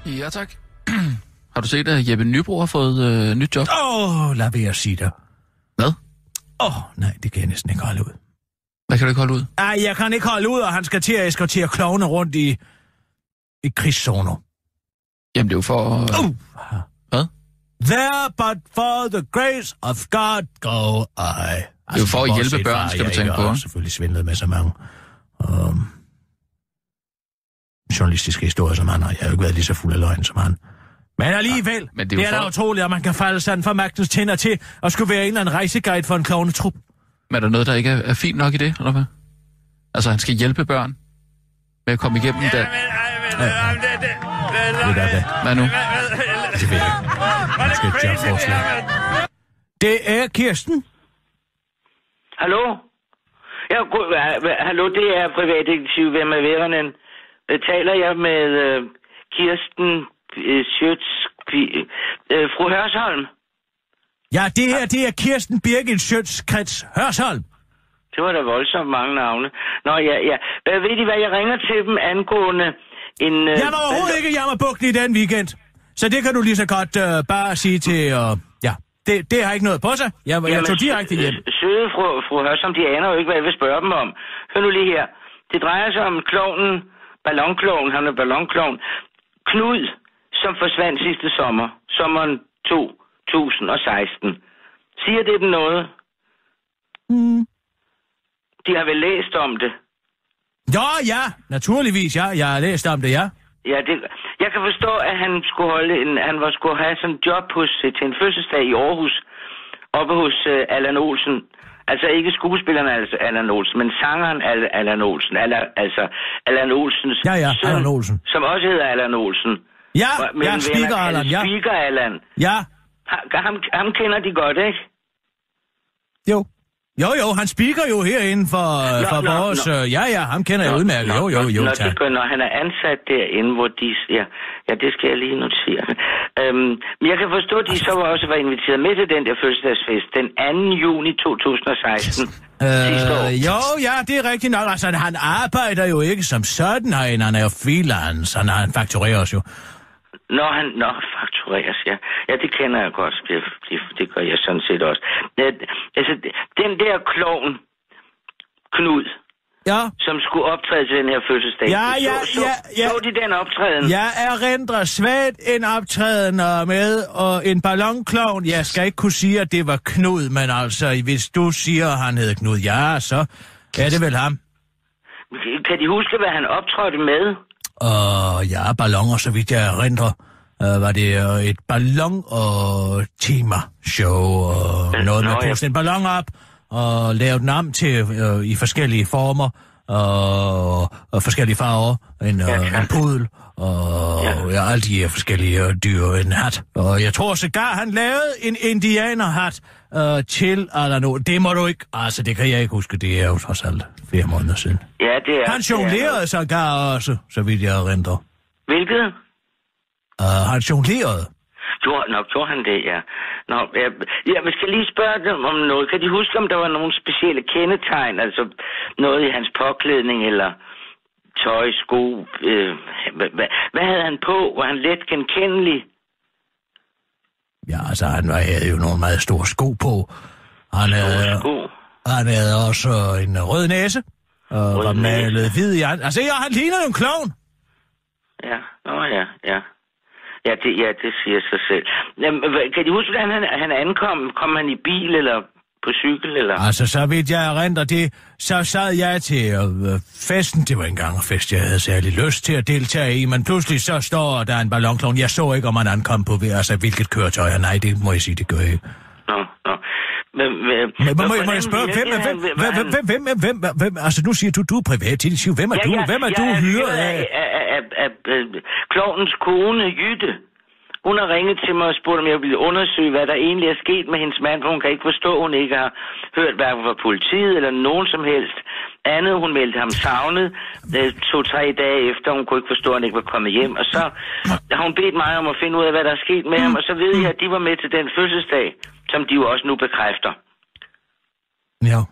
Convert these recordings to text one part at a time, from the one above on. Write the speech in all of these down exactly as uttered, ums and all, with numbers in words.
Ja, tak. Har du set, at Jeppe Nybro har fået øh, nyt job? Åh, oh, lad være sige det. Hvad? Åh, oh, nej, det kan jeg næsten ikke holde ud. Hvad kan du ikke holde ud? Ej, jeg kan ikke holde ud, og han skal til at eskortere klovne rundt i, i krigszoner. Jamen, det er jo for... Øh... Uh. Hvad? There, but for the grace of God, go I. Det er jo for at hjælpe børn, skal du tænke på. Jeg har selvfølgelig svindlet med så mange um, journalistiske historier som han har. Jeg har jo ikke været lige så fuld af løgn som han. Men alligevel, ja, men det er, det er for... da utroligt, at man kan falde sådan for magtens tænder til at skulle være en eller anden rejseguide for en klovnetrup. Men er der noget, der ikke er, er fint nok i det, eller hvad? Altså, han skal hjælpe børn med at komme igennem der. Ja, ja. Det er det. Hvad nu? Det ved jeg ikke. Han skal et jobforslag. Det er Kirsten. Hallo? Ja, god, hallo, det er privatdetektiv ved Maverinnen. Taler jeg med uh, Kirsten uh, Schøtz, uh, fru Hørsholm? Ja, det her, det er Kirsten Birgit Schøtz Hørsholm. Det var da voldsomt mange navne. Nå, ja, ja. Uh, ved I hvad, jeg ringer til dem angående en... Uh, jeg var overhovedet ikke i Jammerbugten i den weekend. Så det kan du lige så godt uh, bare sige til... Uh, ja, det, det har ikke noget på sig. Jeg, Jamen, jeg tog direkte hjem. Søde fru, fru Hørsholm, de aner jo ikke, hvad jeg vil spørge dem om. Hør nu lige her. Det drejer sig om klovnen, ballonklovnen, han er ballonklovn, Knud, som forsvandt sidste sommer, sommeren to tusind og seksten. Siger det dem noget? Mm. De har vel læst om det? Ja, ja, naturligvis, ja. Jeg har læst om det, ja. Ja, det, jeg kan forstå, at han skulle holde en, han var skulle have sådan en job hos, til en fødselsdag i Aarhus, oppe hos uh, Allan Olsen. Altså ikke skuespilleren altså Allan Olsen, men sangeren Allan Olsen. Allan, altså Allan Olsens ja, ja, søn, Allan Olsen. Som også hedder Allan Olsen. Ja, ja, Speaker Allan, ja. Speaker Allan. Ja. Ham, ham kender de godt, ikke? Jo. Jo, jo, han speaker jo herinde for, nå, for nå, vores... Nå. Ja, ja, ham kender nå, jeg udmærket. Jo, jo, jo, nå, det gør, når han er ansat derinde, hvor de... Ja, ja det skal jeg lige notere. Øhm, men jeg kan forstå, at de så også var inviteret med til den der fødselsdagsfest den anden juni to tusind og seksten. Øh, jo, ja, det er rigtigt nok. Altså, han arbejder jo ikke som sådan herinde. Han er jo freelance. Han, han fakturerer os jo. Nå, han nå, faktureres, ja. Ja, det kender jeg godt. Det, det, det gør jeg sådan set også. Ja, altså, den der klovn, Knud, ja, som skulle optræde til den her fødselsdag. Ja, ja, så, ja, ja. Så de den optræden? Jeg erindrer svagt en optræden med, og en ballonklovn. Jeg skal ikke kunne sige, at det var Knud, men altså, hvis du siger, at han hed Knud, ja, så er det vel ham. Kan de huske, hvad han optrådte med? Og uh, ja, balloner, så vidt jeg erindrer, uh, var det uh, et ballon- og tema-show, og uh, noget med at puste en ballon op, og lave den om til uh, i forskellige former, og, og forskellige farver, en, uh, ja, en pudel, og ja. Ja, alle de her forskellige uh, dyr, en hat. Og jeg tror sågar, han lavede en indianerhat uh, til Allan Olsen. Det må du ikke, altså det kan jeg ikke huske, det er jo trods alt flere måneder siden. Ja, det er... Han jonglerede sågar også, så vidt jeg erindrer. Hvilket? Uh, han jonglerede. Jo, nok gjorde han det, ja. Nå, jeg, jeg skal lige spørge dem om noget. Kan de huske, om der var nogle specielle kendetegn, altså noget i hans påklædning, eller tøj, sko? Øh, hvad, hvad, hvad havde han på? Var han let genkendelig? Ja, altså, han havde jo nogle meget store sko på. Han havde, sko? Han havde også en rød næse, og rød var malet hvid i anden. Altså, ja, han lignede en klovn. Ja, nå ja, ja. Ja, det, ja, det siger sig selv. Jamen, kan de huske, hvordan han, han ankom? Kom han i bil eller på cykel? Eller? Altså, så vidt jeg erindrer det, så sad jeg til øh, festen. Det var ikke engang en fest, jeg havde særlig lyst til at deltage i, men pludselig så står der en ballonklon. Jeg så ikke, om han ankom på altså, hvilket køretøj. Nej, det må jeg sige, det gør jeg ikke. Nå, nå. Men, men, men må, må jeg spørge, hvem, hvem, hvem, hvem, hvem, hvem, hvem, hvem, altså nu siger du, du er privatdetektiv. Hvem er ja, du? Ja, hvem er ja, du ja, hyret af? af, af, af, af, af klovnens kone, Jytte. Hun har ringet til mig og spurgt, om jeg ville undersøge, hvad der egentlig er sket med hendes mand, for hun kan ikke forstå, at hun ikke har hørt hverken fra politiet eller nogen som helst. Andet, hun meldte ham savnet to-tre dage efter. Hun kunne ikke forstå, at han ikke var kommet hjem. Og så har hun bedt mig om at finde ud af, hvad der er sket med ham. Og så ved jeg, at de var med til den fødselsdag, som de jo også nu bekræfter. Ja.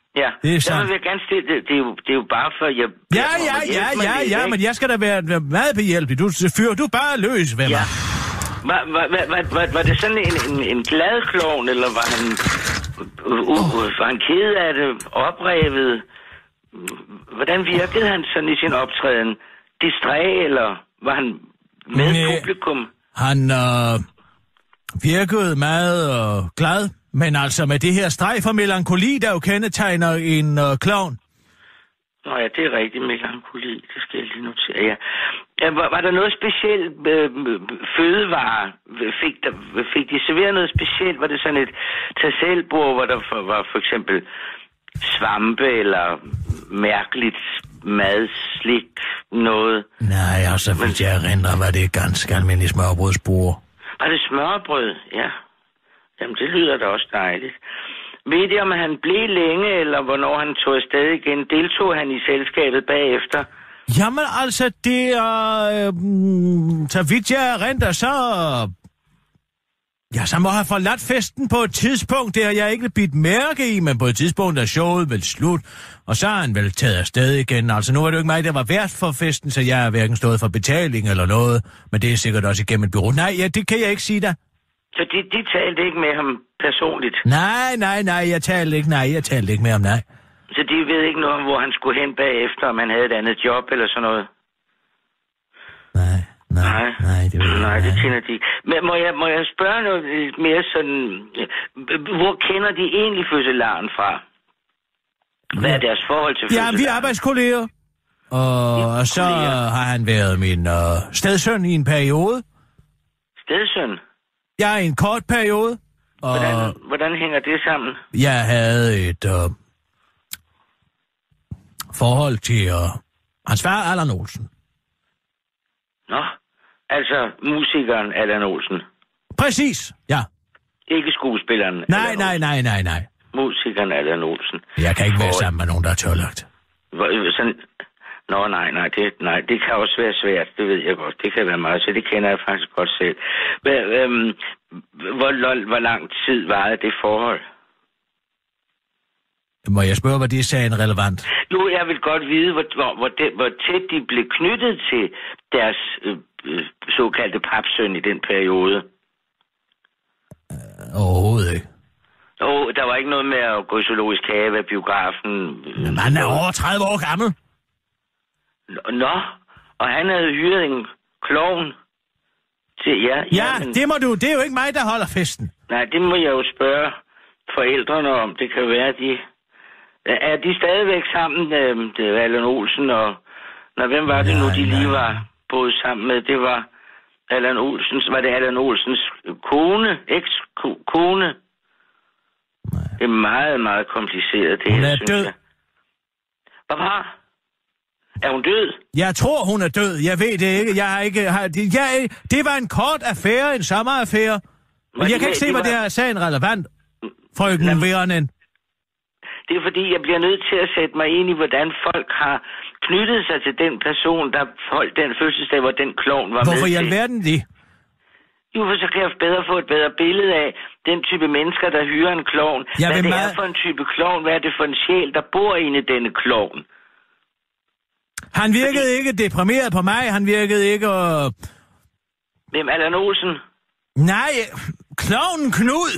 Ja, Det er der sådan. vil jeg gerne stille, det, det, er jo, det er jo bare for, jeg... Ja, jeg ja, ja, ja, lidt, ja, ikke? men jeg skal da være, være meget behjælpelig. Du fyrer du bare løs ved Ja. mig. Var, var, var, var, var, var det sådan en, en, en glad klovn, eller var han, uh, uh, var han ked af det, oprevet? Hvordan virkede han sådan i sin optræden? Distræ, eller var han med Næ. publikum? Han øh, virkede meget øh, glad, men altså med det her streg for melankoli, der jo kendetegner en øh, klovn. Nå ja, det er rigtigt, melankoli. Det skal jeg lige notere, ja. ja var, var der noget specielt øh, fødevare? Fik, der, fik de serveret noget specielt? Var det sådan et tag-selv-bord, hvor der for, var for eksempel svampe eller mærkeligt madslik, noget? Nej, altså, hvis jeg erindrer, var det ganske almindelig smørbrødsbord. Var det smørbrød? Ja. Jamen, det lyder da også dejligt. Ved I, om han blev længe, eller hvornår han tog afsted igen? Deltog han i selskabet bagefter? Jamen altså, det er... Øh, så vidt jeg erindrer, så... Ja, så må have forladt festen på et tidspunkt. Det har jeg ikke bidt mærke i, men på et tidspunkt er showet vel slut. Og så har han vel taget afsted igen. Altså, nu var det jo ikke mig, der var vært for festen, så jeg har hverken stået for betaling eller noget. Men det er sikkert også igennem et bureau. Nej, ja, det kan jeg ikke sige dig. Så de, de talte ikke med ham personligt? Nej, nej, nej, jeg talte ikke, nej, jeg talte ikke med ham, nej. Så de ved ikke noget om, hvor han skulle hen bagefter, om han havde et andet job eller sådan noget? Nej, nej, Nej, nej, det ved jeg nej, ikke. det kender de ikke. Men må jeg, må jeg spørge noget mere sådan... Hvor kender de egentlig fødselaren fra? Hvad er deres forhold til fødselaren? Ja, vi er arbejdskolleger. Og, og så har han været min øh, stedsøn i en periode. Stedsøn? Jeg er i en kort periode. Og Hvordan, hvordan hænger det sammen? jeg havde et øh, forhold til øh, hans far, Allan Olsen. Nå, altså musikeren Allan Olsen. Præcis, ja. Ikke skuespilleren Nej, Allan nej, Olsen. nej, nej, nej. Musikeren Allan Olsen. Jeg kan ikke være Og- sammen med nogen, der er tørlagt. Hvor- Sådan... Nå, nej, nej det, nej, det kan også være svært, det ved jeg godt. Det kan være meget, så det kender jeg faktisk godt selv. Hvad, øhm, hvor, hvor lang tid varede det forhold? Må jeg spørge, hvad det er sagen relevant? Jo, jeg vil godt vide, hvor, hvor, hvor, det, hvor tæt de blev knyttet til deres øh, øh, såkaldte papsøn i den periode. Overhovedet ikke. Og der var ikke noget med at gå i zoologisk have, biografen. Men han er over tredive år gammel. Nå, og han havde hyret en klovn til jer. Ja, men, det må du. Det er jo ikke mig, der holder festen. Nej, det må jeg jo spørge forældrene om. Det kan være, de... Er de stadigvæk sammen, øh, det er Allan Olsen og... Nå, hvem var det nej, nu, de lige nej. var boet sammen med? Det var Allan Olsens... Var det Allan Olsens kone? Eks-kone? Nej. Det er meget, meget kompliceret, det Hun her, er synes død. jeg. Hvad var? Er hun død? Jeg tror, hun er død. Jeg ved det ikke. Jeg har ikke... Har, jeg, det var en kort affære, en sommerafære. Men jeg kan ikke se, hvad det er sagen relevant, frøken Vernen. Det er fordi, jeg bliver nødt til at sætte mig ind i, hvordan folk har knyttet sig til den person, der holdt den fødselsdag, hvor den klovn var Hvorfor med i til. alverden det? Jo, for så kan jeg bedre få et bedre billede af den type mennesker, der hyrer en klovn. Jeg Hvad vil det meget- er for en type klovn, hvad er det for en sjæl, der bor inde i denne klovn. Han virkede ikke deprimeret på mig. Han virkede ikke... Øh... Hvem, Allan Olsen? Nej, klovnen Knud.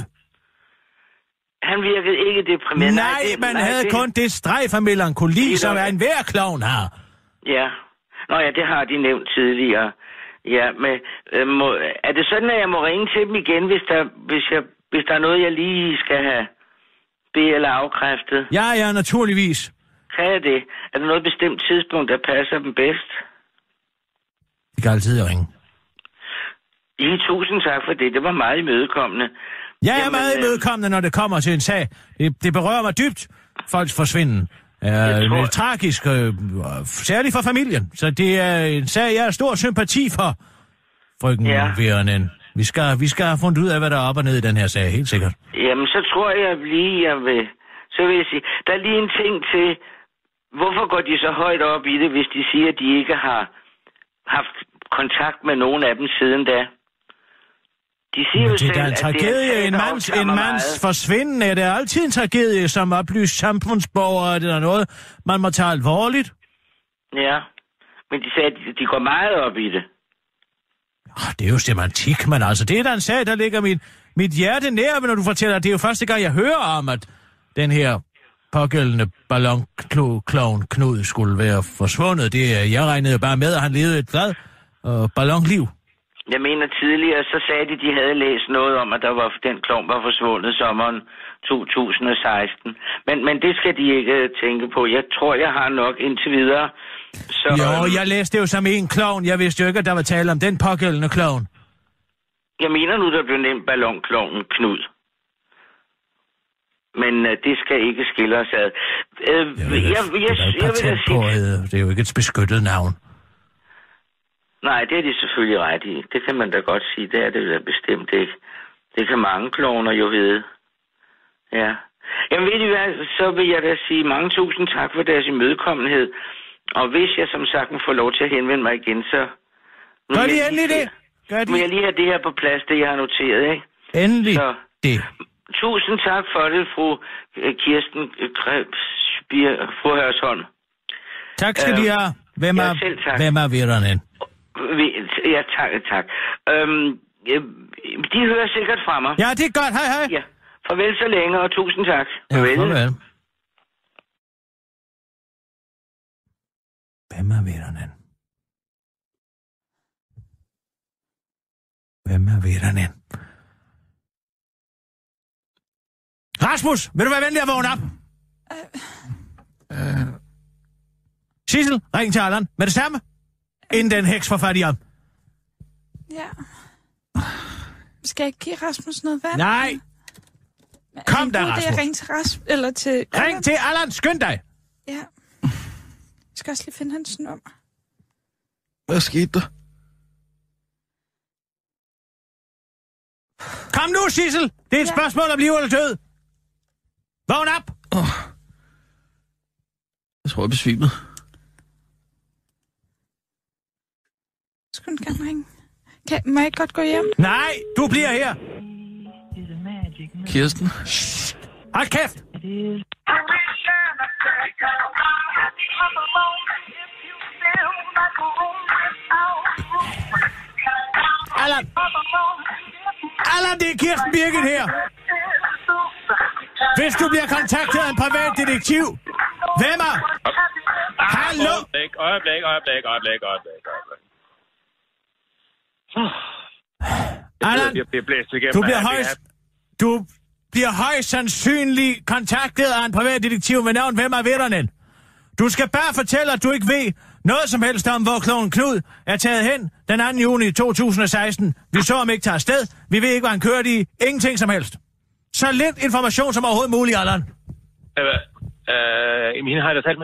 Han virkede ikke deprimeret. Nej, det, man havde det... kun det streg for melankoli, Det er som nok- er en hver klovn har. Ja. Nå ja, det har de nævnt tidligere. Ja, men øh, må, er det sådan, at jeg må ringe til dem igen, hvis der, hvis jeg, hvis der er noget, jeg lige skal have be- eller afkræftet? Ja, ja, naturligvis. Kan jeg det? Er der noget bestemt tidspunkt, der passer dem bedst? Det kan altid ringe. I tusind tak for det. Det var meget imødekommende. Jeg er Jamen, meget øh, imødekommende, når det kommer til en sag. Det, det berører mig dybt, folks forsvinden. Uh, Jeg tror- det er tragisk, uh, særligt for familien. Så det er en sag, jeg har stor sympati for, frøken Ja. Vernen. Vi skal, vi skal have fundet ud af, hvad der er op og ned i den her sag, helt sikkert. Jamen, så tror jeg lige, jeg vil... Så vil jeg sige, der er lige en ting til... Hvorfor går de så højt op i det, hvis de siger, at de ikke har haft kontakt med nogen af dem siden da? De siger Men jo det er selv, da en tragedie. det En mands, en mands forsvinden er det altid en tragedie, som oplyst samfundsborger. Det er noget, man må tage alvorligt. Ja, men de sagde, at de går meget op i det. Oh, det er jo semantik, men altså, det er da en sag, der ligger mit, mit hjerte nær, når du fortæller, det er jo første gang, jeg hører om, at den her pågældende ballonklovn Knud skulle være forsvundet. Det, jeg regnede bare med, at han levede et glad uh, ballonliv. Jeg mener tidligere, så sagde de, at de havde læst noget om, at der var, den klovn var forsvundet sommeren to tusind og seksten. Men, men det skal de ikke tænke på. Jeg tror, jeg har nok indtil videre. Så, jo, jeg læste det jo som en klovn. Jeg vidste jo ikke, at der var tale om den pågældende klovn. Jeg mener nu, der blev nemt ballonklovnen Knud. Men uh, det skal ikke skille os ad. Uh, jeg, jeg, jeg, jeg, jeg vil da sige... Det er jo ikke et beskyttet navn. Nej, det er de selvfølgelig ret i. Det kan man da godt sige. Det er det da bestemt ikke. Det kan mange klovner jo vide. Ja. Jamen ved I hvad, så vil jeg da sige mange tusind tak for deres imødekommenhed. Og hvis jeg som sagt må få lov til at henvende mig igen, så... Gør de endelig det? Gør de? Må jeg lige have det her på plads, det jeg har noteret, ikke? Endelig så, det. Tusind tak for det, fru Kirsten Krebs, fru Hørsholm. Tak skal øh, de have. Hvem er, ja, hvem er vidderne? Ja, tak, tak. Øhm, de hører sikkert fra mig. Ja, det er godt. Hej, hej. Ja. Farvel så længe, og tusind tak. Ja, farvel. farvel. Hvem er vidderne? Hvem er vidderne? Rasmus, vil du være venlig at vågne op? Øh... Øh... Sissel, ring til Allan med det samme. Inden den heks får fat i ham. Ja. Skal jeg give Rasmus noget vand? Nej. Men kom da, Rasmus. Jeg ringe til Rasmus, eller til... Ring Allan. til Allan, skynd dig. Ja. Jeg skal også lige finde hans nummer. Hvad skete der? Kom nu, Sissel. Det er et ja. spørgsmål om liv eller død. Vågn op. Oh. Jeg tror, jeg besvimede. Skulle den gerne ringe? Kan, må jeg ikke godt gå hjem? Nej, du bliver her. Kirsten. Hold kæft. Allan. Allan, det er Kirsten Birgit her. Hvis du bliver kontaktet af en privat detektiv, hvem er? Hallo? Øjeblik, øjeblik, øjeblik, øjeblik, øjeblik, øjeblik. Allan, du bliver højst... Du bliver højst sandsynligt kontaktet af en privat detektiv med navn Hvem er vidderne? Du skal bare fortælle, at du ikke ved noget som helst om, hvor klovnen Knud er taget hen den anden juni to tusind og seksten. Vi så ham ikke tage afsted. Vi ved ikke, hvad han kørte i. Ingenting som helst. Så lidt information som overhovedet muligt, Allan. Øh, øh, hende har jeg da talt med.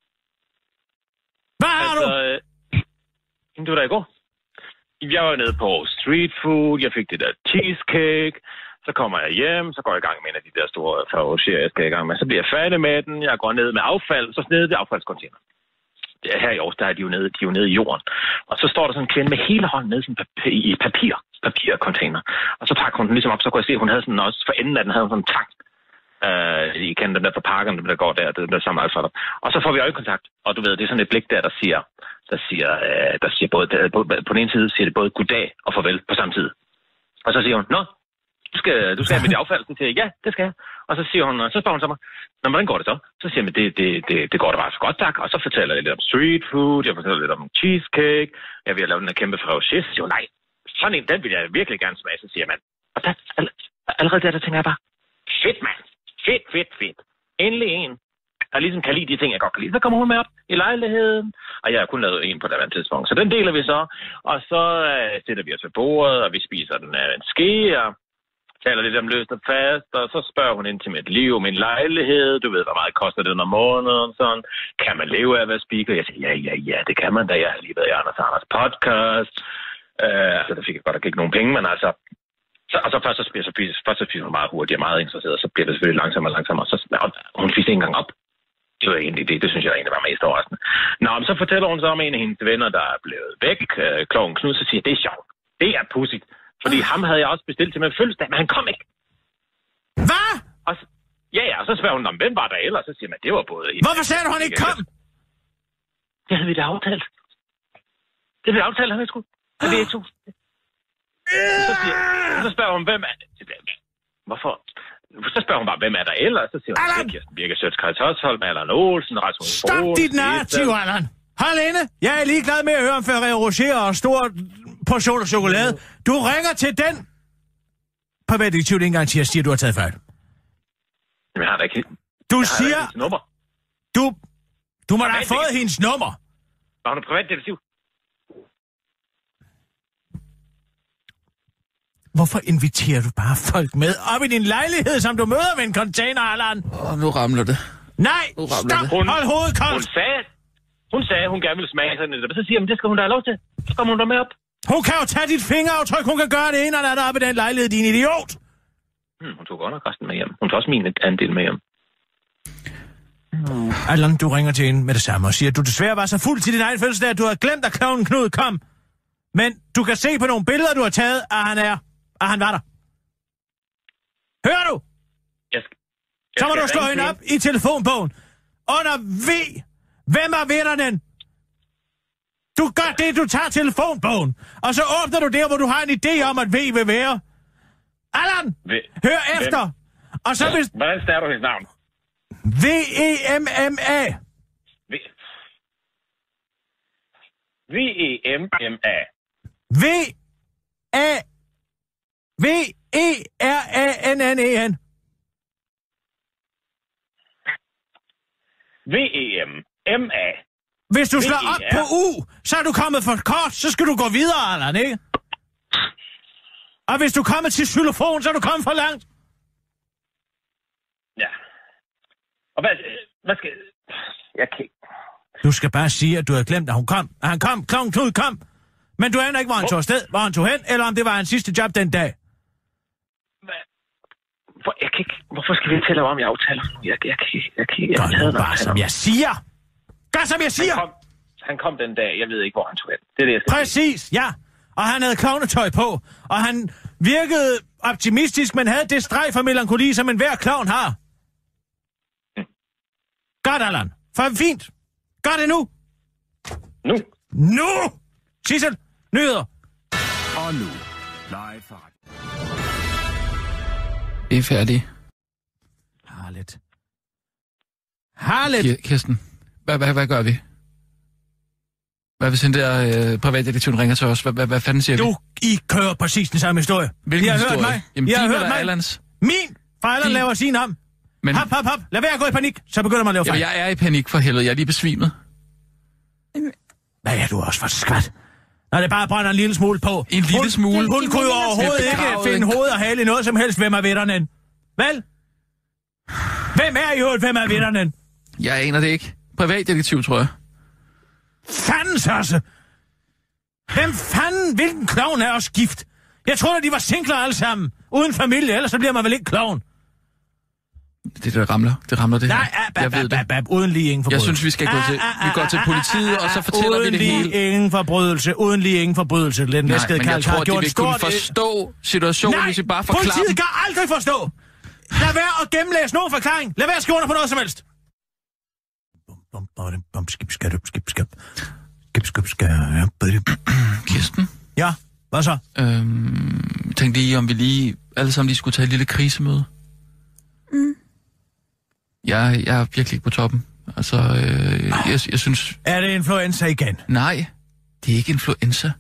Hvad har altså, du? Øh, det var da i går. Jeg var nede på street food. Jeg fik det der cheesecake. Så kommer jeg hjem, så går jeg i gang med en af de der store favoriser, jeg skal i gang med. Så bliver jeg færdig med den, jeg går ned med affald, så ned ved affaldscontainer. Her i Aarhus, der er de jo nede, de er jo nede i jorden. Og så står der sådan en kvinde med hele hånden nede papir, i papir, papircontainer. Og så pakker hun den ligesom op, så kunne jeg se, at hun havde sådan også, for enden af den havde hun sådan en tang. Øh, I kender den der på parken, der går der, det der samme affald. Og så får vi øjekontakt, og du ved, det er sådan et blik der, der siger, der siger, øh, der siger både, der, på, på den ene side siger det både goddag og farvel på samme tid. Og så siger hun, nå, Du skal, du skal have mit affald. Så siger jeg, ja, det skal jeg. Og så siger hun, så spørger hun så mig, nå, hvordan går det så? Så siger jeg, det, det, det, det går da bare så godt, tak. Og så fortæller jeg lidt om street food, jeg fortæller lidt om cheesecake, jeg vil have lavet den her kæmpe fragile. Så siger hun, nej, sådan en, den vil jeg virkelig gerne smage. Så siger man, og der, allerede der, der tænker jeg bare, fedt mand, fedt, fedt, fedt. Endelig en, der ligesom kan lide de ting, jeg godt kan lide. Så kommer hun med op i lejligheden, og jeg har kun lavet en på det andet tidspunkt. Så den deler vi så, og så øh, sætter vi os ved bordet, og vi spiser den af en ske, og taler lidt om løst og fast, og så spørger hun ind til mit liv, min lejlighed, du ved, hvor meget koster det om måneden, sådan. Kan man leve af at være speaker? Jeg siger, ja, ja, ja, det kan man da, jeg har lige været i Anders Anders podcast. Uh, altså, der fik jeg godt nok ikke nogen penge, men altså, så, og så først så spiser, så først så spiser hun meget hurtigt, jeg er meget interesseret, og så bliver det selvfølgelig langsommere og langsommere, og så, og hun spiser ikke engang op. Det var egentlig det, det synes jeg egentlig var mest overraskende. Nå, men så fortæller hun så om en af hendes venner, der er blevet væk, uh, Kloven Knud, så siger, det er sjovt, det er pudsigt. Fordi ham havde jeg også bestilt til min fødselsdag, men han kom ikke. Hvad? Og så, ja, ja, og så spørger hun, om hvem var der ellers? Så siger man, det var både... Hvorfor sagde du, han ikke kom? Det havde vi da aftalt. Det blev aftalt, han ikke skulle. Det er to. Så, siger, så spørger hun, hvem er det? Hvorfor? Så spørger hun bare, hvem er der ellers? Så siger hun, det er Kirsten Birke Sjøtskreds Hørsholm, Allan Olsen, Rasmus Bro. Stop dit narrativ, Allan! Hold inde! Jeg er ligeglad med at høre om Ferrero Rocher og stor portion af chokolade. Du ringer til den privatdetektiv, det engang siger, siger, du har taget fejl. Men jeg har da ikke... Du jeg siger... nummer. Du... Du må da have fået hendes nummer. Var hun en privatdetektiv? Hvorfor inviterer du bare folk med op i din lejlighed, som du møder ved en container, Allan? Åh, nu ramler det. Nej, Nu ramler stop! det. Hun, Hold hovedet koldt! Hun sagde, hun sagde, at hun gerne ville smage sådan noget. Så siger hun, det skal hun da have lov til. Så kommer hun da med op. Hun kan jo tage dit fingeraftryk, hun kan gøre det ene eller andet op i den lejlighed, din idiot! Hmm, hun tog godt nok resten med hjem. Hun tog også min andel med hjem. Hmm. Allan, du ringer til hende med det samme og siger, at du desværre var så fuld til din egen fødselsdag, at du har glemt, at klovnen Knud kom. Men du kan se på nogle billeder, du har taget, at han er... at han var der. Hører du? Jeg skal, jeg Så må skal du slå hende op i telefonbogen. Under V. Hvem er vinderen? Du gør det, du tager telefonbogen. Og så åbner du der, hvor du har en idé om, at V vil være. Allan, V. hør efter. Og så hvis... Hvordan stager du hendes navn? V E M M A. V. V E M M A. V A V E R A N N E N. V E M M A. Hvis du slår op på U, så er du kommet for kort, så skal du gå videre, Allan, ikke? Og hvis du kommer til xylofon, så er du kommet for langt. Ja. Og hvad, hvad skal... Jeg kan ikke... Du skal bare sige, at du havde glemt, at hun kom. At han kom, klovnen Knud kom. Men du aner ikke, hvor han tog afsted, hvor han tog hen, eller om det var hans sidste job den dag. Hvad? Hvor, jeg kan ikke... Hvorfor skal vi tælle om, jeg aftaler? Jeg, jeg, kan ikke... Jeg kan ikke... Jeg Gør nu bare, som jeg siger. Gør, som jeg siger. Han kom, han kom den dag. Jeg ved ikke, hvor han tog hen. Det er det, jeg skal Præcis, ja. Og han havde klovnetøj på. Og han virkede optimistisk, men havde det streg for melankoli, som enhver klovn har. Mm. Godt, Allan. For fint. Gør det nu. Nu? Nu! Sissel, nyheder. Og nu, live fra... Vi er færdige. Harlet. Harlet. Ki- Kirsten, hvad, hvad, hvad gør vi? Hvad hvis den der øh, privatdetektiven ringer til os? Hvad, hvad, hvad fanden siger Du, vi? I kører præcis den samme historie. Hvilken I har historie? hørt mig. Jamen, I har din hørt eller mig. Allans? Min! For Allan Din. laver sin om. Men, Hop, hop, hop. Lad være at gå i panik. Så begynder man at lave fejl. jamen, jeg er i panik for helvede. Jeg er lige besvimet. Hvad er du også for skvat? Når det bare brænder en lille smule på. En lille hun, smule? Hun, hun kunne jo Det er overhovedet ikke begravet, finde ikke? hoved og hale i noget som helst. Hvem er vinderne? Vel? Hvem er i øvrigt? Hvem er vinderne? Jeg aner det ikke. Privatdetektiv, tror jeg. Fanden, Sørse! Hvem fanden? Hvilken klovn er også gift? Jeg troede, de var singler alle sammen. Uden familie, ellers så bliver man vel ikke klovn. Det er det, der ramler. Det ramler det her. Nej, ab, ab, jeg ved ab, det. ab, ab, uden lige ingen forbrydelse. Jeg synes, vi skal gå til, vi går til politiet, og så fortæller vi det hele. Uden lige ingen forbrydelse. Uden lige ingen forbrydelse. Den Nej, læskede men jeg Karl tror, har de gjort vil kunne forstå situationen, Nej, hvis vi bare forklarer politiet dem. kan aldrig forstå. Lad være at gennemlæse nogen forklaring. Lad være at skrive under på noget som helst. Bum, bum, bum, skip, skab, skip, skab. Skip, skab, skab. Kirsten? Ja, hvad så? Øhm, jeg tænkte lige, om vi lige alle sammen lige skulle tage et lille krisemøde. Mm. Jeg, jeg er virkelig ikke på toppen. Altså, øh, jeg, jeg synes... Er det influenza igen? Nej, det er ikke influenza.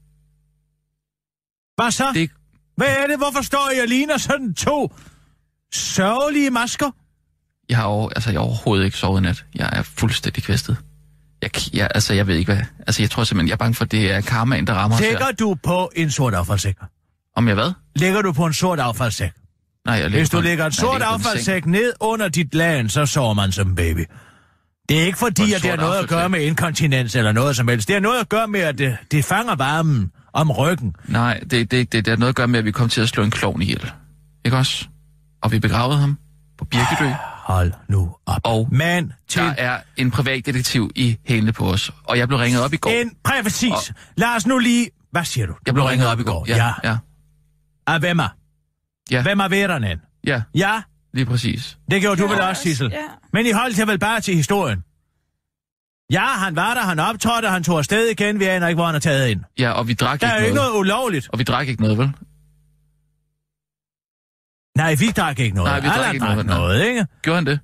Hvad så? Det er, Hvad er det? Hvorfor står I og ligner sådan to sørgelige masker? jeg, har over, altså, jeg har overhovedet ikke sovet i nat. Jeg er fuldstændig kvæstet. Jeg, jeg, altså, jeg ved ikke hvad... Altså, jeg tror simpelthen, jeg er bange for, at det er karmaen, der rammer os her. Lægger du på en sort affaldssæk? Om jeg hvad? Lægger du på en sort affaldssæk? Nej, jeg Hvis du på en- lægger en nej, sort jeg ligger på en affaldssæk ned under dit land, så sover man som en baby. Det er ikke På fordi, en at det har sort noget at gøre affaldssæk. med inkontinens eller noget som helst. Det har noget at gøre med, at det, det fanger varmen om ryggen. Nej, det, det, det, det har noget at gøre med, at vi kom til at slå en klovn ihjel. Ikke også? Og vi begravede ham på Birkedø. Hold nu op. Og Man til der er en privatdetektiv i hælene på os. Og jeg blev ringet op i går. en præcis. Og- Lad os nu lige... Hvad siger du? Jeg blev ringet op i går. Ja. ja. Af hvem er? Ja. Hvem er væreren? Ja, Ja, lige præcis. det gjorde du vel Ja, også, Sissel. ja. Men I holdt jer vel bare til historien? Ja, han var der, han optrådte, han tog afsted igen, vi aner ikke, hvor han er taget ind. Ja, og vi drak Der er ikke jo ikke noget. noget ulovligt. Og vi drak ikke noget, vel? Nej, vi drak ikke noget. Nej, vi drak Allan ikke drak noget, nej. noget, ikke? Gjorde han det?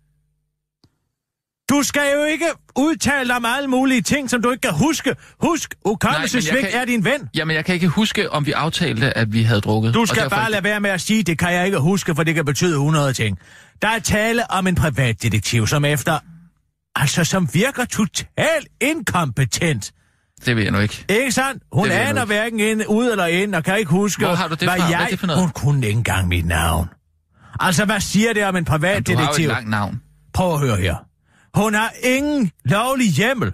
Du skal jo ikke udtale dig om alle mulige ting, som du ikke kan huske. Husk, hukommelsesvigt kan- er din ven. Jamen, jeg kan ikke huske, om vi aftalte, at vi havde drukket. Du og skal derfor bare ikke- lade være med at sige, det kan jeg ikke huske, for det kan betyde hundrede ting. Der er tale om en privatdetektiv, som efter... Altså, som virker totalt inkompetent. Det ved jeg nu ikke. Ikke sandt? Hun Det ved jeg aner nu ikke. hverken ind, ud eller ind, og kan ikke huske, Hvor har du det hvad fra? Hvad jeg... er det for noget? Hun kunne ikke engang mit navn. Altså, hvad siger det om en Du har jo privatdetektiv? et langt navn. Prøv at høre her. Hun har ingen lovlig hjemmel.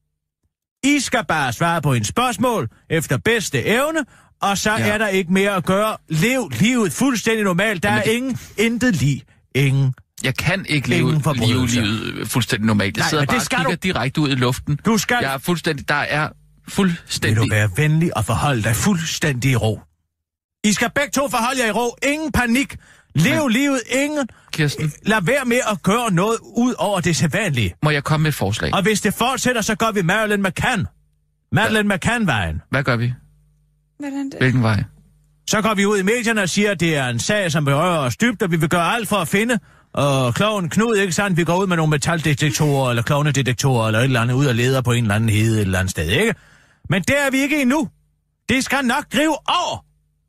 I skal bare svare på en spørgsmål efter bedste evne, og så Ja. er der ikke mere at gøre. Lev livet fuldstændig normalt. Der Jamen, er det- ingen, intet lige. Ingen. Jeg kan ikke leve, Ingen leve forbrydelse. livet fuldstændig normalt. Jeg Nej, sidder men bare det og skal kigger du. direkte ud i luften. Du skal... Jeg er fuldstændig... Der er Vil fuldstændig... du være venlig og forholde dig fuldstændig i ro? I skal begge to forholde jer i ro. Ingen panik. Lev Men- livet. Ingen... Kirsten, Lad være med at gøre noget ud over det sædvanlige. må jeg komme med et forslag? Og hvis det fortsætter, så går vi Marilyn McCann. Marilyn McCann-vejen. Hvad gør vi? Hvordan det? Hvilken vej? Så går vi ud i medierne og siger, at det er en sag, som berører os dybt, og vi vil gøre alt for at finde. Og kloven Knud, ikke sandt? Vi går ud med nogle metaldetektorer, eller klovnedetektorer, eller et eller andet, ud og leder på en eller anden hede et eller andet sted, ikke? Men der er vi ikke endnu. Det skal nok gribe over.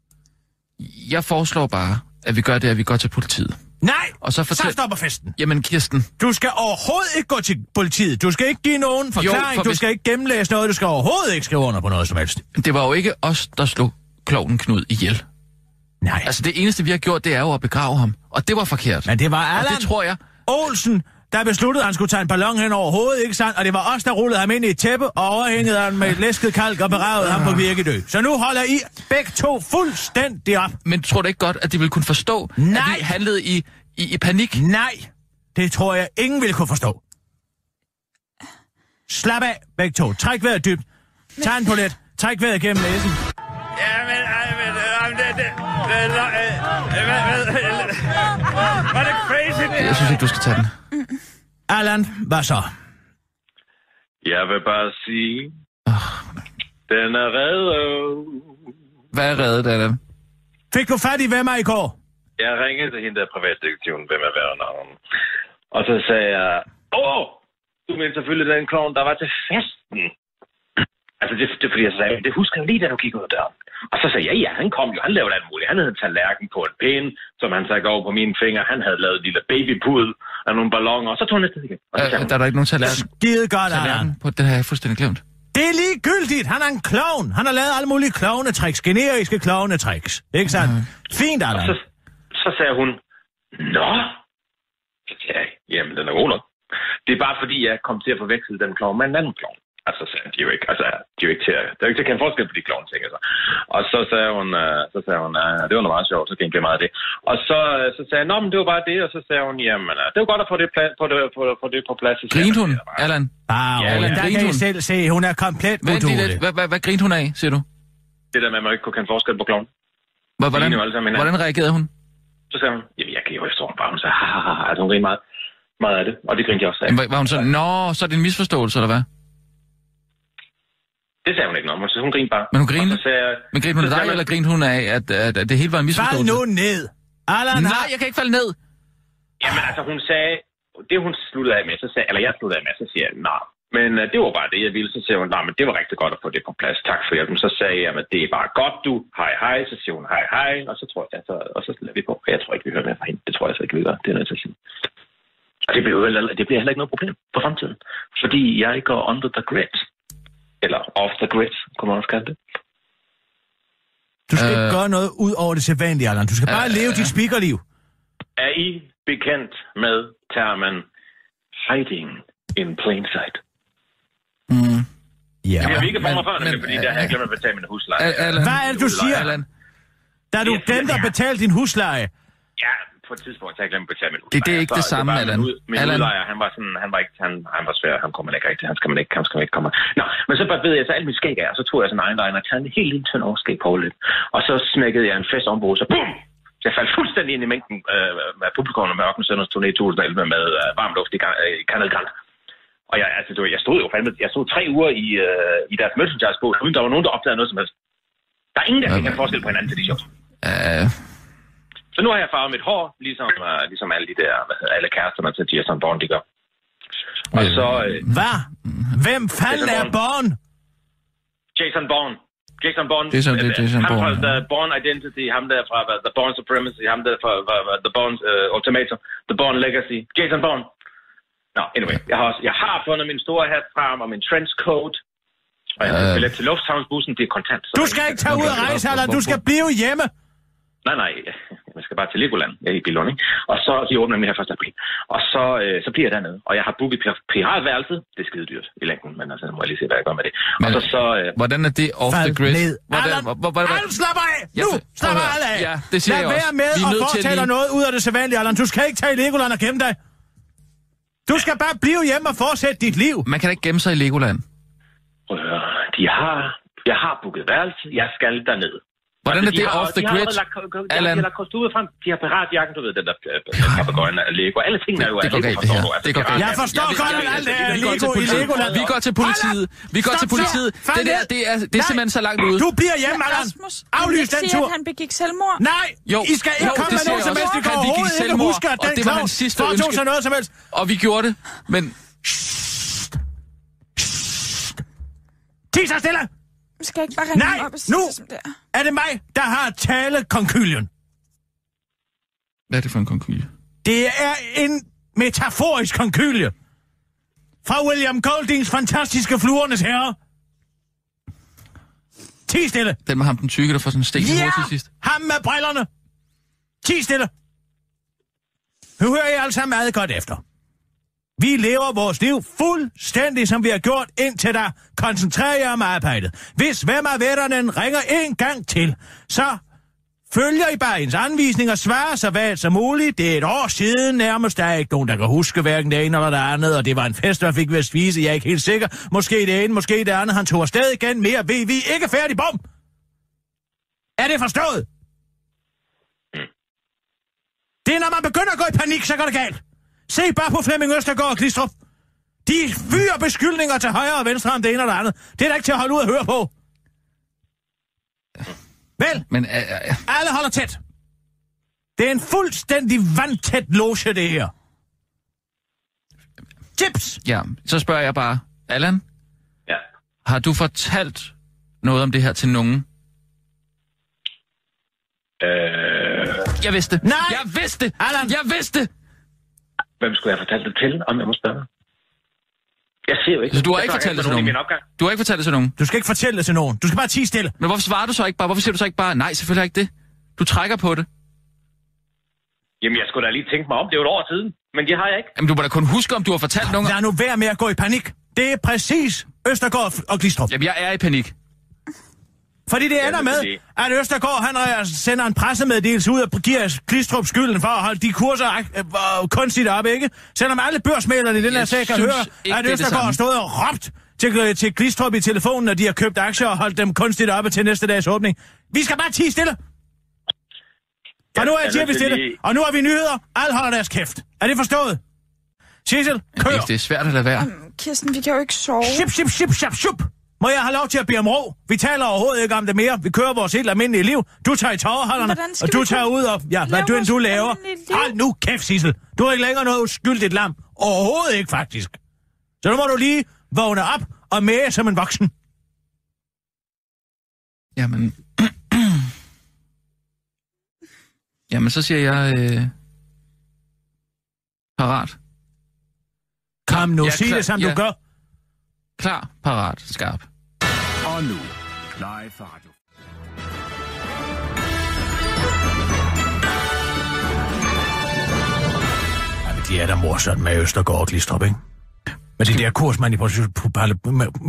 Jeg foreslår bare, at vi gør det, at vi går til politiet. Nej, Og så så fortæl... stopper festen. Jamen, Kirsten, Du skal overhovedet ikke gå til politiet. Du skal ikke give nogen forklaring. for Du hvis- skal ikke gennemlæse noget. Du skal overhovedet ikke skrive under på noget som helst. det var jo ikke os, der slog klovnen Knud ihjel. Nej, Altså, det eneste, vi har gjort, det er jo at begrave ham. Og det var forkert. men det var Og Allan det tror jeg... Olsen, der besluttede, at han skulle tage en ballon hen over hovedet, ikke sandt? Og det var os, der rullede ham ind i et tæppe og overhængede ham med et læsket kalk og beravede ham på Virkedø. Så nu holder I begge to fuldstændig op. Men tror du ikke godt, at de ville kunne forstå, Nej. at vi handlede i, i, i panik? Nej, det tror jeg ingen vil kunne forstå. Slap af, begge to. Træk vejret dybt. Tag en polet. Træk vejret gennem næsen. Jamen, ej, men, øh, det, det, det, øh, hvad, hvad, var det crazy, det Jeg synes ikke, du skal tage den. Allan, hvad så? Jeg vil bare sige, den er reddet. Hvad er reddet af dem? Fik du fat i hvem er i går? Jeg ringede til hende der privatdetektiven, hvem er værre navn. Og så sagde jeg, åh, du mener selvfølgelig den klovn, der var til festen. Altså, det, det er fordi, jeg sagde, det husker jeg lige, da du gik ud af døren. Og så sagde jeg, ja, han kom jo, han lavede alt muligt. Han havde en tallerken på en pæn, som han sagde over på mine fingre. Han havde lavet et lille babypud af nogle balloner, og så tog han afsted igen. Og så sagde Øh, hun, der er der ikke nogen tallerken. Skide godt, Allan. Tallerken på, det har jeg fuldstændig glemt. Det er ligegyldigt. Han er en klovn. Han har lavet alle mulige klovnetricks. Generiske klovnetricks. Ikke sandt? Fint, og Allan. så, så sagde hun, nå. Så sagde jeg, jamen, den er god nok. Det er bare fordi, jeg kom til at forveksle den klovn med en anden klovn. Altså, sagde, de er jo ikke, altså, de er jo ikke til at, der er jo ikke til at kende forskel på de klovn ting, altså. Og så sagde hun, uh, så sagde hun, uh, det var noget meget sjovt, så gik jeg meget af det. Og så, uh, så sagde jeg, nå, men det var bare det, og så sagde hun, jamen, uh, det var godt at få det, pla- på det, på, på det på plads. Grinte hun, Allan? Bare Ja, rolig. Allan, Der grinte kan I hun. selv se, hun er komplet Vent lige uduelig. lidt. Hvad, hvad, hvad grinte hun af, siger du? Det der med, at man ikke kunne kende forskel på klovn. Hvor- Hvordan, ligner jo alle sammen hinanden. hvordan reagerede hun? Så sagde hun, jamen, jeg kan jo forstå bare, hun sagde, ha, ha, ha, altså, hun grinte meget, meget af det, og det grinte jeg også af. Jamen, Var, var hun sådan, nå, så er det en misforståelse, eller hvad? Det sagde hun ikke noget om, så hun grinte bare. Men hun grinede? Og så sagde jeg, Men grinte hun så af dig, sagde man- eller grinte hun af, at, at, at det hele var en Fald misforståelse? nu ned. Allan har... Nej, jeg kan ikke falde ned. Jamen altså, hun sagde, det hun sluttede af med, så sagde, eller jeg sluttede af med, så siger jeg, nej. Men uh, det var bare det, jeg ville. Så siger hun, nej, men det var rigtig godt at få det på plads. Tak for hjælpen. Så sagde jeg, at det er bare godt, du. Hej, hej. Så siger hun, hej, hej. Og så tror jeg, så, og så lader vi på. Jeg tror ikke, vi hører mere fra hende. Det tror jeg så ikke, vi gør. Det er nødt til at sige. Og det bliver, heller, det bliver heller ikke noget problem på fremtiden. Fordi jeg går under the grid. Eller off the grid, kunne man også kalde det. Du skal ikke Øh. gøre noget ud over det sædvanlige, Allan. Du skal bare Øh. leve dit speakerliv. Er I bekendt med termen hiding in plain sight? Mm. Ja. Jeg vil ikke få men- mig før, men- fordi der har jeg glemt at betale min husleje. Al- Allan, Hvad er det, du siger? Allan, Da du Jeg siger- glemte at betale din husleje. Ja, på et tidspunkt, så jeg glemte at betale min husleje. Det, det er ikke så, det samme, Allan. Min, ud, min Allan. udlejer, han var sådan, han var ikke, han, han var svær, han kommer ikke rigtigt, han skal man ikke, han skal man ikke komme. Nå, men så bare ved jeg, så alt mit skæg er, og så tog jeg sådan en eyeliner og taget en helt lille tynd overskæg på lidt. Og så smækkede jeg en fest ombord, så bum! Jeg faldt fuldstændig ind i mængden øh, med publikum og Mørken Sønders turné i to tusind og elleve med øh, varm luft i, øh, i Canal Grande. Og jeg, altså, jeg stod jo fandme, jeg stod tre uger i, øh, i deres merchandise-bog, uden der var nogen, der opdagede noget som helst. Der er ingen, der kan forskel på hinanden til de shows. Uh... Så nu har jeg farvet mit hår, ligesom, uh, ligesom alle de der, hvad hedder, alle kæresterne til Jason Bourne, de gør. Og så... Øh, Hvad? Hvem fanden er Bourne? Jason Bourne. Jason Bourne. Jason, det er Jason ham Bourne. Ham fra The Bourne Identity, ham der fra uh, The Bourne Supremacy, ham der fra uh, The Bourne uh, Ultimatum, The Bourne Legacy. Jason Bourne. Nå, anyway. Jeg har, også, jeg har fundet min store hat frem og min trenchcoat. Og jeg har uh, billet til lufthavnsbussen, det er kontant. Du skal ikke tage ud og rejse, eller du skal blive hjemme. Nej, nej, jeg skal bare til Legoland. Jeg er i Billund, ikke? Og så, de åbner nemlig her første april. Og så, øh, så bliver jeg dernede. Og jeg har booket piratværelset. Det er skide dyrt i længden, men altså, nu må jeg lige se, hvad jeg gør med det. Men, og så, så, øh, hvordan er det off the grid? Hvordan, Allan, slap af! Nu, slap af alle af! Ja, det siger Lad jeg også. være med at foretage dig noget ud af det sædvanlige, Allan. Du skal ikke tage i Legoland og gemme dig. Du skal bare blive hjemme og fortsætte dit liv. Man kan da ikke gemme sig i Legoland. Øh, de har, jeg har booket værelse. Jeg skal derned. Hvordan altså, er det har, off the de grid? Har lagt, de, har, de har lagt kostumet frem. De har piratjakken, du ved, den der papagøjen af Lego. Alle tingene er jo af Lego. Det går galt, det her. Det går galt. Jeg forstår godt, at alt er Lego i Legoland. Vi går til politiet. Vi går til politiet. Det der, det er, det er simpelthen så langt ude. Du bliver hjemme, Allan. Aflys den tur. Han begik selvmord. Nej, jo, I skal ikke jo, komme med noget som helst. Det går overhovedet ikke huske, at den klovn foretog sig noget som helst. Og vi gjorde det, men... Tig sig stille! Vi skal ikke bare ringe Nej, op og sige nu det som det er. er det mig, der har talekonkylien. Hvad er det for en konkylie? Det er en metaforisk konkylie. Fra William Goldings fantastiske Fluernes Herre. Tig stille. Den med ham den tykke, der får sådan en stik i hovedet til sidst. Ham med brillerne. Tig stille. Nu hører I alle sammen meget godt efter. Vi lever vores liv fuldstændig, som vi har gjort, indtil der koncentrerer jer om arbejdet. Hvis hvem af vætterne ringer en gang til, så følger I bare ens anvisning og svarer så hvad som muligt. Det er et år siden nærmest. Der er ikke nogen, der kan huske hverken det ene eller det andet, og det var en fest, der fik ved at spise. Jeg er ikke helt sikker. Måske det ene, måske det andet. Han tog afsted igen. Mere ved vi ikke. Færdig, bum! Er det forstået? Det er, når man begynder at gå i panik, så går det galt. Se bare på Flemming Østergaard og Glistrup. De fyrer beskyldninger til højre og venstre om det ene og det andet. Det er da ikke til at holde ud og høre på. Vel? Men, uh, uh, alle holder tæt. Det er en fuldstændig vandtæt loge, det her. Tips! Ja, så spørger jeg bare, Allan? Ja. Har du fortalt noget om det her til nogen? Øh... Jeg vidste. Nej! Jeg vidste! Allan! Jeg vidste! Hvem skulle jeg fortælle det til, om jeg må spørge? Jeg ser jo ikke. Så du har jeg ikke fortalt det til nogen? nogen? Du har ikke fortalt det til nogen? Du skal ikke fortælle det til nogen. Du skal bare tie stille. Men hvorfor svarer du så ikke bare? Hvorfor siger du så ikke bare, nej, selvfølgelig ikke det? Du trækker på det. Jamen, jeg skulle da lige tænke mig om. Det er jo et år siden. Men det har jeg ikke. Jamen, du må da kun huske, om du har fortalt nogen. Lad nu være med at gå i panik. Det er præcis Østergaard og Glistrup. Jamen, jeg er i panik. Fordi det ender med, at Østergaard, han sender en pressemeddelelse ud og giver Glistrup skylden for at holde de kurser øh, kunstigt op, ikke? Selvom alle børsmælerne i den her sag kan høre, at Østergaard har stået og råbt til, til Glistrup i telefonen, når de har købt aktier og holdt dem kunstigt oppe til næste dags åbning. Vi skal bare tie stille. For nu er jeg vi stille, og nu har vi nyheder. Alle holder deres kæft. Er det forstået? Sissel, kør! Det, det er svært at lade være. Um, Kirsten, vi kan jo ikke sove. Ship, ship, ship, ship, ship. Må jeg have lov til at bede om ro? Vi taler overhovedet ikke om det mere. Vi kører vores helt almindelige liv. Du tager i tårerholderne, og du tager ud og... Ja, hvad du end du laver. Hold nu kæft, Sissel. Du er ikke længere noget uskyldigt lam. Overhovedet ikke, faktisk. Så nu må du lige vågne op og mæge som en voksen. Jamen... Jamen, så siger jeg... Øh... Parat. Kom nu, ja, sig klar, det, som ja. du gør. Klar, parat, skarp. Og nu, live radio. Jamen, de er da morsomt med Østergaard og Glistrup, ikke? Men det der kursmanipulation,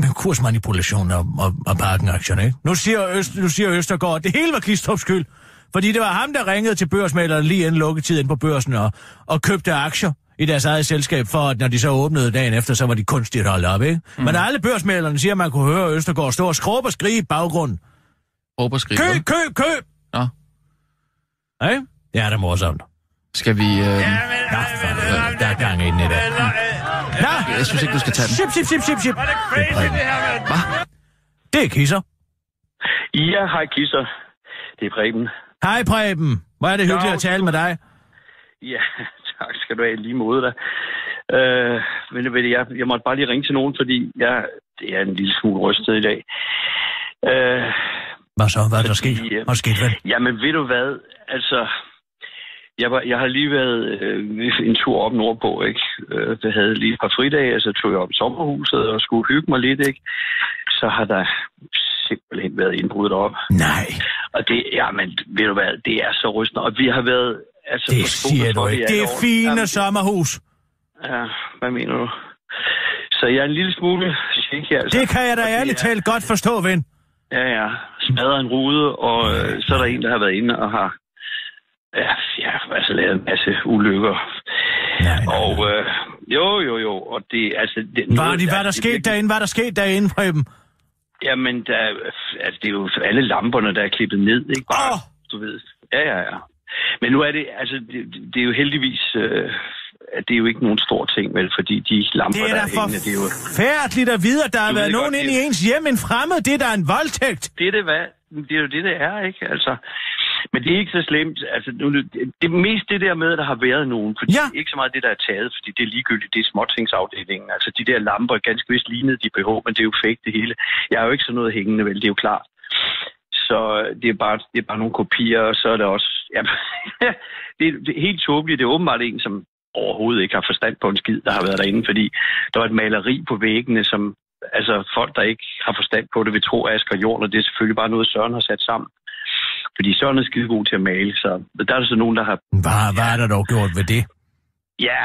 kursmanipulation og, og, og parkenaktioner, ikke? Nu siger, Øst, nu siger Østergaard, at det hele var Glistrups skyld. Fordi det var ham, der ringede til børsmæglerne lige inden lukketid ind på børsen og, og købte aktier i deres eget selskab, for at når de så åbnede dagen efter, så var de kunstigt holdt op, ikke? Mm. Men alle børsmæglerne siger, at man kunne høre Østergaard stå og skråbe og skrige i baggrunden. Råbe og skrige? Køb, køb, køb! Nå. Ja, det er da morsomt. Skal vi... Øh... Ja, men, der er gang i den i dag. Nå, jeg synes ikke, du skal tage den. Sip, sip, sip, sip, sip. Hvad? Det er Kisser. Ja, hej Kisser. Det er Preben. Hej Preben. Hvor er det hyggeligt Nå, at tale med dig. Ja, tak skal du have lige måde dig. Øh, men ved jeg, jeg måtte bare lige ringe til nogen, fordi jeg, det er en lille smule rystet i dag. Øh, hvad så? Hvad er der sket? Øh, Hvad skete, vel? Jamen ved du hvad? Altså, jeg, var, jeg har lige været øh, en tur op nordpå, ikke? Øh, jeg havde lige et par fridage, så tog jeg op i sommerhuset og skulle hygge mig lidt, ikke? Så har der simpelthen været indbrud op. Nej. Og det, jamen, ved du hvad, det er så rystende. Og vi har været... Altså, det siger du ikke. Det er fine jamen, sommerhus. Ja, hvad mener du? Så jeg er en lille smule tjek her. Altså. Det kan jeg da ærligt talt godt forstå, ven. Ja, ja. Smadret en rude, og øh, så er der en, der har været inde og har... Ja, ja altså lavet en masse ulykker. Nej, nej, og øh, jo, jo, jo. Og det, altså... Det, var noget, de, hvad der det, sket det, derinde? Hvad der sket derinde, Preben? Jamen, der, altså, det er jo alle lamperne, der er klippet ned, ikke bare, oh. du ved. Ja, ja, ja. Men nu er det, altså, det, det er jo heldigvis, øh, at det er jo ikke nogen stor ting, vel, fordi de lamper, der er hængende, det er jo... Det er da forfærdeligt at vide, at der har været nogen ind i ens hjem, en fremmed, det er da en voldtægt. Det er det, hvad? Det er jo det, det er, ikke? Altså, men det er ikke så slemt. Altså, nu, det er mest det der med, at der har været nogen, fordi ja. Ikke så meget det, der er taget, fordi det er ligegyldigt, det er småtingsafdelingen. Altså, de der lamper er ganske vist lignede de B H, men det er jo fake det hele. Jeg har jo ikke sådan noget hængende, vel, det er jo klart. Så det er bare, det er bare nogle kopier, og så er det også... Ja, det, er, det er helt tåbeligt. Det er åbenbart en, som overhovedet ikke har forstand på en skid, der har været derinde, fordi der var et maleri på væggene, som altså folk, der ikke har forstand på det, vil tro Asger Jorn, og det er selvfølgelig bare noget, Søren har sat sammen. Fordi Søren er skide god til at male, så der er der så nogen, der har... Hvad, hvad er der dog gjort ved det? Ja,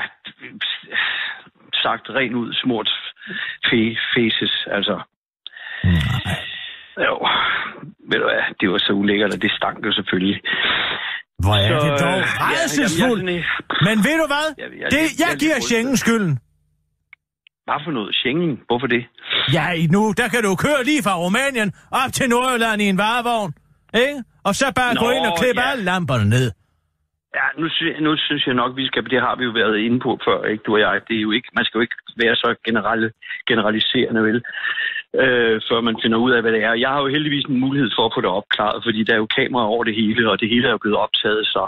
sagt rent ud, smurt faces, altså... Nej. Jo, ved du hvad, det var så ulækkert, og det stank jo selvfølgelig. Hvor er så, det dog rædselsfuldt. Ja, men ved du hvad? Jeg, jeg, det, jeg, jeg giver Schengen skylden. Hvad for noget? Schengen? Hvorfor det? Ja, nu, der kan du køre lige fra Rumænien op til Nordjylland i en varevogn, ikke? Og så bare Nå, gå ind og klippe ja. alle lamperne ned. Ja, nu, nu synes jeg nok, vi skal, det har vi jo været inde på før, ikke? Du og jeg, det er jo ikke, man skal jo ikke være så generelle, generaliserende, vel? Øh, før man finder ud af, hvad det er. Jeg har jo heldigvis en mulighed for at få det opklaret, fordi der er jo kameraer over det hele, og det hele er jo blevet optaget, så...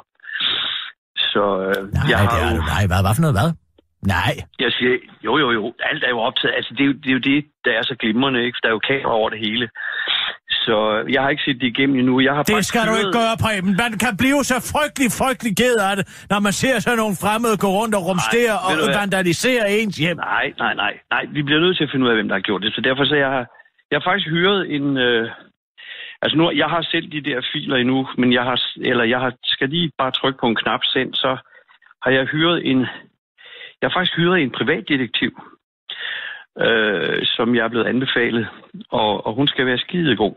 så øh, nej, jeg har det er jo... du. Nej, hvad, hvad for noget, hvad? Nej. Jeg siger, jo, jo, jo, alt er jo optaget. Altså, det er jo det, er jo det der er så glimrende, ikke? Der er jo kameraer over det hele. Så jeg har ikke set det igennem endnu. Jeg har det skal du ikke gøre, Preben. Man kan blive så frygtelig, frygtelig ked af det, når man ser sådan nogle fremmede gå rundt og rumstere og vandalisere ens hjem. Nej, nej, nej, nej. Vi bliver nødt til at finde ud af, hvem der har gjort det. Så derfor så jeg har jeg har faktisk hyret en... Øh, altså nu, jeg har selv de der filer endnu, men jeg har, eller jeg har, skal lige bare trykke på en knap send, så har jeg hyret en... Jeg har faktisk hyret en privatdetektiv, øh, som jeg er blevet anbefalet, og, og hun skal være skidegod.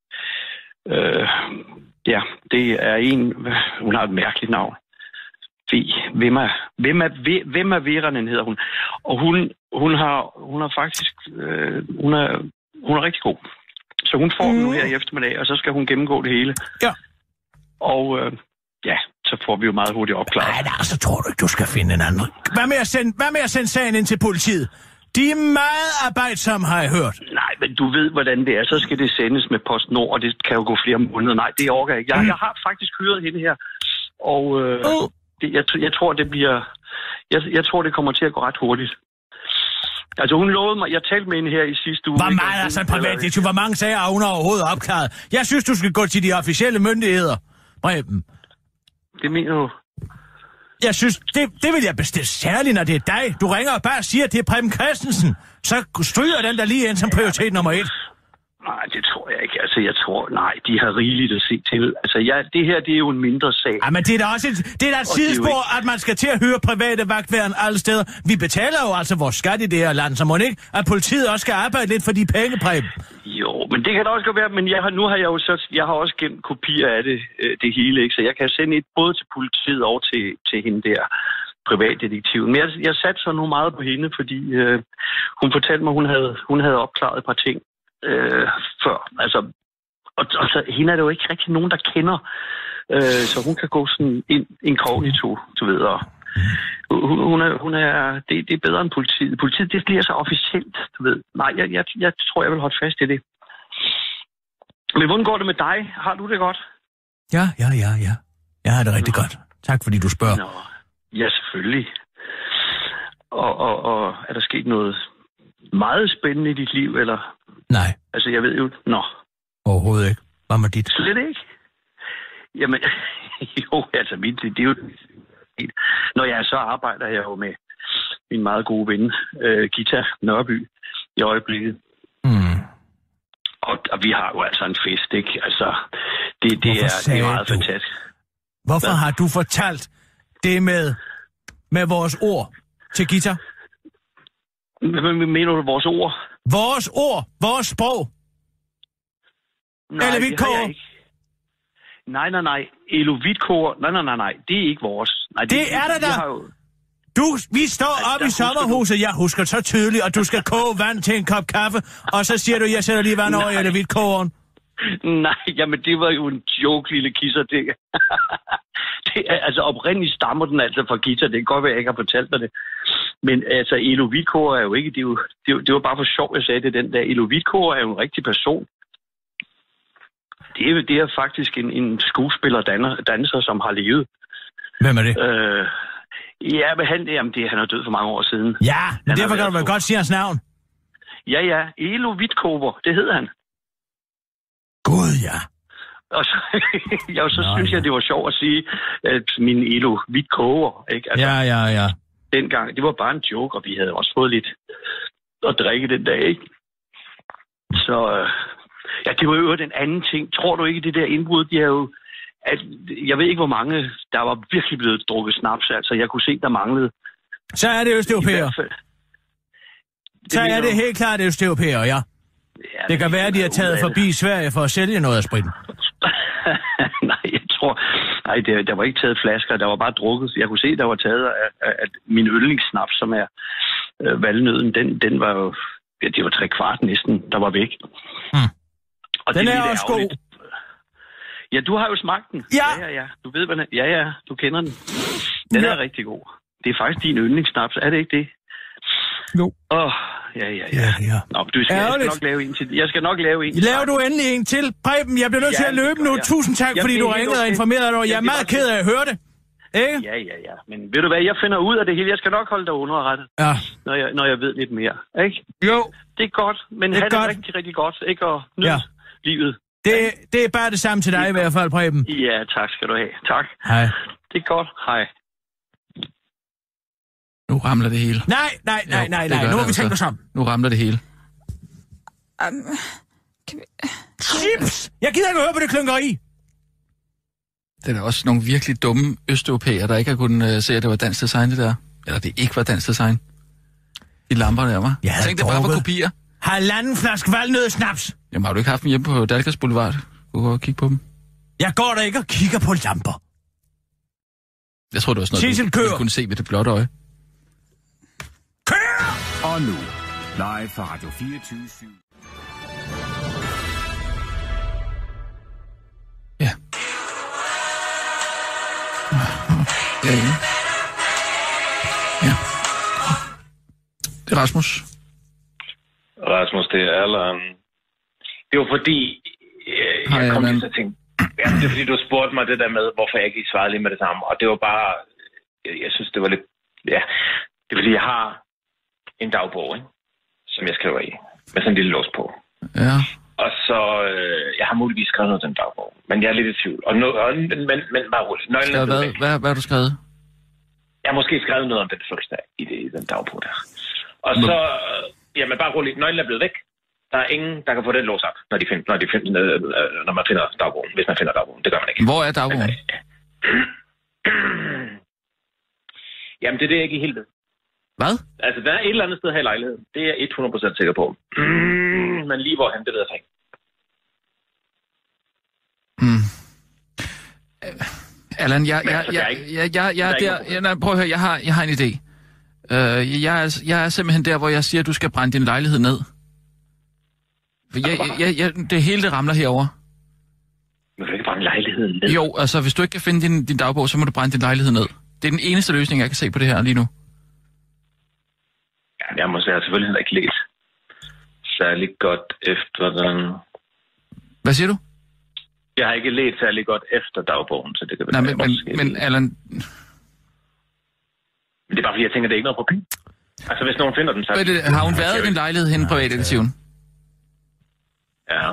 Øh, ja, det er en... Hun har et mærkeligt navn. Hvem er, hvem er, hvem er Veranen, hedder hun. Og hun, hun, har, hun har faktisk... Øh, hun, er, hun er rigtig god. Så hun får mm. den nu her i eftermiddag, og så skal hun gennemgå det hele. Ja. Og øh, ja, så får vi jo meget hurtigt opklaret. Nej, nej, så tror du ikke, du skal finde en anden. Hvad med at sende, hvad med at sende sagen ind til politiet? De er meget arbejdsomme, har jeg hørt. Nej, men du ved, hvordan det er. Så skal det sendes med PostNord, og det kan jo gå flere måneder. Nej, det orker jeg ikke. Jeg, mm. jeg har faktisk hyret hende her, og øh, uh. det, jeg, jeg tror, det bliver... Jeg, jeg tror, det kommer til at gå ret hurtigt. Altså, hun lovede mig... Jeg talte med hende her i sidste uge. Hvor meget er så en privatdetektiv? Hvor mange sager har hun overhovedet opklaret? Jeg synes, du skal gå til de officielle myndigheder, Preben. Det mener du? Jeg synes, det, det vil jeg bestille særligt, når det er dig. Du ringer og bare siger, at det er Preben Christensen. Så stryger den der lige ind som prioritet nummer et. Nej, det tror jeg ikke. Altså, jeg tror, nej, de har rigeligt at se til. Altså, ja, det her, det er jo en mindre sag. Ja, men det er da også et, det er da et sidespor, ikke... at man skal til at høre private vagtværn alle steder. Vi betaler jo altså vores skat i det her land, så må ikke, at politiet også skal arbejde lidt for de penge, Preben. Jo, Men det kan da også godt være, men jeg har, nu har jeg jo så, jeg har også gemt kopier af det, det hele, ikke? Så jeg kan sende et både til politiet og til, til hende der, privatdetektiven. Men jeg, jeg satte så nu meget på hende, fordi øh, hun fortalte mig, hun havde, hun havde opklaret et par ting øh, før. Altså, og, og så hende er der jo ikke rigtig nogen, der kender, øh, så hun kan gå sådan ind inkognito, du ved, og hun, hun er, hun er det, det er bedre end politiet. Politiet, det bliver så officielt, du ved. Nej, jeg, jeg, jeg tror, jeg vil holde fast i det. Men hvordan går det med dig? Har du det godt? Ja, ja, ja, ja. Jeg har det rigtig Nå. godt. Tak, fordi du spørger. Nå. Ja, selvfølgelig. Og, og, og er der sket noget meget spændende i dit liv, eller? Nej. Altså, jeg ved jo... Nå. Overhovedet ikke. Hvad med dit? Slet ikke? Jamen, jo, altså, mit, det er jo... Når jeg så arbejder jeg jo med min meget gode ven, uh, Gita Nørby, i øjeblikket. Mm. Og, og vi har jo altså en fest, ikke? Altså, det, det, er, det er meget du? fantastisk. Hvorfor Hvad? har du fortalt det med, med vores ord til Gita? Hvad mener du, vores ord? Vores ord, vores sprog. Nej, Eller det har jeg ikke. Nej, nej, nej. Elovitkoer, nej, nej, nej, nej. Det er ikke vores. Nej, det, det er der da. Jo... Du, vi står altså, oppe i sommerhuset, du... jeg husker så tydeligt, og du skal koge vand til en kop kaffe, og så siger du, jeg sætter lige vand over i elevitkogeren. Nej, jamen det var jo en joke, lille kisser. Det, det er, altså oprindeligt stammer den altså fra Gita. Det kan godt være, jeg ikke har fortalt dig det. Men altså, elovitkoer er jo ikke, det, er jo, det, er jo, det var bare for sjov, jeg sagde det den der. Elovitkoer er jo en rigtig person. Det er, det er faktisk en, en skuespiller, danser, danser, som har levet. Hvem er det? Øh, ja, men han, jamen, det, han er død for mange år siden. Ja, men han derfor kan du vel godt sige hans navn. Ja, ja. Elovitkover, det hedder han. Gud, ja. Og så, ja, så Nå, synes ja. jeg, det var sjovt at sige, at min elovitkover, ikke? Altså, ja, ja, ja. Dengang, det var bare en joke, og vi havde også fået lidt at drikke den dag, ikke? Så, ja, det var jo en anden ting. Tror du ikke, det der indbrud, de er jo... At, jeg ved ikke, hvor mange, der var virkelig blevet drukket snaps, altså jeg kunne se, der manglede. Så er det østeuropæer. Så er det helt klart østeuropæer, ja. Ja, det kan være, at de har taget forbi Sverige for at sælge noget af spritten. Nej, jeg tror... Nej, der, der var ikke taget flasker, der var bare drukket. Jeg kunne se, der var taget af, af, af min yndlingssnaps, som er øh, valnøden. Den, den var jo... Ja, det var tre kvart næsten, der var væk. Hmm. Og den det er også god. Ja, du har jo smagt den. Ja. Ja, ja, ja. Du ved, hvad den er. Ja, ja, du kender den. Den ja. er rigtig god. Det er faktisk din yndlingssnaps, er det ikke det? Jo. Åh, oh, ja, ja, ja. ja, ja. Nå, du skal, jeg skal nok lave en til. Jeg skal nok lave en. Laver du endelig en til? Preben, jeg bliver nødt ja, til at løbe nu. Ja. Tusind tak, jeg fordi du ringede og informerede dig. Jeg er meget ked af at høre det. Ikke? Ja, ja, ja. Men ved du hvad, jeg finder ud af det hele. Jeg skal nok holde dig underrettet, ja. når, jeg, når jeg ved lidt mere. Ikke? Jo. Det er godt, men det er have godt. Det rigtig, rigtig godt. Ikke at nyde ja. livet. Det, det er bare det samme til dig i hvert fald, Preben. Ja, tak skal du have. Tak. Hej. Det er godt. Hej. Nu ramler det hele. Nej, nej, nej, nej, nej. Nu har vi tænkt os om. Nu ramler det hele. Um, kan vi... Chips! Jeg gider ikke høre på det klynkeri. Det er da også nogle virkelig dumme østeuropæere, der ikke har kunnet uh, se, at det var dansk design, det der. Eller det ikke var dansk design. De lamper der, var. Jeg tænkte, det bare var kopier. Halvanden flaske valnødsnaps. Jamen, har du ikke haft dem hjemme på Dalgas Boulevard? Du kan gå og kigge på dem. Jeg går der ikke og kigger på lamper. Jeg tror, det var sådan noget, du, du kunne se ved det blotte øje. Kør! Og nu, live fra Radio fireogtyve syv. Ja. Ja, ja. Ja. Det er Rasmus. Rasmus, det er Allan. Det var fordi, øh, jeg Hej, kom til at tænke, ja, det er fordi, du spurgte mig det der med, hvorfor jeg ikke svarede lige med det samme. Og det var bare, jeg, jeg synes, det var lidt, ja, det er fordi, jeg har en dagbog, ikke? Som jeg skriver i, med sådan en lille lås på. Ja. Og så, øh, jeg har muligvis skrevet noget af den dagbog, men jeg er lidt i tvivl. Og no, og, men, men, men bare roligt. Hvad, hvad, hvad, hvad har du skrevet? Jeg har måske skrevet noget om den fødselsdag i, det, i den dagbog der. Og så, øh, jamen bare roligt, nøglen er blevet væk. Der er ingen, der kan få den lås op, når, de find, når, de find, øh, når man finder dagbogen, hvis man finder dagbogen. Det gør man ikke. Hvor er dagbogen? Jamen, det er det, jeg ikke helt ved. Hvad? Altså, der er et eller andet sted her i lejligheden. Det er jeg hundrede procent sikker på. Mm, men lige hvorhen, det ved jeg ikke. Mm. Allan, jeg, jeg, jeg, jeg, jeg, jeg, der, jeg, nej, prøv at høre, jeg har, jeg har en idé. Uh, jeg, er, jeg er simpelthen der, hvor jeg siger, at du skal brænde din lejlighed ned. For jeg, jeg, jeg, jeg, det hele det ramler herover. Du kan ikke brænde lejligheden ned. Jo, altså hvis du ikke kan finde din, din dagbog, så må du brænde din lejlighed ned. Det er den eneste løsning, jeg kan se på det her lige nu. Ja, jeg må sige, jeg har selvfølgelig heller ikke læst særlig godt efter den. Hvad siger du? Jeg har ikke læst særlig godt efter dagbogen, så det kan Nej, være... men, men, men Allan... Men det er bare fordi, jeg tænker, det er ikke noget problem. Altså, hvis nogen finder den, så... Det, har hun været i din lejlighed henne på privatdetektiven? Ja.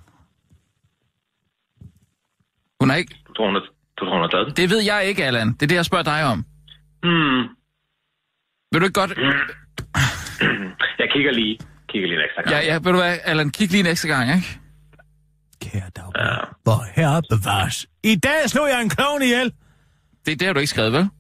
Hun er ikke... Du tror, hun er, du tror, hun er taget? Det ved jeg ikke, Allan. Det er det, jeg spørger dig om. Hmm. Vil du ikke godt... Jeg kigger lige. Kigger lige en ekstra gang. Ja, ja, ved du hvad, Allan, kig lige en ekstra gang, ikke? Kære dagbog, ja. Hvor herre bevares. I dag slog jeg en klovn ihjel. Det, det har du ikke skrevet, vel?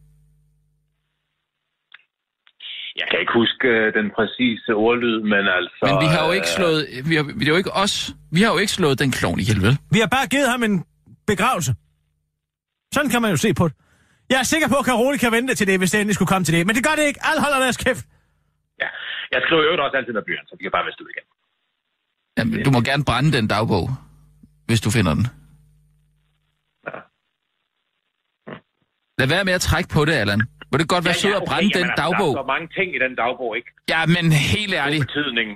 Jeg kan ikke huske uh, den præcise ordlyd, men altså... Men vi har jo ikke slået... Vi har, vi har jo ikke os... Vi har jo ikke slået den klovn ihjel, vel? Vi har bare givet ham en begravelse. Sådan kan man jo se på det. Jeg er sikker på, at Caroline kan vente til det, hvis det endelig skulle komme til det. Men det gør det ikke. Alle holder deres kæft. Ja, jeg skriver jo også altid med blyant, så de kan bare viste ud igen. Jamen, du må gerne brænde den dagbog, hvis du finder den. Ja. Hm. Lad være med at trække på det, Allan. Må det godt være ja, sød ja, okay, at brænde jamen, den dagbog? Der er så mange ting i den dagbog, ikke? Ja, men helt ærligt. Betydning.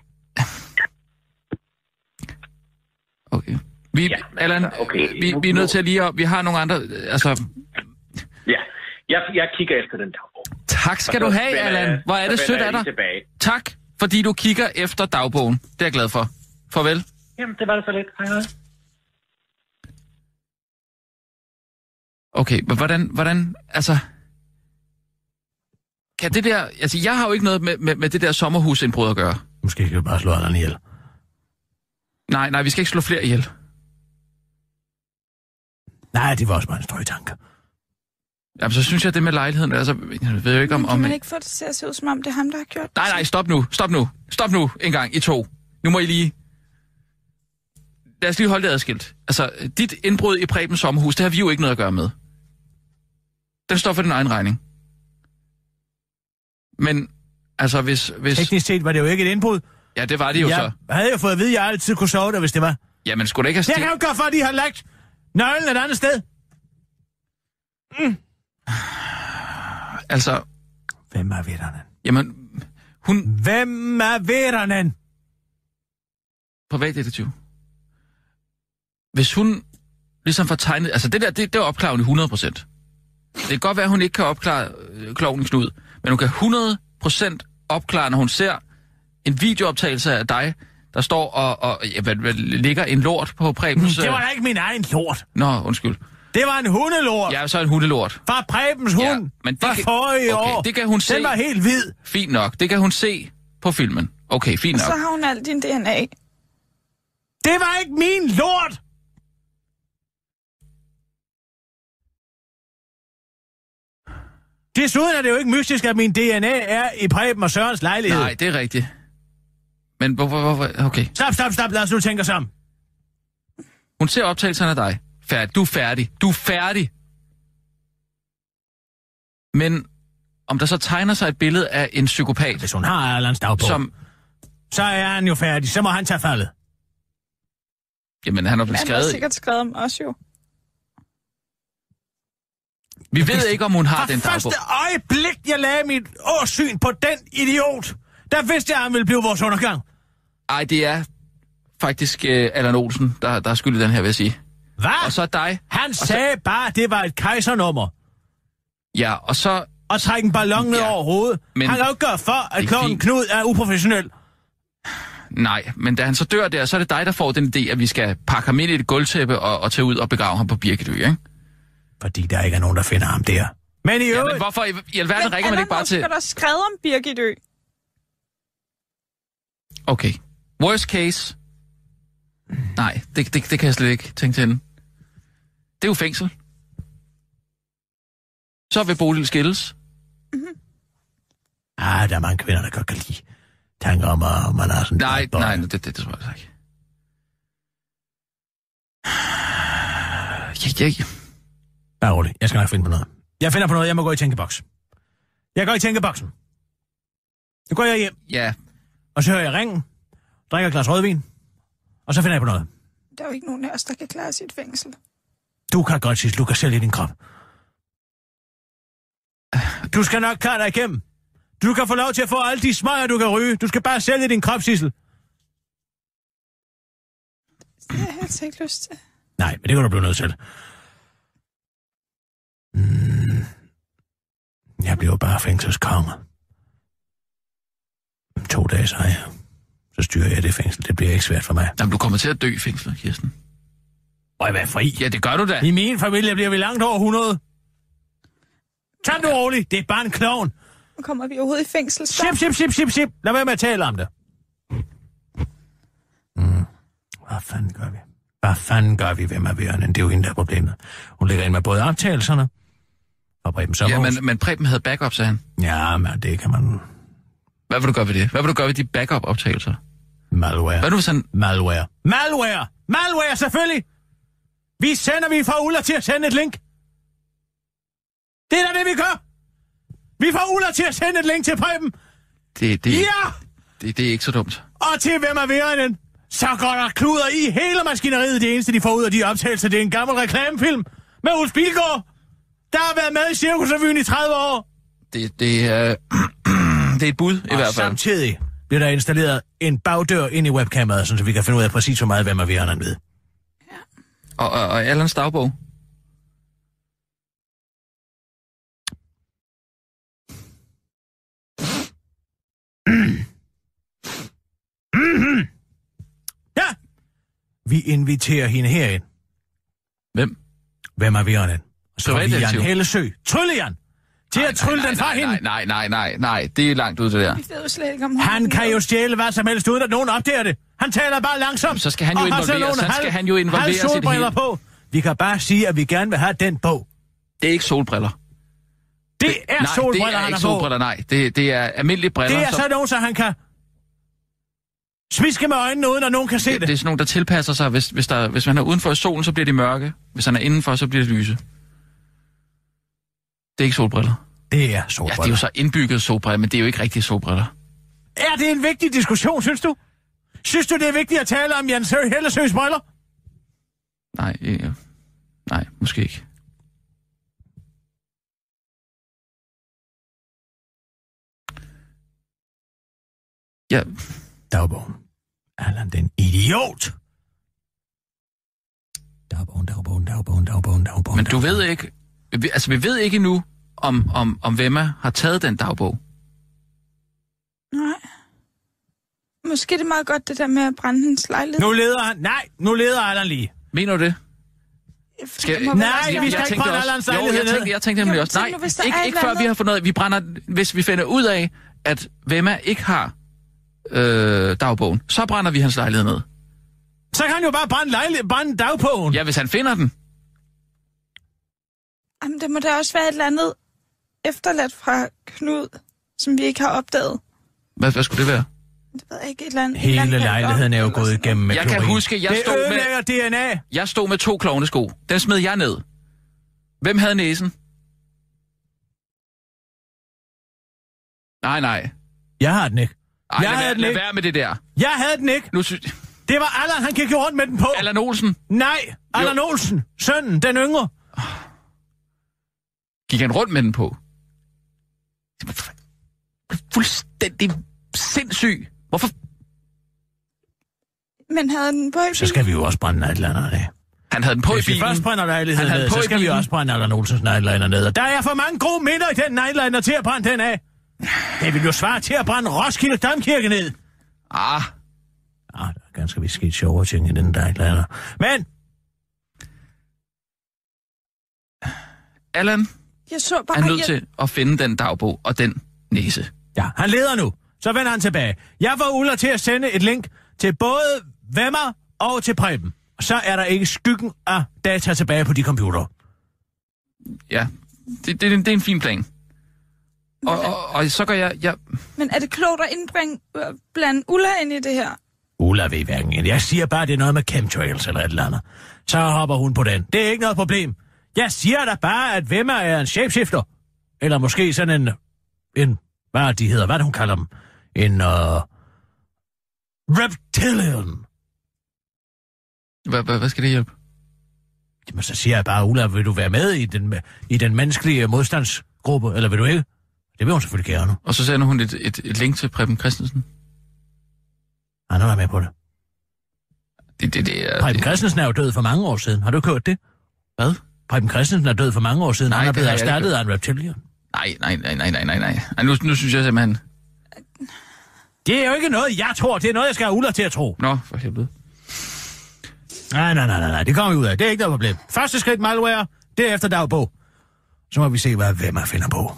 Okay. Vi, ja, Allan, okay. vi, vi er nødt til at lige... Vi har nogle andre... Altså... Ja, jeg, jeg kigger efter den dagbog. Tak skal du have, Allan. Hvor er det sødt af dig. Tak, fordi du kigger efter dagbogen. Det er jeg glad for. Farvel. Jamen, det var det så lidt. Hej, hej. Okay, men hvordan... hvordan altså... Kan det der... Altså, jeg har jo ikke noget med, med, med det der sommerhusindbrud at gøre. Måske kan vi bare slå Allan ihjel. Nej, nej, vi skal ikke slå flere ihjel. Nej, det var også bare en strøgtanke. Jamen, så synes jeg, det med lejligheden, altså, jeg ved jo ikke om... Men kan om... man ikke få det til at se ud, som om det er ham, der har gjort det? Nej, nej, stop nu, stop nu, stop nu, en gang, I to. Nu må I lige... Lad os lige holde det adskilt. Altså, dit indbrud i Prebens sommerhus, det har vi jo ikke noget at gøre med. Den står for din egen regning. Men, altså, hvis... hvis... Teknisk set var det jo ikke et indbrud. Ja, det var det jo jeg så. Jeg havde jo fået at vide, at jeg altid kunne sove der, hvis det var. Jamen, skulle det ikke have stil... Jeg kan jo gøre for, at de har lagt nøglen et andet sted. Mm. Altså... Hvem er Veranen? Jamen, hun... Hvem er Veranen? Privatdetektiv. Hvis hun ligesom får tegnet... Altså, det der, det, det er opklarende hundrede procent. Det kan godt være, at hun ikke kan opklare øh, klovnen Knud, men hun kan hundrede procent opklare, når hun ser en videooptagelse af dig, der står og, og ja, hvad, hvad, ligger en lort på Prebens... Det var da ikke min egen lort. Nå, undskyld. Det var en hundelort. Ja, så en hundelort. Fra Prebens hund. Ja, men det fra kan, forrige okay, år. Det kan hun se. Den var helt hvid. Fint nok. Det kan hun se på filmen. Okay, fint nok. Og så har hun alt din D N A. Det var ikke min lort. Desuden er det jo ikke mystisk, at min D N A er i Preben og Sørens lejlighed. Nej, det er rigtigt. Men hvorfor... Hvor, okay. Stop, stop, stop. Lad os nu tænke sammen. Hun ser optagelserne af dig. Færdig. Du er færdig. Du er færdig. Men om der så tegner sig et billede af en psykopat... Hvis hun har Allans dagbog, som... så er han jo færdig. Så må han tage faldet. Jamen, han har blevet skrevet... Han har sikkert skrevet om os jo. Vi ved ikke, om hun har Fra den dagbog. Fra første øjeblik, jeg lagde mit årsyn på den idiot, der vidste jeg, at han ville blive vores undergang. Ej, det er faktisk uh, Allan Olsen, der, der er skyld i den her, vil jeg sige. Hvad? Og så dig. Han sagde så... bare, at det var et kejsernummer. Ja, og så... Og trække en ballon ned ja, over hovedet. Men... Han kan jo ikke gøre for, at klovnen Knud er uprofessionel. Nej, men da han så dør der, så er det dig, der får den idé, at vi skal pakke ham ind i et gulvtæppe og, og tage ud og begrave ham på Birkedø, ikke? Fordi der ikke er nogen, der finder ham der. Men i øvrigt... Ja, men hvorfor i, i alverden ringer man ikke bare til... Men der er skrevet om Birkedø. Okay. Worst case... Nej, det, det, det kan jeg slet ikke tænke til hende. Det er jo fængsel. Så vil Bodil skilles. Mm-hmm. Ah, der er mange kvinder, der godt kan lide tanker om, at man har sådan... Nej, nej, det, det, det tror jeg ikke. Ja, ja. Bare rolig. Jeg skal nok finde på noget. Jeg finder på noget. Jeg må gå i tænkeboks. Jeg går i tænkeboksen. Nu går jeg hjem. Ja. Og så hører jeg ringen. Drikker et glas rødvin. Og så finder jeg på noget. Der er jo ikke nogen af os, der kan klare sit fængsel. Du kan godt, Sissel. Du kan sælge din krop. Du skal nok klare dig igennem. Du kan få lov til at få alle de smøger, du kan ryge. Du skal bare sælge din krop, Sissel. Det har jeg altså ikke lyst til. Nej, men det kan du blive nødt til. Mm. Jeg bliver bare fængselskonge. Om to dage, så jeg. Så styrer jeg det fængsel. Det bliver ikke svært for mig. Jamen, du kommer til at dø i fængslet, Kirsten. Og jeg være fri. Ja, det gør du da. I min familie bliver vi langt over hundrede. Tag nu roligt. Det er bare en klovn. Nu kommer vi overhovedet i fængsel. Sip, sip, sip, sip, sip. Lad være med at tale om det. Mm. Hvad fanden gør vi? Hvad fanden gør vi ved Marianne? Det er jo hende, der er problemet. Hun lægger ind med både optagelserne og Preben Sommerhus. Ja, men, men Preben havde backup, sagde han. Ja, men det kan man... Hvad vil du gøre ved det? Hvad vil du gøre ved de backup-optagelser? Malware. Hvad nu sådan... Malware. Malware! Malware, selvfølgelig! Vi sender, vi får Ulla til at sende et link. Det er da det, vi gør! Vi får Ulla til at sende et link til Preben. Det, det, ja! Det, det er ikke så dumt. Og til hvem er værenden? Så går der kluder i hele maskineriet. Det eneste, de får ud af de optagelser, det er en gammel reklamefilm med Ulf Pilgaard, der har været med i Cirkusrevyen i tredive år. Det, det, er, det er et bud, i og hvert fald. samtidig bliver der installeret en bagdør ind i webkameraet, så vi kan finde ud af præcis, hvor meget hvem er værenden ved. Ja. Og, og, og Allans dagbog? Mm-hmm. Ja! Vi inviterer hende herind. Hvem? Hvem er værenden? Så er vi Jan Hellesø. Trylle-Jan! Til nej, at trylle nej, den fra nej, hende. Nej, nej, nej, nej, det er langt ud det der. Vi ved jo slet ikke, om hun... Han kan jo stjæle hvad som helst, uden at nogen opdager det. Han taler bare langsomt. Så skal han jo involvere, så skal han jo involvere sit hele... på. Vi kan bare sige, at vi gerne vil have den bog. Det er ikke solbriller. Det, det er nej, solbriller, det er han ikke har solbriller, på. nej. Det, det er almindelige briller. Det er som... så nogen, så han kan smiske med øjnene, uden at nogen kan se det. det. Det er sådan nogen, der tilpasser sig. Hvis, hvis, der, hvis man er udenfor i solen, så bliver de mørke. Hvis han er indenfor, så bliver det lyse. Det er ikke solbriller. Det er solbriller. Ja, det er jo så indbygget solbriller, men det er jo ikke rigtige solbriller. Er det en vigtig diskussion, synes du? Synes du, det er vigtigt at tale om Jan Hellesøs briller? Nej, øh, nej, måske ikke. Ja. Dagbogen. Allan, den idiot! Dagbogen, dagbogen, dagbogen, dagbogen, dagbogen. Men du ved ikke... Vi, altså, vi ved ikke endnu, om, om, om Vemma har taget den dagbog. Nej. Måske det er meget godt, det der med at brænde hendes lejlighed. Nu leder han... Nej, nu leder Allan lige. Mener du det? Skal, Nej, jeg, vi skal jeg ikke brænde Allans lejlighed ned. Jo, jeg tænkte, jeg tænkte nemlig jo, også. Nej, nu, ikke, ikke før vi har fundet ud af, vi brænder... Hvis vi finder ud af, at Vemma ikke har øh, dagbogen, så brænder vi hans lejlighed ned. Så kan han jo bare brænde, lejlighed, brænde dagbogen. Ja, hvis han finder den. Jamen, det må da også være et eller andet efterladt fra Knud, som vi ikke har opdaget. Hvad, hvad skulle det være? Det ved jeg ikke, et eller andet... Hele eller andet lejligheden er jo gået igennem med Jeg klorin. kan huske, jeg det stod med... D N A. Jeg stod med to klovnesko. Den smed jeg ned. Hvem havde næsen? Nej, nej. Jeg har den ikke. Ej, jeg lad, havde lad, den lad ikke. være med det der. Jeg havde den ikke. Nu synes... Det var Allan, han gik jo rundt med den på. Allan Olsen. Nej, Allan Olsen. Sønnen, den yngre. Gik han rundt med den på? Fuldstændig sindssyg. Hvorfor? Men havde den på i bilen? Så skal vi jo også brænde nightliner af. Han havde den på Hvis i bilen. Hvis vi først brænder lejligheden ned, så skal vi også brænde Allan Olsens nightliner ned. Og der er for mange gode minder i den nightliner til at brænde den af. Det vil jo svare til at brænde Roskilde Domkirke ned. Ah. Ah, der er ganske vist sket sjovere ting i den nightliner. Men... Allan jeg så bare, er nødt jeg... til at finde den dagbog og den næse. Ja, han leder nu. Så vender han tilbage. Jeg får Ulla til at sende et link til både Vemma og til Preben. Så er der ikke skyggen af data tilbage på de computere. Ja, det, det, det er en fin plan. Og, og, og så gør jeg, jeg... Men er det klogt at indbringe, blande Ulla ind i det her? Ulla ved hverken. Jeg siger bare, det er noget med chemtrails eller et eller andet. Så hopper hun på den. Det er ikke noget problem. Jeg siger da bare, at hvem er en shapeshifter? Eller måske sådan en... en hvad er de hedder? Hvad er det, hun kalder dem? En... Uh, reptilian. Hvad, hvad, hvad skal det hjælpe? Jamen, så siger jeg bare, Ulla, vil du være med i den, i den menneskelige modstandsgruppe, eller vil du ikke? Det vil hun selvfølgelig gerne. Og så sender hun et, et, et link til Preben Christensen. Han er med på det. Det, det, det er... Preben Christensen er jo død for mange år siden. Har du hørt det? Hvad? Preben Christensen er død for mange år siden. Nej, han er blevet erstattet erstattet af en reptilian. Nej, nej, nej, nej, nej, nej, nej. Nu, nu synes jeg simpelthen... Det er jo ikke noget, jeg tror. Det er noget, jeg skal have Ulla til at tro. Nå, for helvede. Nej, nej, nej, nej, nej. Det kommer vi ud af. Det er ikke noget problem. Første skridt, malware. Derefter dagbog. Så må vi se, hvad hvem jeg finder på.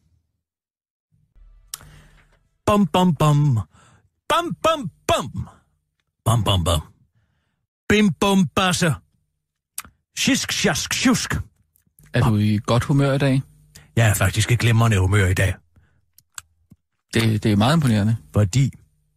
Bum, bum, bum. Bum, bum, bum. Bum, bum, bum. Bim, bum, basse. Shisk, sjask, sjusk. Er du i godt humør i dag? Jeg er faktisk i glimrende humør i dag. Det, det er meget imponerende. Fordi...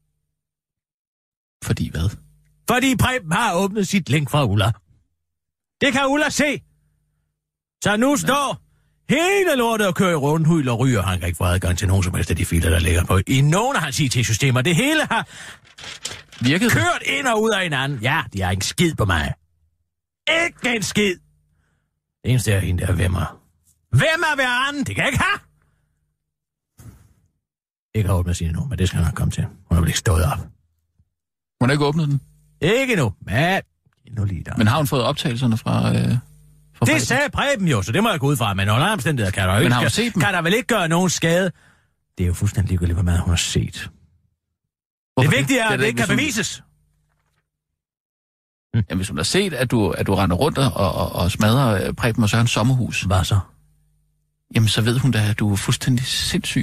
Fordi hvad? Fordi Preben har åbnet sit link fra Ulla. Det kan Ulla se. Så nu står hele lortet og kører i rundhul og ryger. Han kan ikke få adgang til nogen som helst af de filer, der ligger på i nogle af hans I T-systemer. Det hele har Virket kørt ind og ud af hinanden. Ja, de har ikke en skid på mig. Ikke en skid. Det eneste er hende der, hvem er. Hvem er hver anden? Det kan jeg ikke have. Ikke har åbnet sin endnu, men det skal han nok komme til. Hun har vel ikke stået op. Hun har ikke åbnet den? Ikke nu, men nu lige der. Men har hun fået optagelserne fra... Øh, fra det sagde Preben jo, så det må jeg gå ud fra. Men under omstændigheder kan der jo men ikke, har hun set dem? Kan der vel ikke gøre nogen skade. Det er jo fuldstændig ligegyldigt, hvad meget hun har set. Hvorfor det vigtige er, det? at det ikke kan bevises. Hm. Jamen, hvis hun har set, at du, at du render rundt og, og, og smadrer Preben og Sørens sommerhus. Hvad så? Jamen, så ved hun da, at du er fuldstændig sindssyg.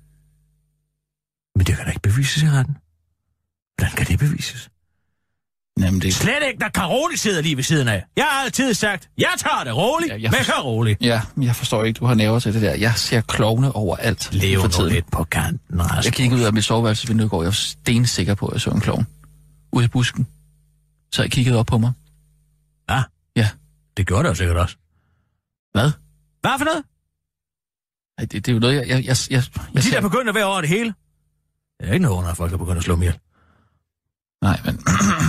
Men det kan da ikke bevises i retten. Hvordan kan det bevises? Jamen, det... Slet ikke, når Karoli sidder lige ved siden af. Jeg har altid sagt, jeg tager det roligt, ja, med Karoli. Ja, jeg forstår ikke, du har nerver til det der. Jeg ser klovne overalt. Lev nu lidt på kanten, Rasmus. Jeg kiggede ud af mit soveværelsesvindue i går. Jeg var stensikker på, at jeg så en klovn. Ude i busken. Så jeg kiggede op på mig. Ja? Ja. Det gjorde det jo sikkert også. Hvad? Hvad for noget? Ej, det, det er jo noget, jeg... jeg, jeg, jeg, jeg de der begynder at være over det hele. Det er ikke noget, når folk er begyndt at slå mig ihjel. Nej, men...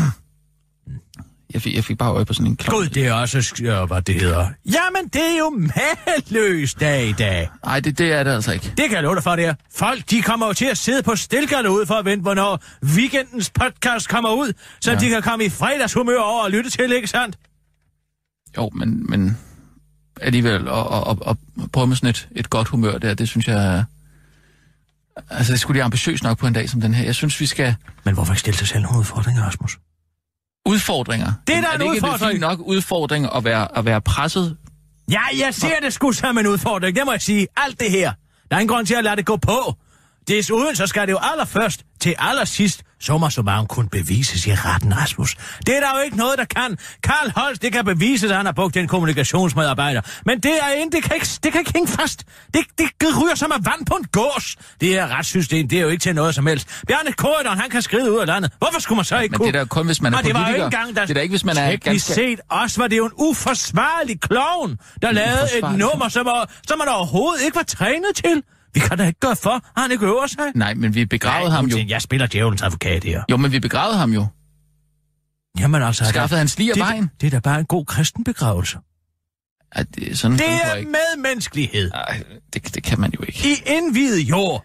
jeg, fik, jeg fik bare øje på sådan en klovn. Gud, det er også, ja, hvad det hedder. Jamen, det er jo maløs dag i dag. Nej, det, det er det altså ikke. Det kan jeg love dig for, det er. Folk, de kommer jo til at sidde på stilkerne ud for at vente, hvornår weekendens podcast kommer ud, så ja. De kan komme i fredagshumør over og lytte til, ikke sandt? Jo, men, men alligevel at, at, at, at prøve med sådan et, et godt humør der, det synes jeg... Altså, det skulle de ambitiøst nok på en dag som den her. Jeg synes, vi skal... Men hvorfor ikke stille sig selv nogle udfordringer, Rasmus? Udfordringer? Det er da en er det udfordring. ikke en nok udfordring at være, at være presset? Ja, jeg ser det sgu som en udfordring. Det må jeg sige. Alt det her. Der er ingen grund til at lade det gå på. Desuden så skal det jo allerførst til allersidst summa summarum kunne bevises i retten, Rasmus. Det er der jo ikke noget, der kan. Karl Holst, det kan bevises, at han har brugt en kommunikationsmedarbejder. Men det er ikke, det kan ikke, det kan ikke hænge fast. Det, det ryger som af vand på en gås. Det her retssystem, det er jo ikke til noget som helst. Bjarne Corydon, han kan skride ud af landet. Hvorfor skulle man så ikke men kunne? Men det er da kun, hvis man er politiker. Det var jo ikke engang, der... Det er da ikke, hvis man er ganske... set også var det jo en uforsvarlig klovn, der lavede et nummer, som, var, som man overhovedet ikke var trænet til. Vi kan da ikke gøre for, at han ikke øver sig. Nej, men vi begravede Nej, ham jo. Jeg spiller djævelens advokat her. Jo, men vi begravede ham jo. Jamen altså... Skaffede hans lige af vejen. Det er da bare en god kristenbegravelse. Ja, det er, sådan, det er medmenneskelighed. Nej, det, det kan man jo ikke. I indviet jord.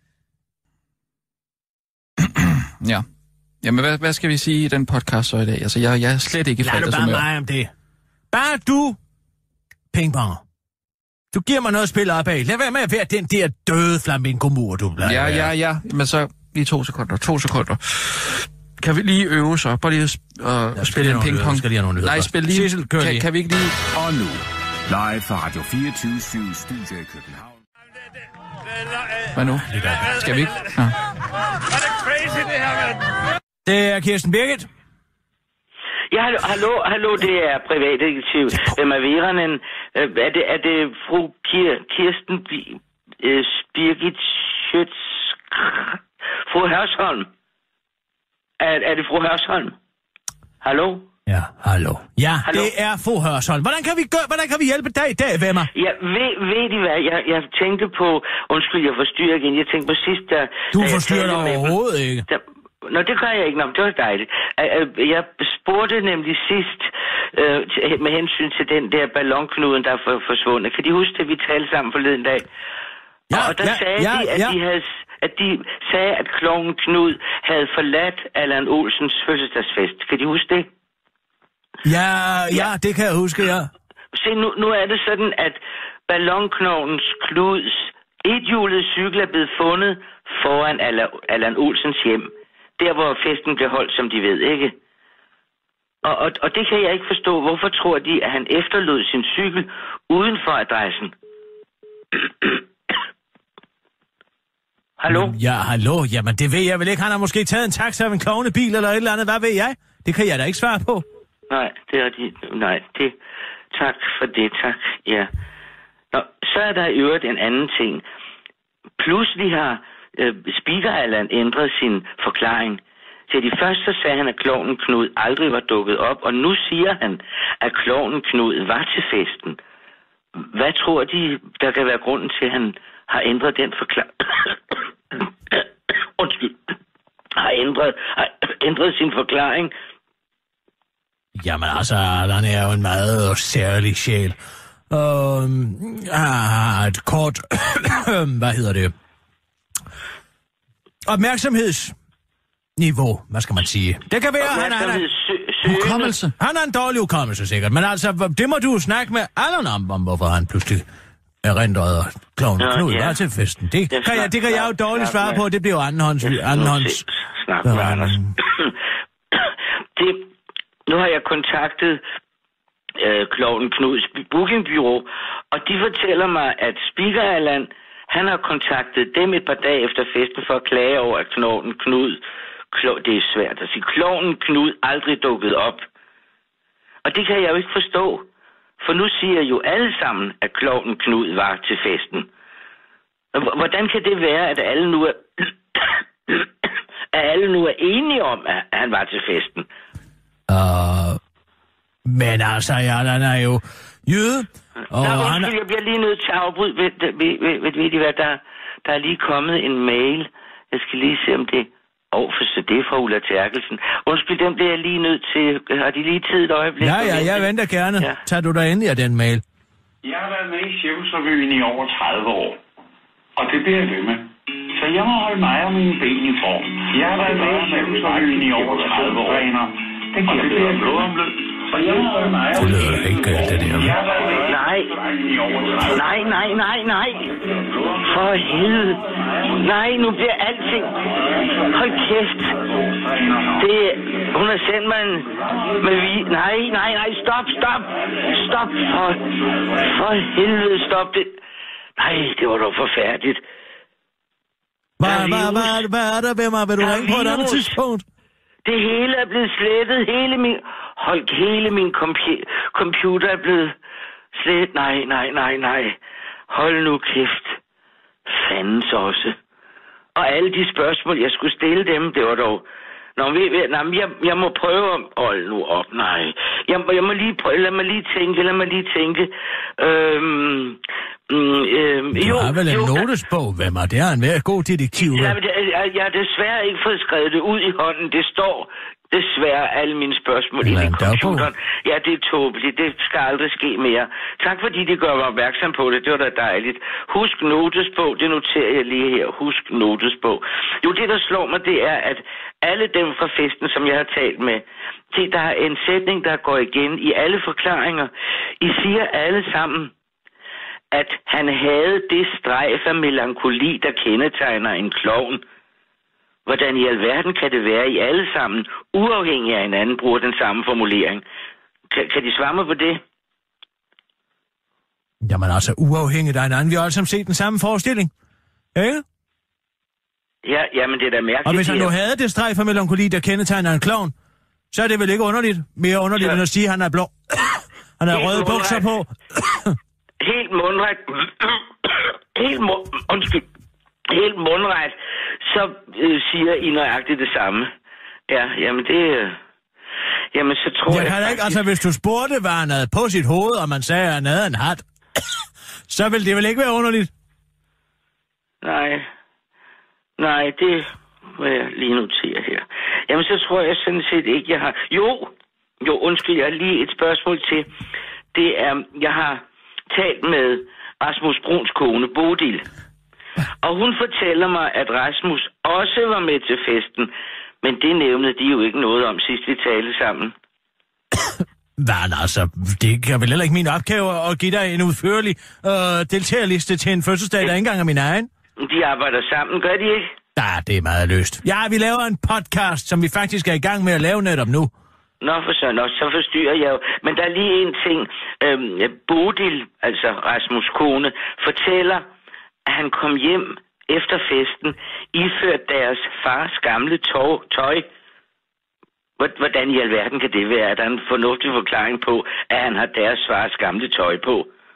Ja. Jamen, hvad, hvad skal vi sige i den podcast så i dag? Altså, jeg, jeg er slet ikke i fredagshumør. Lad du bare mig om det. Bare du, pingponger. Du giver mig noget at spille op af. Lad være med at være den der døde flamingo-mur, du bliver. Ja, ja, ja. Men så lige to sekunder. To sekunder. Kan vi lige øve så? Bare lige at uh, spille en pingpong. Skal lige have nogle Nej, spil lige. Cecil, kør kan, lige. Kan vi ikke lige... Og nu, live fra Radio fireogtyve syv Studio i København. Hvad nu? Skal vi ikke? Ja. Er det crazy, det her, mand? Det er Kirsten Birgit. Ja, hallo, hallo, det er privatdetektiv. Hvem er Veranen? Er det, er det fru Kir, Kirsten Birgit Schøtz? Fru Hørsholm? Er, er det fru Hørsholm? Hallo? Ja, hallo. Ja, hallo? Det er fru Hørsholm. Hvordan kan vi gøre, hvordan kan vi hjælpe dig i dag, Vemmer? Ja, ved, ved I hvad? Jeg, jeg tænkte på... Undskyld, jeg forstyrrer igen. Jeg tænkte på sidst, der... Du da forstyrrer dig overhovedet med, ikke. Der, Nå, det gør jeg ikke. Nå, det var dejligt. Jeg spurgte nemlig sidst øh, med hensyn til den der ballonknuden, der er forsvundet. Kan de huske, at vi talte sammen forleden dag? Ja, og der ja, sagde ja, de, at ja. de havde... at de sagde, at klovnen Knud havde forladt Allan Olsens fødselsdagsfest. Kan de huske det? Ja, ja, det kan jeg huske, ja. Se, nu, nu er det sådan, at ballonknovens Knuds ethjulede cykel er blevet fundet foran Allan Olsens hjem. Der, hvor festen blev holdt, som de ved, ikke? Og, og, og det kan jeg ikke forstå. Hvorfor tror de, at han efterlod sin cykel uden for adressen? Hallo? Ja, hallo. Jamen, det ved jeg vel ikke. Han har måske taget en taxa af en klovnebil eller et eller andet. Hvad ved jeg? Det kan jeg da ikke svare på. Nej, det er de... Nej, det... Tak for det, tak. Ja. Nå, så er der i øvrigt en anden ting. Pludselig har øh, Speaker Allan ændret sin forklaring. Til de første så sagde han, at klovnen Knud aldrig var dukket op, og nu siger han, at klovnen Knud var til festen. Hvad tror de, der kan være grunden til, at han har ændret den forklaring? Undskyld. Har ændret, har ændret sin forklaring? Jamen altså, Allan er jo en meget særlig sjæl. Og har et kort, hvad hedder det, opmærksomhedsniveau, hvad skal man sige. Det kan være, han har en hukommelse. Han har en dårlig hukommelse, sikkert. Men altså, det må du snakke med Allan om, om hvorfor han pludselig erindrede og klovnen ja, Knud ja. var til festen. Det kan, snak, jeg, det kan jeg jo dårligt svare på, det bliver jo andenhånds. andenhånds. Snak med Anders. det, nu har jeg kontaktet øh, klovnen Knuds bookingbureau, og de fortæller mig, at Speaker Allan, han har kontaktet dem et par dage efter festen for at klage over, at klovnen Knud, klo, det er svært at sige, klovnen Knud aldrig dukket op. Og det kan jeg jo ikke forstå, for nu siger jo alle sammen, at klovnen Knud var til festen. Hvordan kan det være, at alle nu er, at alle nu er enige om, at han var til festen? Uh, men altså, ja, han er jo jøde. Og Nå, han undskyld, jeg bliver lige nødt til at afbryde. Ved, ved, ved, ved, ved I hvad, der, der er lige kommet en mail. Jeg skal lige se, om det... Åh, oh, for så det er fra Ulla Terkelsen. Undskyld, den bliver jeg lige nødt til... Har de lige tid et øjeblik? Ja, ja, jeg venter gerne. Ja. Tager du dig endelig af den mail? Jeg har været med i Cirkusrevyen i over tredive år. Og det bliver jeg ved med. Så jeg må holde mig og mine ben i form. Jeg har været med i Cirkusrevyen i over tredive år. Det giver bedre blodomløb. Det lyder ikke galt, det der. Nej. Nej, nej, nej, nej. For helvede. Nej, nu bliver alting... Hold kæft. Det... Hun har sendt mig en... Med vi... Nej, nej, nej. Stop, stop. Stop. For, for helvede, stop det. Nej, det var dog forfærdeligt. Hvad, hvad, hvad, hvad er der ved mig? Vil du ringe på et andet tidspunkt? Det hele er blevet slettet. Hele min... Hold, hele min compu- computer er blevet slettet. Nej, nej, nej, nej. Hold nu kæft. Fandens også. Og alle de spørgsmål, jeg skulle stille dem, det var dog... Nå, ved, ved, nej, jeg, jeg må prøve at... Hold nu op, nej. Jeg, jeg må lige prøve... Lad mig lige tænke, lad mig lige tænke. Øhm... Mm, øhm, du jo, har vel en jo, notesbog, hvem er det? Er en værd god detektiv. Ja, men det, jeg, jeg har desværre ikke fået skrevet det ud i hånden. Det står desværre alle mine spørgsmål i computeren. Ja, det er tåbeligt. Det skal aldrig ske mere. Tak fordi de gør mig opmærksom på det. Det var da dejligt. Husk notesbog. Det noterer jeg lige her. Husk notesbog. Jo, det der slår mig, det er, at alle dem fra festen, som jeg har talt med, det, der er en sætning, der går igen i alle forklaringer. I siger alle sammen, at han havde det strejf af melankoli, der kendetegner en klovn. Hvordan i alverden kan det være, I alle sammen, uafhængig af hinanden, bruger den samme formulering? Kan, kan de svare mig på det? Jamen altså, uafhængigt af hinanden. Vi har alle sammen set den samme forestilling. Ikke? Ja, jamen det er da mærkeligt. Og hvis han nu havde det strejf af melankoli, der kendetegner en klovn, så er det vel ikke underligt? Mere underligt så... end at sige, at han er blå. Han har røde bukser på. Helt mundret. Helt mund... Undskyld. Helt mundret. Så øh, siger I nøjagtigt det samme. Ja, jamen det... Jamen, så tror jeg... Jeg kan faktisk... ikke, altså, hvis du spurgte, hvad han havde på sit hoved, og man sagde, at han havde en hat, så ville det vel ikke være underligt? Nej. Nej, det må jeg lige notere her. Jamen, så tror jeg sådan set ikke, jeg har... Jo, jo, undskyld, jeg har lige et spørgsmål til. Det er, jeg har talt med Rasmus Bruns kone, Bodil. Og hun fortæller mig, at Rasmus også var med til festen. Men det nævnede de jo ikke noget om sidst vi talte sammen. Hvad altså, det er vel heller ikke min opgave at give dig en udførlig øh, deltagerliste til en fødselsdag, der ikke engang er min egen. De arbejder sammen, gør de ikke? Ja, det er meget løst. Ja, vi laver en podcast, som vi faktisk er i gang med at lave netop nu. Nå, for så, nå, så forstyrrer jeg jo. Men der er lige en ting. Øhm, Bodil, altså Rasmus' kone, fortæller, at han kom hjem efter festen, iført deres fars gamle tøj. tøj. Hvordan i alverden kan det være? Er der en fornuftig forklaring på, at han har deres fars gamle tøj på?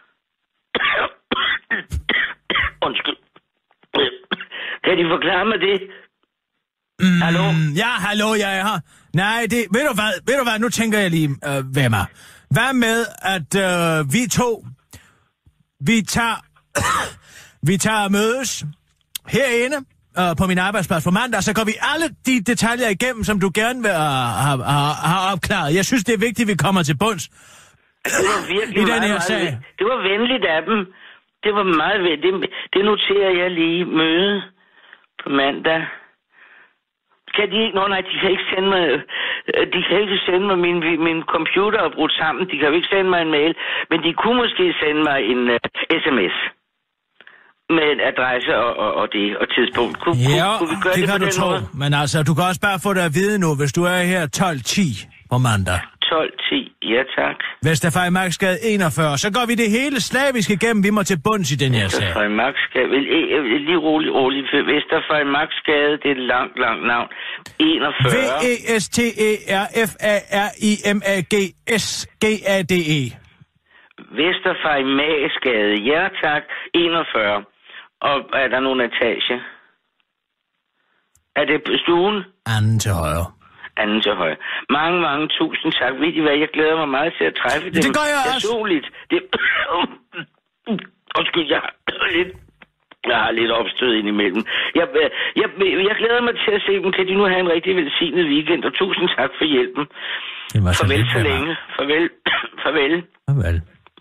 Undskyld. Kan de forklare mig det? Mm, hallo? Ja, hallo, jeg er her. Nej, det, ved du hvad, ved du hvad, nu tænker jeg lige, øh, hvem er. Hvad med, at øh, vi to, vi tager, vi tager mødes herinde øh, på min arbejdsplads på mandag, så går vi alle de detaljer igennem, som du gerne vil have, have, have opklaret. Jeg synes, det er vigtigt, at vi kommer til bunds. Det var virkelig I den meget, her sag. meget, det var venligt af dem. Det var meget venligt. Det, det noterer jeg lige. Møde på mandag. Kan de ikke? Nå nej, de kan ikke sende mig... De kan ikke sende mig... Min, min computer er brudt sammen. De kan jo ikke sende mig en mail. Men de kunne måske sende mig en uh, sms. Med en adresse og, og, og det og tidspunkt. Kunne, ja, kunne, kunne vi gøre det, det kan på du den tro. måde? Men altså, du kan også bare få det at vide nu, hvis du er her tolv ti på mandag. tolv ti, ja tak. Vesterfejmarksgade enogfyrre. Så går vi det hele slavisk igennem. Vi må til bunds i den her sag. Vesterfejmarksgade. Lige roligt, roligt. Vesterfejmarksgade, det er et langt, langt navn. enogfyrre. V E S T E R F A R I M A G S G A D E. Vesterfejmarksgade, ja tak. enogfyrre. Og er der nogen etage? Er det på stuen? Anden til højre. Anden til højre. Mange, mange tusind tak. Ved I hvad, jeg glæder mig meget til at træffe dem. Det gør jeg også. Personligt. Det... Undskyld, jeg har lidt... Jeg har lidt opstød indimellem. Jeg, jeg, jeg glæder mig til at se dem. Kan de nu have en rigtig velsignet weekend, og tusind tak for hjælpen. Det var så Farvel lidt, så længe. Farvel. Farvel. Farvel.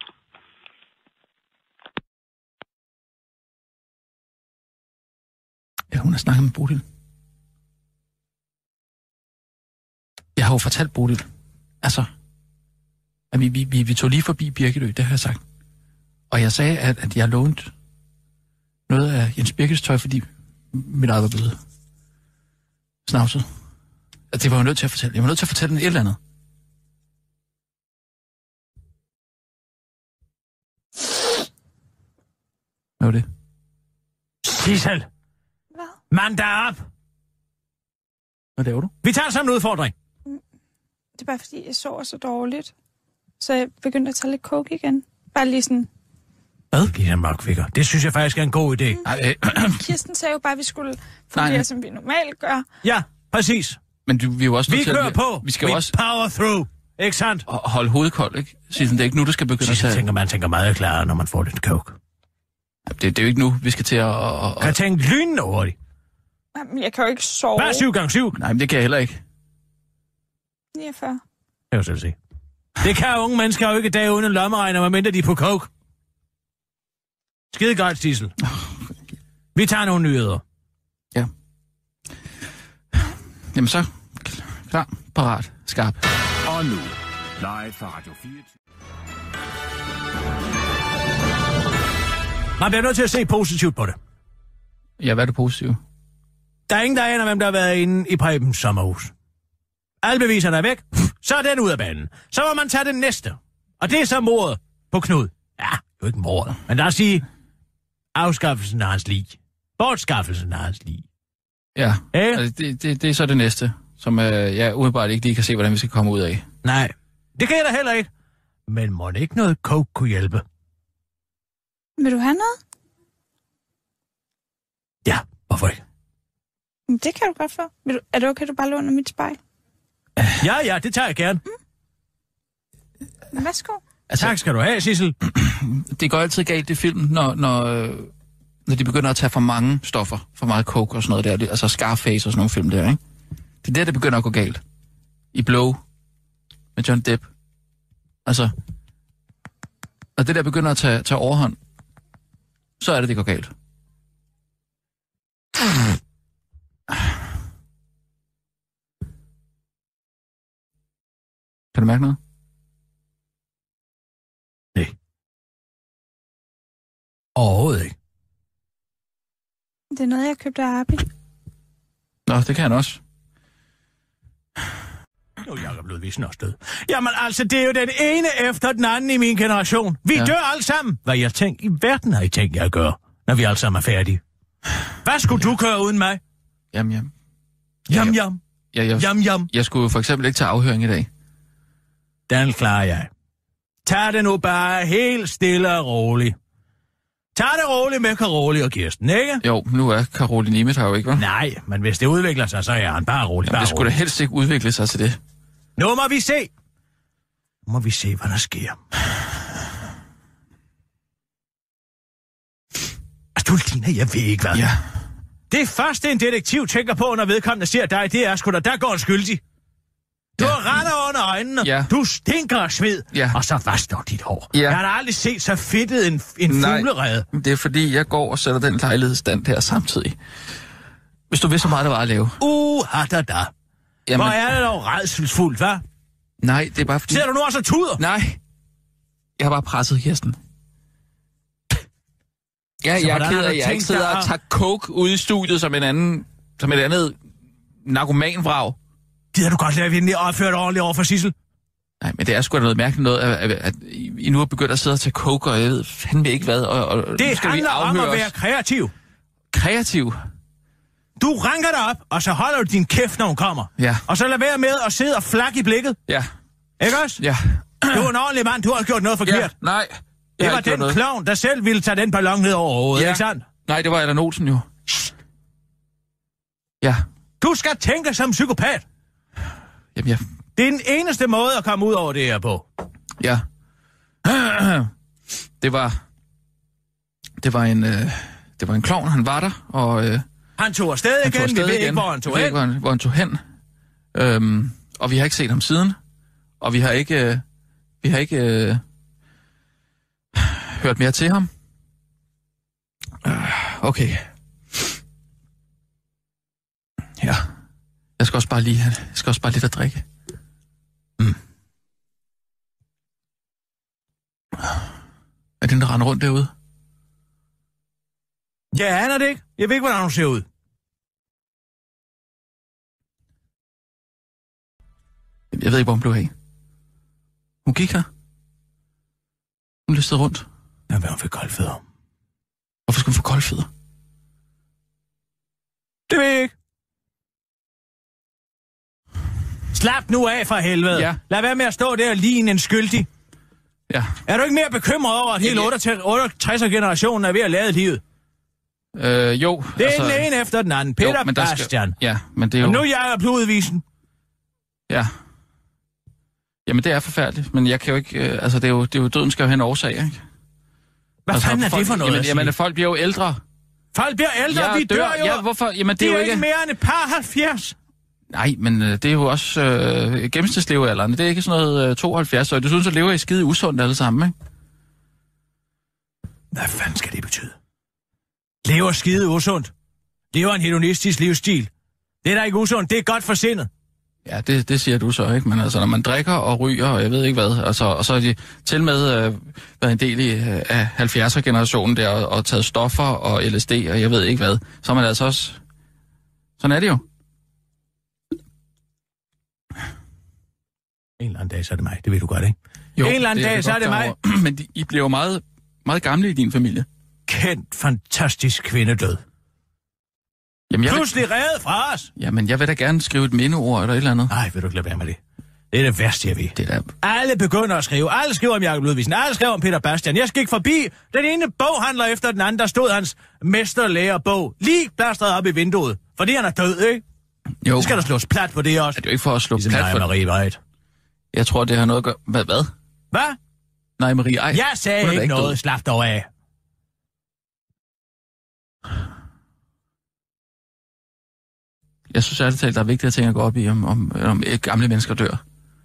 Ja, hun har snakket med Bodil. Jeg har jo fortalt Bodil, altså, at vi, vi, vi, vi tog lige forbi Birkelø, det har jeg sagt. Og jeg sagde, at, at jeg lånte noget af Jens Birkes tøj, fordi mit eget var blevet snavset. At det var jeg nødt til at fortælle. Jeg var nødt til at fortælle et eller andet. Hvad var det? Sissel! Hvad? Mandag op! Hvad laver du? Vi tager sammen en udfordring. Det er bare fordi, jeg sover så dårligt. Så jeg begyndte at tage lidt coke igen. Bare lige sådan... Hvad? Lisa Mørkvikker. Det synes jeg faktisk er en god idé. Ej, øh, Kirsten sagde jo bare, at vi skulle fungere, som vi normalt gør. Ja, præcis. Men du, vi er jo også Vi nødt til kører at, på. Vi skal We jo også power through. Ikke sandt? og holde hovedet koldt, ikke? Siden det er ikke nu, du skal begynde Sissel at tage... tænker, man tænker meget klarere, når man får lidt coke. Det, det er jo ikke nu, vi skal til at... at, at... Kan jeg tænke lynende hurtigt? Jamen, jeg kan jo ikke sove. Hvad er syv gange syv? Nej, men det kan jeg heller ikke. niogfyrre. Det kan jeg selv se. Det kan unge mennesker jo ikke i dag uden en lommeregner, medmindre de er på coke. Skide godt, Sissel. Vi tager nogle nyheder. Ja. Jamen så, klar, parat, skarp. Og nu, live fra Radio fireogtyve. Man bliver nødt til at se positivt på det. Ja, hvad er det positive? Der er ingen, der aner, hvem der har været inde i Prebens sommerhus. Alle beviserne er væk, så er den ud af banen. Så må man tage den næste. Og det er så mordet på Knud. Ja, jo ikke mordet, men lad os sige afskaffelsen af hans lig. Bortskaffelsen af hans lig. Ja, Eh? altså, det, det, det er så det næste, som øh, jeg umiddelbart ikke lige kan se, hvordan vi skal komme ud af. Nej, det kan jeg da heller ikke. Men må det ikke noget coke kunne hjælpe? Vil du have noget? Ja, hvorfor ikke? Det kan du godt få. Vil du, er det okay, du bare låner mit spejl? Ja, ja, det tager jeg gerne. Mm. Værsgo. Altså, tak skal du have, Sissel. Det går altid galt i film, når, når, når de begynder at tage for mange stoffer, for meget coke og sådan noget der, det, altså Scarface og sådan nogle film der, ikke? Det er der, det begynder at gå galt. I Blow, med John Depp. Altså, og det der begynder at tage, tage overhånd, så er det, det går galt. Kan du mærke noget? Nej. Overhovedet ikke. Det er noget, jeg købte af Arbi. Nå, det kan han også. Nu er Jacob Ludvigsen også død. Jamen altså, det er jo den ene efter den anden i min generation. Vi ja. dør alle sammen. Hvad jeg tænker i verden har I tænkt jer at gøre, når vi alle sammen er færdige? Hvad skulle du køre uden mig? Jam, jam. Jam, jam. Ja, jeg, jam, jam. Jeg skulle for eksempel ikke tage afhøring i dag. Den klarer jeg. Tag det nu bare helt stille og roligt. Tag det roligt med Karoli og Kirsten, ikke? Jo, nu er Karoli Nimet her jo ikke, hva'? Nej, men hvis det udvikler sig, så er han bare rolig. Jamen, det skulle da helst ikke udvikle sig til det. Nu må vi se. Nu må vi se, hvad der sker. Altså, du ligner, jeg ved ikke hvad. Ja. Det første, en detektiv tænker på, når vedkommende ser dig, det er sgu da, der går en skyldig. Du har ja. render under øjnene, ja. du stinker af sved, ja. og så vasker dit hår. Ja. Jeg har da aldrig set så fedtet en, en fuglerede. Det er fordi, jeg går og sætter den lejlighedsstand her samtidig. Hvis du vidste så meget, der var at lave. Uh, da da. Jamen... Hvor er det dog rædselsfuldt, hva'? Nej, det er bare fordi... Ser du nu også tuder? Nej. Jeg har bare presset Kirsten. Ja, så jeg er ked af, at jeg ikke sidder der... og tager coke ude i studiet som en anden... Som et andet narkomanvrag. Gider du godt lade, at vi lige opført ordentligt over for Sissel? Nej, men det er sgu da noget mærkeligt noget, at, at, at I nu er begyndt at sidde og tage coke, og jeg ved fandme ikke hvad. Og, og det skal handler vi om at være kreativ. Kreativ? Du ranker dig op, og så holder du din kæft, når hun kommer. Ja. Og så lad være med at sidde og flakke i blikket. Ja. Ikke også? Ja. Du er en ordentlig mand, du har gjort noget forkert. Ja, nej. Det var den klovn, der selv ville tage den ballon ned over hovedet, ja. Ikke sandt? Nej, det var Allan Olsen jo. Ja. Du skal tænke som psykopat. Jamen, ja. Det er den eneste måde at komme ud over det her på. Ja. Det var... Det var en... Øh, det var en klovn, han var der, og... Øh, han tog afsted igen, tog afsted vi ved igen. Ikke, hvor han tog hen. Hvor han, hvor han tog hen. Øhm, og vi har ikke set ham siden. Og vi har ikke... Øh, vi har ikke... Øh, hørt mere til ham. Uh, okay. Ja. Jeg skal også bare lige have, jeg skal også bare lidt at drikke. Mm. Er den, der render rundt derude? Ja, han er det ikke. Jeg ved ikke, hvordan hun ser ud. Jeg ved ikke, hvor hun blev af. Hun gik her. Hun listede rundt. Ja, hvad hun fik koldfødder. Hvorfor skulle hun få koldfødder? Det ved jeg ikke. Slap nu af for helvede. Ja. Lad være med at stå der og ligne en skyldig. Ja. Er du ikke mere bekymret over, at hele otteogtres-generationen er ved at lade livet? Øh, jo. Det er altså... den ene efter den anden. Peter jo, Bastian. Skal... Ja, men det er jo... Og nu er jeg på udvisen. Ja. Jamen, det er forfærdeligt, men jeg kan jo ikke... Øh, altså, det er jo, det er jo døden skal jo have en årsag, ikke? Hvad altså, fanden er folk, det for noget jamen, jamen, folk bliver jo ældre. Folk bliver ældre, ja, vi dør, dør jo. Ja, hvorfor? Jamen, det, det er jo ikke... ikke mere end et par halvfjerds. Nej, men øh, det er jo også øh, gennemsnitslevealderen. Det er ikke sådan noget øh, tooghalvfjerds år. Du synes, at lever I skide usundt alle sammen, ikke? Hvad fanden skal det betyde? Lever skide usundt? Lever en hedonistisk livsstil? Det er da ikke usundt, det er godt for sindet. Ja, det, det siger du så, ikke? Men altså, når man drikker og ryger, og jeg ved ikke hvad, altså, og så er de til med øh, været en del i, øh, af halvfjerdser-generationen der, og, og taget stoffer og L S D, og jeg ved ikke hvad, så er man altså også... Sådan er det jo. En eller anden dag, så er det mig. Det ved du godt, ikke? Jo, en eller anden dag, så er det mig. Over. Men de, I bliver jo meget, meget gamle i din familie. Kendt, fantastisk kvindedød. Jamen, jeg pludselig vil... reddet fra os. Jamen, jeg vil da gerne skrive et mindeord eller et eller andet. Nej, vil du ikke lade være med det? Det er det værste, jeg ved. Det er da... Alle begynder at skrive. Alle skriver om Jacob Ludvigsen. Alle skriver om Peter Bastian. Jeg gik forbi den ene boghandler efter den anden, der stod hans mesterlærerbog lige plastret op i vinduet. Fordi han er død, ikke? Jo. Så skal der slås plat på det også. Er det jo ikke for at slå ligesom plat for Marie Vejt. Jeg tror, det har noget at gøre... Hvad? Hvad? Hvad? Nej, Marie, ej. Jeg sagde ikke, ikke noget. Slap dog af. Jeg synes ærligt talt, der er vigtige ting at gå op i, om, om, om gamle mennesker dør.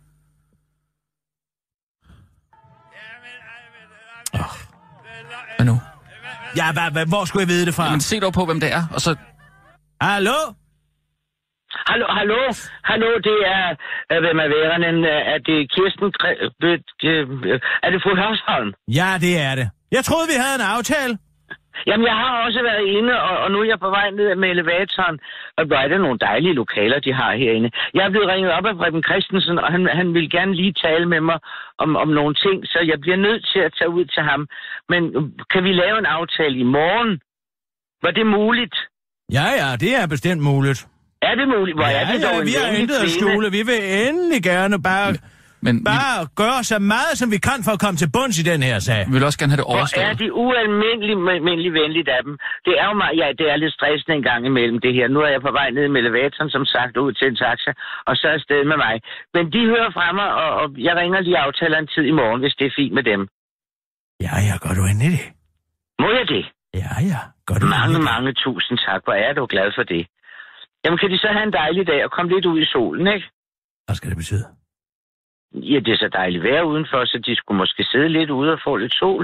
Oh. Hvad nu? Ja, hvad, hvad, hvor skulle jeg vide det fra? Jamen, se dog på, hvem det er, og så... Hallo? Hallo, hallo, hallo, det er, hvem er værende, er det Kirsten, er det fru Hørsholm? Ja, det er det. Jeg troede, vi havde en aftale. Jamen, jeg har også været inde, og, og nu er jeg på vej ned med elevatoren, og hvor er det nogle dejlige lokaler, de har herinde. Jeg er blevet ringet op af Preben Christensen, og han, han vil gerne lige tale med mig om, om nogle ting, så jeg bliver nødt til at tage ud til ham. Men kan vi lave en aftale i morgen? Var det muligt? Ja, ja, det er bestemt muligt. Er det muligt? Hvor ja, er det ja, dog vi har intet at skjule. Vi vil endelig gerne bare... Men, bare vi... gøre så meget, som vi kan for at komme til bunds i den her sag. Vi vil også gerne have det overstået. Hvor er det ualmindeligt venligt af dem. Det er jo meget, ja, det er lidt stressende en gang imellem det her. Nu er jeg på vej ned med elevatoren, som sagt, ud til en taxa, og så er jeg afsted med mig. Men de hører fra mig, og, og jeg ringer lige aftaler en tid i morgen, hvis det er fint med dem. Ja, ja, gør du endelig det? Må jeg det? Ja, ja, gør du Mange, det? mange tusind tak. Hvor er du glad for det? Jamen, kan de så have en dejlig dag og komme lidt ud i solen, ikke? Hvad skal det betyde? Ja, det er så dejligt vejr udenfor, så de skulle måske sidde lidt ude og få lidt sol.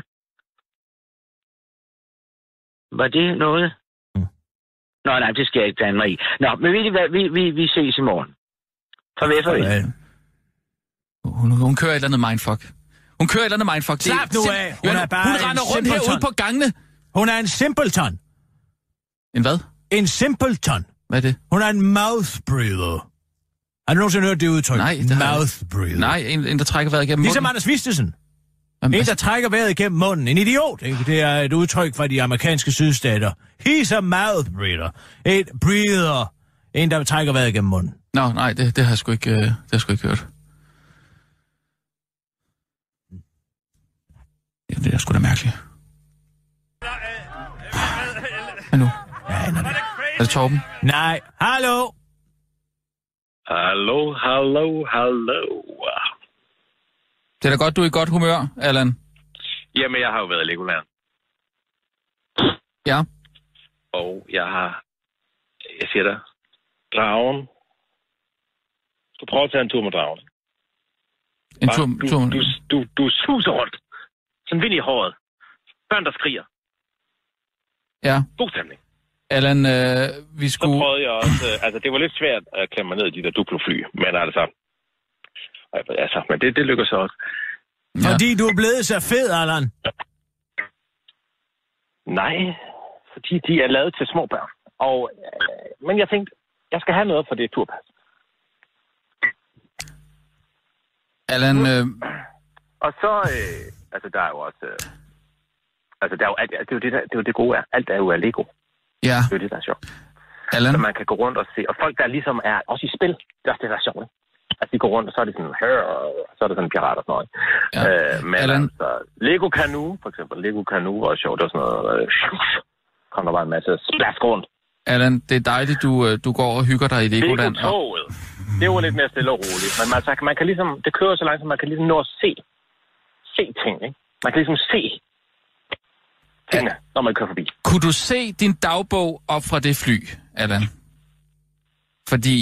Var det noget? Mm. Nå, nej, det skal jeg ikke blande mig i. Nå, men ved I hvad, vi, vi, vi ses i morgen. Farvel, farvel. Hun, hun kører et eller andet mindfuck. Hun kører et eller andet mindfuck. Slap nu af! Hun, hun, er bare hun render rundt herude på gangene. Hun er en simpleton. En hvad? En simpleton. Hvad er det? Hun er en mouth breather. Har du nogensinde hørt det udtryk? Nej, det mouth breather. Nej, en, en der trækker vejret igennem ligesom munden. Anders Vistesen. Jamen, en, der trækker vejret igennem munden. En idiot, ikke? Det er et udtryk fra de amerikanske sydstater. He's a mouth breather. Et breather. En, der trækker vejret igennem munden. Nå, nej, det, det har jeg sgu ikke, det har jeg sgu ikke hørt. Ja, det er sgu da mærkeligt. Hvad nu? Ja, er det. Er det Torben? Nej. Hallo? Hallo, hallo, hallo. Det er da godt, du er i godt humør, Allan. Jamen, jeg har jo været i Legoland. Ja. Og jeg har, jeg siger dig, dragen. Du prøver at tage en tur med dragen. En tur, du, tur. Du, du, du suser rundt. Sådan vind i håret. Børn, der skriger. Ja. God stemning. Allan, øh, vi skulle... Så prøvede jeg også... Øh, altså, det var lidt svært at klemme mig ned i de der Duplo-fly. Men altså... Altså, men det, det lykkes også. Ja. Fordi du er blevet så fed, Allan. Nej, fordi de er lavet til små børn. Og, øh, men jeg tænkte, jeg skal have noget for det turpas. Allan... Øh... Og så... Øh, altså, der er jo også... Øh, altså, der er jo, det, er jo det, der, det er jo det gode er. Alt er jo af Lego. Ja. Det er jo det, der er sjovt. Allan? Så man kan gå rundt og se. Og folk, der ligesom er også i spil, det er også det, der er sjovt. Altså, de går rundt, og så er det sådan, hør, og så er det sådan pirater og sådan noget. Ja. Øh, men Allan? altså, Lego Canoe, for eksempel. Lego Canoe var sjovt. Det var sådan noget... Øh, kom der bare en masse splask rundt. Allan, det er dejligt, du, du går og hygger dig i Legoland. Lego-toget. Det var lidt mere stille og roligt. Men man, altså, man kan ligesom... Det kører så langsomt, man kan ligesom nå at se... Se ting, ikke? Man kan ligesom se... tingene, ja. Når man kører forbi. Kunne du se din dagbog op fra det fly, Allan? Fordi...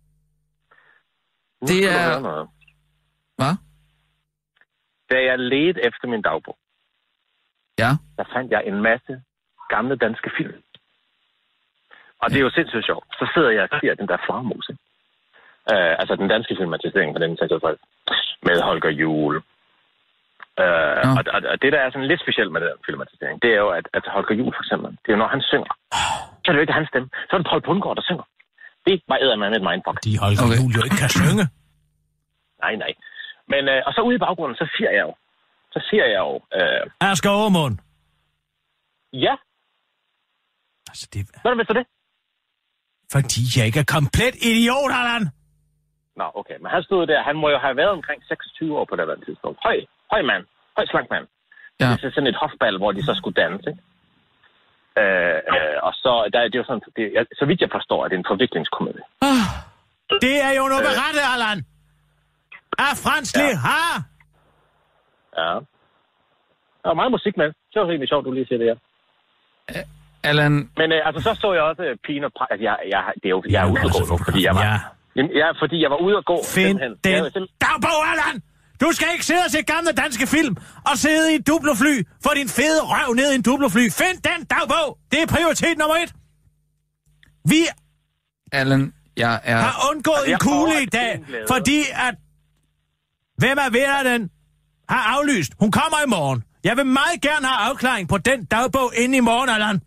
Nu det er... Hvad? Da jeg ledte efter min dagbog, ja. Der fandt jeg en masse gamle danske film. Og ja. Det er jo sindssygt sjovt. Så sidder jeg og ser den der flagmus, ikke? Uh, altså den danske filmatisering fra den seksogtres med Holger Juhl. Uh, ja. og, og, og det, der er sådan lidt specielt med den filmatisering, det er jo, at, at Holger Juhl for eksempel, det er jo, når han synger. Så er det jo ikke hans stemme. Så er det Paul Bundgaard, der synger. Det var eddermame et mindfuck. De Holger okay. Juhl jo ikke kan synge. Nej, nej. Men, øh, og så ude i baggrunden, så siger jeg jo, så siger jeg jo... Øh... Asger Aamund. Ja. Altså, det... Hvordan vidste du det? Fordi jeg ikke er komplet idiot, Allan. Nå, okay. Men han stod der. Han må jo have været omkring seksogtyve år på det her tidspunkt. Høj, høj mand. Høj slank mand. Ja. Det er sådan et hofbal, hvor de så skulle danse, ikke? Øh, øh, og så der, det er jo sådan, det, så vidt jeg forstår, at det er en forviklingskomedie. Oh, det er jo noget berettet, Allan. Af Frans ja. Lehar. Ja. Der var meget musik med. Det var rigtig sjovt, du lige siger det her. Uh, Allan... Men øh, altså, så så jeg også øh, pigen og præ... Altså, jeg, jeg, det er jo, jeg er ude at gå nu, fordi jeg var... Ja. Jamen, ja, fordi jeg var ude at gå. Find den simpelthen... dagbog, Allan! Du skal ikke sidde og se gamle danske film og sidde i et dublofly for din fede røv ned i en dublofly. Find den dagbog! Det er prioritet nummer et. Vi Allan, jeg er... har undgået altså, en kugle i dag, fordi at... Hvem er ved den? Har aflyst. Hun kommer i morgen. Jeg vil meget gerne have afklaring på den dagbog inden i morgen, Allan.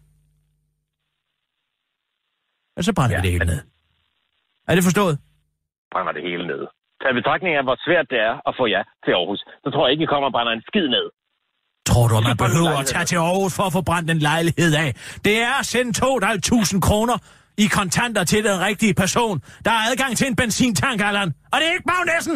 Og så brænder ja, det hele ned. Er det forstået? Brænder det hele ned. Tag betragtning af, hvor svært det er at få ja til Aarhus. Så tror jeg ikke, I kommer og brænder en skid ned. Tror du, at man behøver at tage til Aarhus for at få brændt en lejlighed af? Det er at sende to tusind kroner i kontanter til den rigtige person. Der er adgang til en benzintank, Allan. Og det er ikke bagnæssen.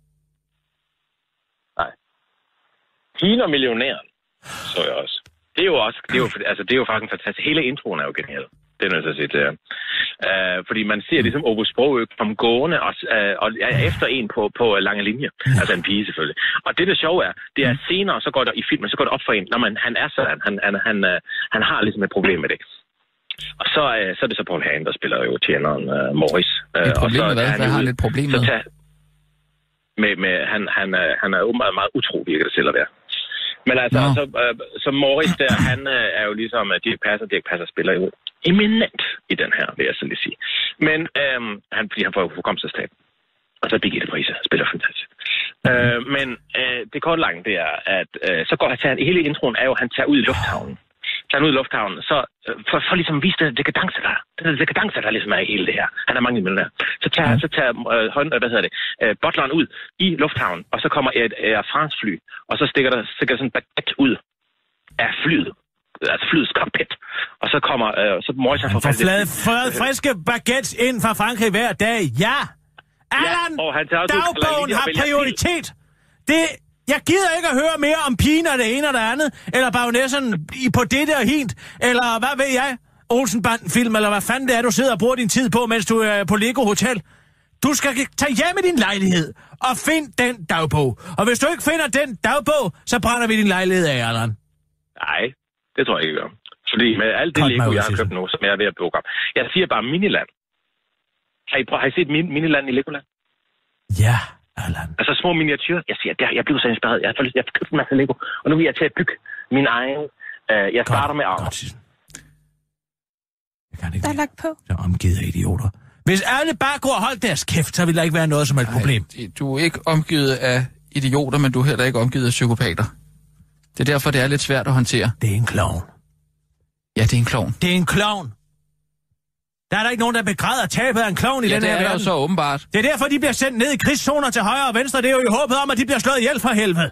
Nej. Tine og millionæren, så jeg også. Det er jo også, det er jo, altså det er jo faktisk fantastisk. Hele introen er jo genial. Det er nødt til at sige det her. Uh, fordi man ser ligesom Ove Sprogøe komme gående og, uh, og er efter en på, på lange linje. Altså en pige selvfølgelig. Og det, der sjove er, det er senere, så går der i filmen, så går det op for en, når man, han er sådan, han, han, han, uh, han har ligesom et problem med det. Og så, uh, så er det så Paul Hagen, der spiller jo tjeneren uh, Morris. Uh, et problem med hvad? Hvad har han et problem med? Tager, med, med han, han, uh, han er jo meget, meget utro, virker det selv at være. Men altså, no. så, uh, så Morris der, han uh, er jo ligesom, at Dirk Passer, Dirk Passer spiller jo eminent i den her, vil jeg så lige sige. Men øhm, han, fordi han får hukommelsestab. Og så Birgitte Price spiller fantastisk. Mm-hmm. Øh, men øh, det kort langt, det er, at øh, så går han til, hele introen er jo, at han tager ud i lufthavnen. Tager ud i lufthavnen, så øh, for, for ligesom at vise den dekadence, der den dekadence, der ligesom er i hele det her. Han er mange i der. Så tager, mm. så tager øh, hånd, hvad hedder det, øh, butleren ud i lufthavnen, og så kommer et Air France fly, og så stikker der, stikker sådan en baguette ud af flyet. Altså flyets cockpit. Og så kommer... Øh, så Morrison han får flade, flade, friske baguettes ind fra Frankrig hver dag. Ja! Allan, ja, dagbogen har prioritet. Det... Jeg gider ikke at høre mere om pigen og det ene og det andet, eller bagnæsserne på dette og hint, eller hvad ved jeg, Olsenbanden-film, eller hvad fanden det er, du sidder og bruger din tid på, mens du er på Lego Hotel. Du skal tage hjem i din lejlighed og find den dagbog. Og hvis du ikke finder den dagbog, så brænder vi din lejlighed af, Allan. Nej. Det tror jeg ikke, jeg gør. Fordi med alt det Lego, jeg har købt nu, som jeg er ved at bukke op. Jeg siger bare Miniland. Har I, har I set min, Miniland i Legoland? Ja, Allan. Altså små miniatyrer. Jeg siger, der, jeg blev så inspireret. Jeg har, jeg har købt en masse Lego. Og nu vil jeg til at bygge min egen. Uh, jeg starter med arv. Jeg kan ikke der er lagt på. Så omgivet af idioter. Hvis alle bare går og holdt deres kæft, så vil der ikke være noget som et problem. Nej, du er ikke omgivet af idioter, men du er heller ikke omgivet af psykopater. Det er derfor, det er lidt svært at håndtere. Det er en klovn. Ja, det er en klovn. Det er en klovn. Der er der ikke nogen, der begræder tabet af en klovn i ja, den her verden. Ja, det er jo så åbenbart. Det er derfor, de bliver sendt ned i krigszoner til højre og venstre. Det er jo i håbet om, at de bliver slået ihjel for helvede.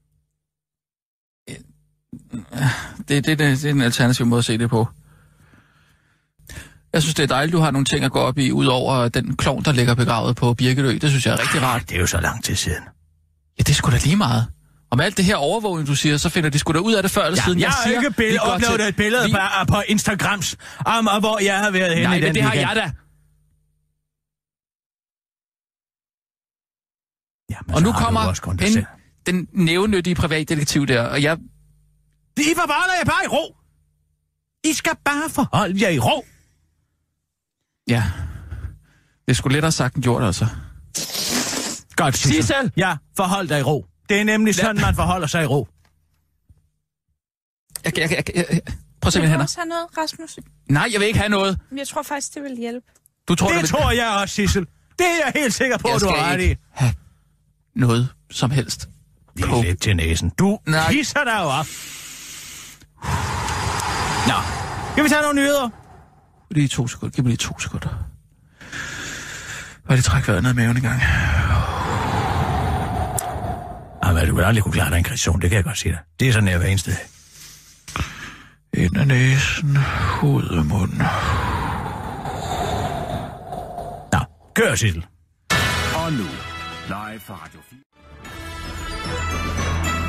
Det, det, det, det er en alternativ måde at se det på. Jeg synes, det er dejligt, du har nogle ting at gå op i, udover den klovn, der ligger begravet på Birkelø. Det synes jeg er rigtig rart. Det er jo så lang tid siden. Ja, det er sgu da lige meget. Og med alt det her overvågning, du siger, så finder de sgu da ud af det før eller ja, siden. Jeg, jeg har siger, ikke billede, oplevet til... et billede vi... på, på Instagrams, om hvor jeg har været henne Nej, i den det har weekend. jeg da. Ja, og nu kommer en, den nævnyttige privatdetektiv der, og jeg... I forholder jer bare i ro. I skal bare forholde jer i ro. Ja. Det er sgu lettere sagt end gjort, altså. Godt, Sissel. Ja, forhold dig i ro. Det er nemlig sådan, man forholder sig i ro. Jeg, jeg, jeg, jeg, jeg. Prøv at se mine hænder. Vil du også have noget, Rasmus? Nej, jeg vil ikke have noget. Jeg tror faktisk, det vil hjælpe. Du tror, det vil... tror jeg også, Sissel. Det er jeg helt sikker på, at du har ret i. Have noget som helst. Lige lidt til næsen. Du Nej. pisser dig jo op. Nå, skal vi tage nogle nyheder? Lige to sekunder. Giv mig lige to sekunder. Bare lige træk vejret ned i maven en gang. Jamen, du vil aldrig kunne klare dig en kreation, det kan jeg godt sige dig. Det er sådan, jeg hver eneste dag. Ind af næsen, ud af munden. Nå, kør, Sissel. Og nu, live fra Radio fire.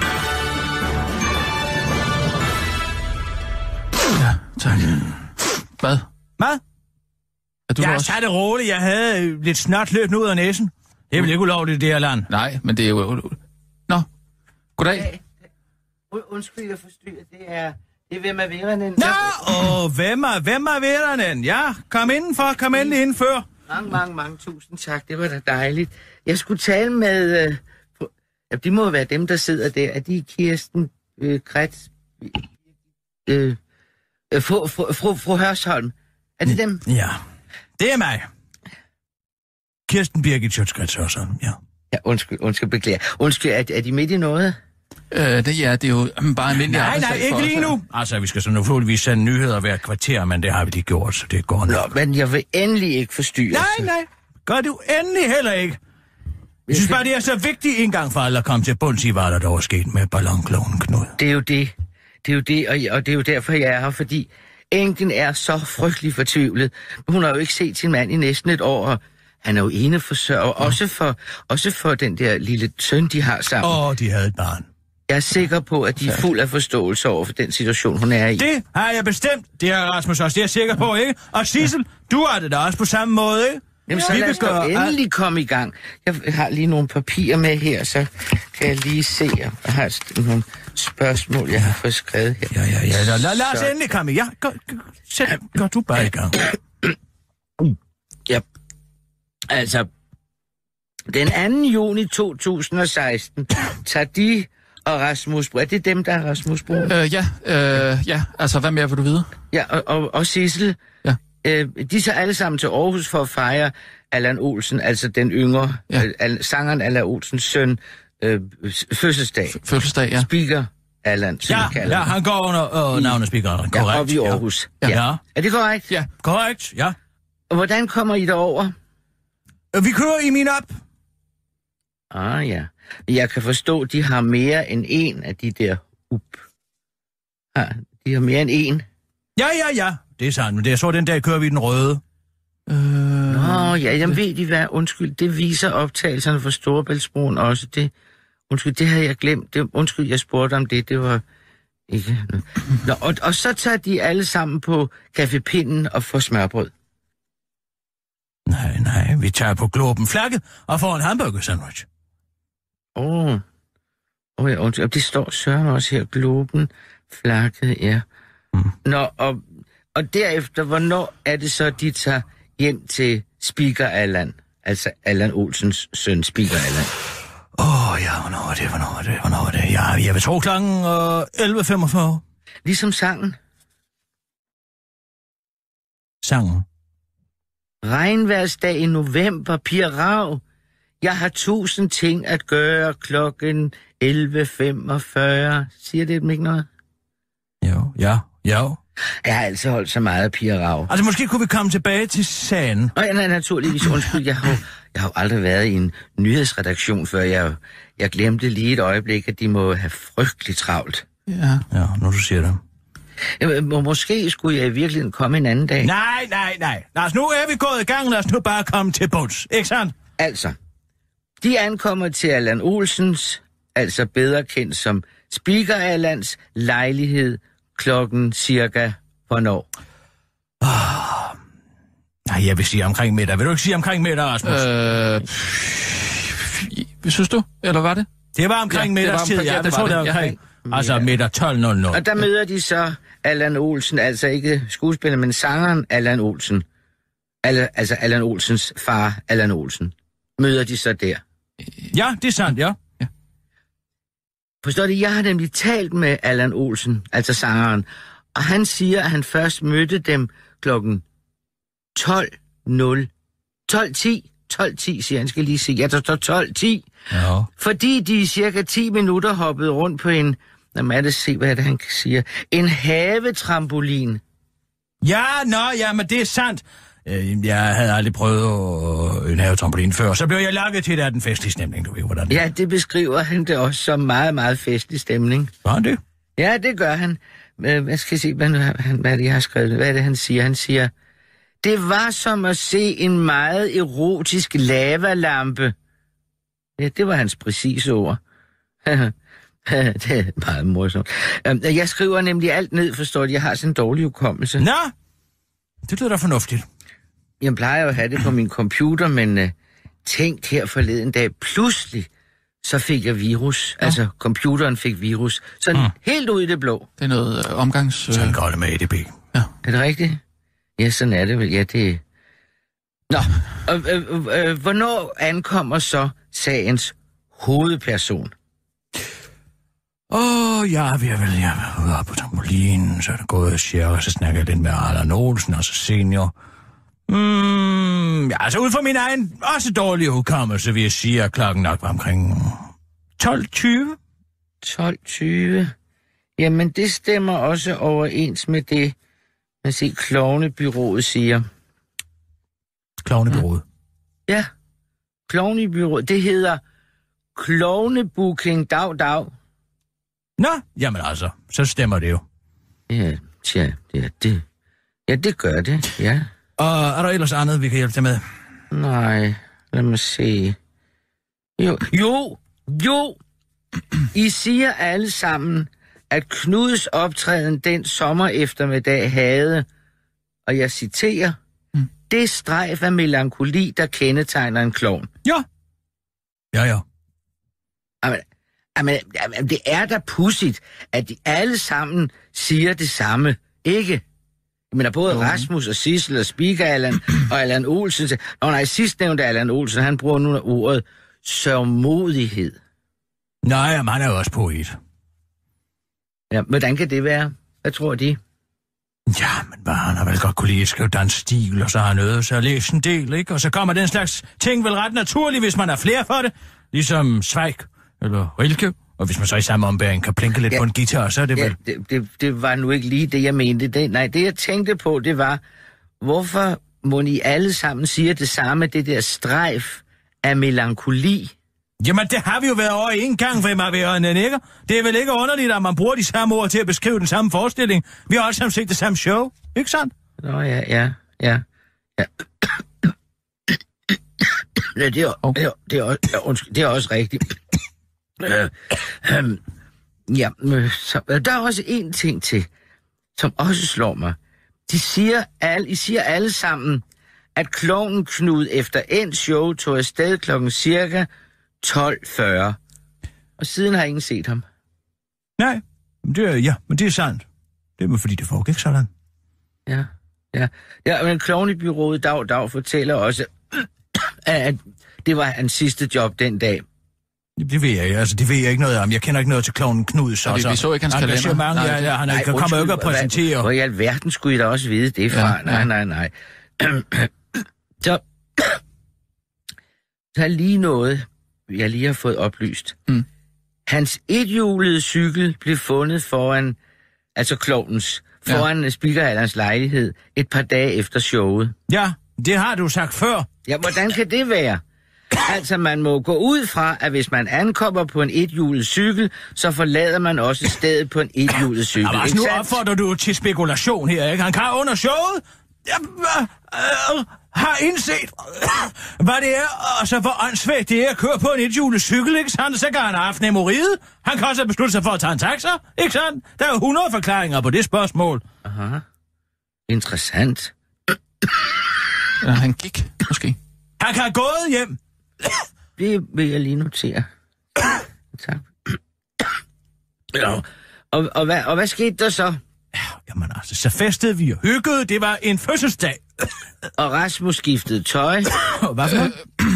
Ja, tak. Hvad? Hvad? Er du jeg også... sagde det roligt. Jeg havde lidt snart løbende ud af næsen. Det er vel ikke ulovligt i det her land? Nej, men det er jo... Nå, goddag. Undskyld, jeg forstyrrer. Det er... Det er hvem er Veranen. Nå, og hvem er, hvem er Veranen? Ja, kom indenfor, kom endelig indfør. Mange, mange, mange tusind tak. Det var da dejligt. Jeg skulle tale med... Øh, ja, det må være dem, der sidder der. Er de Kirsten øh, Krets... Øh, øh, fru, fru, fru, fru Hørsholm? Er det dem? Ja, det er mig. Kirsten Birgit Sjøtskrets Hørsholm, ja. Ja, undskyld, undskyld, beklager. Undskyld, er, er de midt i noget? Øh, det, ja, det er jo bare almindelig Nej, nej, ikke lige nu. Altså, vi skal så naturligvis sende nyheder hver kvarter, men det har vi lige gjort, så det går nok. Nå, men jeg vil endelig ikke forstyrre. Nej, nej, gør du endelig heller ikke. Jeg synes bare, det er så vigtigt en gang for alle at komme til bunds i, hvad der dog er sket med ballonklonen Knud. Det er jo det. Det er jo det, og, og det er jo derfor, jeg er her, fordi enken er så frygtelig fortvivlet. Hun har jo ikke set sin mand i næsten et år, og han er jo eneforsørger, ja. også, for, også for den der lille søn, de har sammen. Åh, de havde et barn. Jeg er sikker på, at de er fuld af forståelse over for den situation, hun er i. Det har jeg bestemt. Det er Rasmus også, det er jeg sikker på, ikke? Og Sissel, du har det da også på samme måde, ikke? Jamen, så lad os da endelig komme i gang. Jeg har lige nogle papirer med her, så kan jeg lige se, jeg har nogle spørgsmål, jeg har fået skrevet her. Ja, ja, ja. Lad, lad os endelig komme i gang. Ja, gør, gør, gør du bare i gang. Ja, altså, den anden juni to tusind og seksten tager de og Rasmus Bro. Er det dem, der er Rasmus Bro? Øh, ja, øh, ja, altså, hvad mere vil du vide? Ja, og, og, og Sissel. Ja. Øh, de tager alle sammen til Aarhus for at fejre Allan Olsen, altså den yngre, ja. øh, sangeren Allan Olsens søn, øh, fødselsdag. F- fødselsdag, ja. Speaker Allan. Ja, ja, han går under øh, navnet Speaker Allan. Korrekt. Ja, op i Aarhus. Ja. Ja. Ja. Er det korrekt? Ja, korrekt, ja. Og hvordan kommer I derover? Vi kører i min op. Ah, ja. Jeg kan forstå, de har mere end en af de der up. Ja, de har mere end en. Ja, ja, ja. Det er sandt, men det er så den dag, kører vi den røde. Øh... Nå, ja, jeg ved de hvad. Undskyld, det viser optagelserne for Storebæltsbroen også. Det, undskyld, det havde jeg glemt. Det, undskyld, jeg spurgte om det. Det var ikke... Nå, og, og så tager de alle sammen på Café Pinden og får smørbrød. Nej, nej, vi tager på Globen Flagget og får en hamburger sandwich. Åh, oh. oh, ja, undskyld. Det står Søren også her. Globen Flagget, ja. Mm. Nå, og, og derefter, hvornår er det så, de tager hjem til Speaker Allan? Altså Allan Olsens søn, Speaker Allan. Åh, oh, ja, hvornår er det, hvornår er det, hvornår er det? Ja, jeg vil tro klokken uh, elleve femogfyrre. Ligesom sangen. Sangen? Regnværsdag i november, Pirav. Jeg har tusind ting at gøre klokken elleve femogfyrre. Siger det dem ikke noget? Jo, ja, jo. Jeg har altid holdt så meget af Pirav. Altså, måske kunne vi komme tilbage til sagen. Nej, nej, naturligvis. Undskyld, jeg har, jeg har aldrig været i en nyhedsredaktion før. Jeg, jeg glemte lige et øjeblik, at de må have frygteligt travlt. Ja. Ja, når du siger det. Jamen, måske skulle jeg i virkeligheden komme en anden dag. Nej, nej, nej. Lad os, nu er vi gået i gang. Lad os nu bare komme til bunds. Ikke sandt? Altså, de ankommer til Allan Olsens, altså bedre kendt som Speaker Allans, lejlighed klokken cirka hvornår? Oh, nej, jeg vil sige omkring middag. Vil du ikke sige omkring middag, Rasmus? Øh, synes du? Eller var det? Det var omkring ja, middagstid, ja. Jeg tror, det var omkring. Ja. Altså middag tolv nul nul. Og der møder de så Allan Olsen, altså ikke skuespiller, men sangeren Allan Olsen. Al- altså Allan Olsens far, Allan Olsen. Møder de så der. Ja, det er sandt, ja. ja. Forstår du, jeg har nemlig talt med Allan Olsen, altså sangeren, og han siger, at han først mødte dem klokken tolv nul. tolv ti. tolv ti, siger han, skal lige sige. Ja, der står tolv ti. Ja. Fordi de i cirka ti minutter hoppede rundt på en, lad mig det se, hvad det han siger, en havetrampolin. Ja, nå, ja, men det er sandt. Jeg havde aldrig prøvet en havetrampolin før, så blev jeg lakket til, at det er den festlige stemning, du ved, hvordan det er. Ja, det beskriver han det også som meget, meget festlig stemning. Gør han det? Ja, det gør han. Hvad skal jeg se, hvad, hvad det, jeg har skrevet? Hvad er det, han siger? Han siger, det var som at se en meget erotisk lavalampe. Ja, det var hans præcise ord. Det er meget morsomt. Jeg skriver nemlig alt ned, forstår du. Jeg har sådan en dårlig hukommelse. Nå! Det lyder da fornuftigt. Jeg plejer jo at have det på min computer, men uh, tænk her forleden dag, pludselig så fik jeg virus. Ja. Altså, computeren fik virus. Sådan mm. helt ud i det blå. Det er noget øh, omgangs... Øh... Sådan går det med A D B. Ja. Er det rigtigt? Ja, sådan er det vel. Ja, det... Nå, øh, øh, øh, hvornår ankommer så sagens hovedperson? Åh, oh, jeg er ved at vælge. Jeg er ude på trampolinen, så er det gået cirka, så snakker jeg lidt med Allan Olsen, og så senior. Mm, ja, altså ud fra min egen også dårlige hukommelse, vil jeg sige, at klokken nok var omkring tolv tyve. tolv tyve? Jamen, det stemmer også overens med det, man siger, klovnebyrået siger. Klovnebyrået? Ja, klovnebyrået. Det hedder klovnebooking dag dag. Nå, jamen altså, så stemmer det jo. Ja, tja, ja, det, ja, det gør det, ja. Og er der ellers andet, vi kan hjælpe dig med? Nej, lad mig se. Jo, jo, jo. I siger alle sammen, at Knuds optræden den sommer eftermiddag havde, og jeg citerer, mm. det strejf af melankoli, der kendetegner en klovn. Ja. Ja, ja. Jamen, jamen, jamen, det er da pudsigt, at de alle sammen siger det samme, ikke? Jeg mener, både okay. Rasmus og Sissel og Speaker Allan og Allan Olsen. Nå nej, sidst nævnte Allan Olsen, han bruger nu ordet sørgmodighed. Nej, jamen, han er jo også poet. Ja, hvordan kan det være? Hvad tror de? Ja, men hvad, han har vel godt kunne lide at skrive dansk stil, og så har han øvet sig at læse en del, ikke? Og så kommer den slags ting vel ret naturligt, hvis man er flere for det. Ligesom Zweig eller Rilke. Og hvis man så i samme ombæring kan plinke lidt ja, på en guitar, så er det ja, vel... Det, det, det var nu ikke lige det, jeg mente. Det, nej, det jeg tænkte på, det var, hvorfor må I alle sammen sige det samme, det der strejf af melankoli? Jamen, det har vi jo været over en gang, for mig være en ikke? Det er vel ikke underligt, at man bruger de samme ord til at beskrive den samme forestilling. Vi har også set det samme show, ikke sandt? Nå ja, ja, ja. ja. ja det, er, okay. det, er, det, er også, ja, undskyld, det er også rigtigt. Øh, øh, ja, så, der er også en ting til, som også slår mig. De siger alle, I siger alle sammen, at klovnen Knud efter endt show tog afsted klokken cirka tolv fyrre. Og siden har ingen set ham. Nej, det er, ja, men det er sandt. Det er fordi, det foregik sådan. Ja, ja. Ja, men klovnebyrået Dag Dag fortæller også, at det var hans sidste job den dag. Det ved jeg, altså det ved jeg ikke noget om. Jeg kender ikke noget til klovnen Knud, så... Vi, vi så ikke hans kalender. Nej, ja, ja, han nej, kan komme ikke at præsentere. Hvor i alverden skulle I da også vide det fra? Ja, nej, nej, nej. Så... Der er lige noget, jeg lige har fået oplyst. Mm. Hans ethjulede cykel blev fundet foran, altså klovnens, foran ja. Speaker Allans lejlighed et par dage efter showet. Ja, det har du sagt før. Ja, hvordan kan det være? Altså, man må gå ud fra, at hvis man ankommer på en ethjulet cykel, så forlader man også stedet på en ethjulet cykel. Ja, altså, nu opfordrer du til spekulation her, ikke? Han kan under showet ja, øh, øh, har indset, hvad det er, og så hvor åndssvagt det er at køre på en ethjulet cykel, ikke sandt? Så kan han have haft hemorrhide. Han kan også have besluttet sig for at tage en taxa, ikke sandt? Der er jo hundrede forklaringer på det spørgsmål. Aha. Interessant. Ja, han gik, måske. Han kan have gået hjem. Det vil jeg lige notere. Tak. Ja. Og, og, hvad, og hvad skete der så? Ja, jamen altså, så festede vi og hyggede. Det var en fødselsdag. Og Rasmus skiftede tøj. Hvad for noget?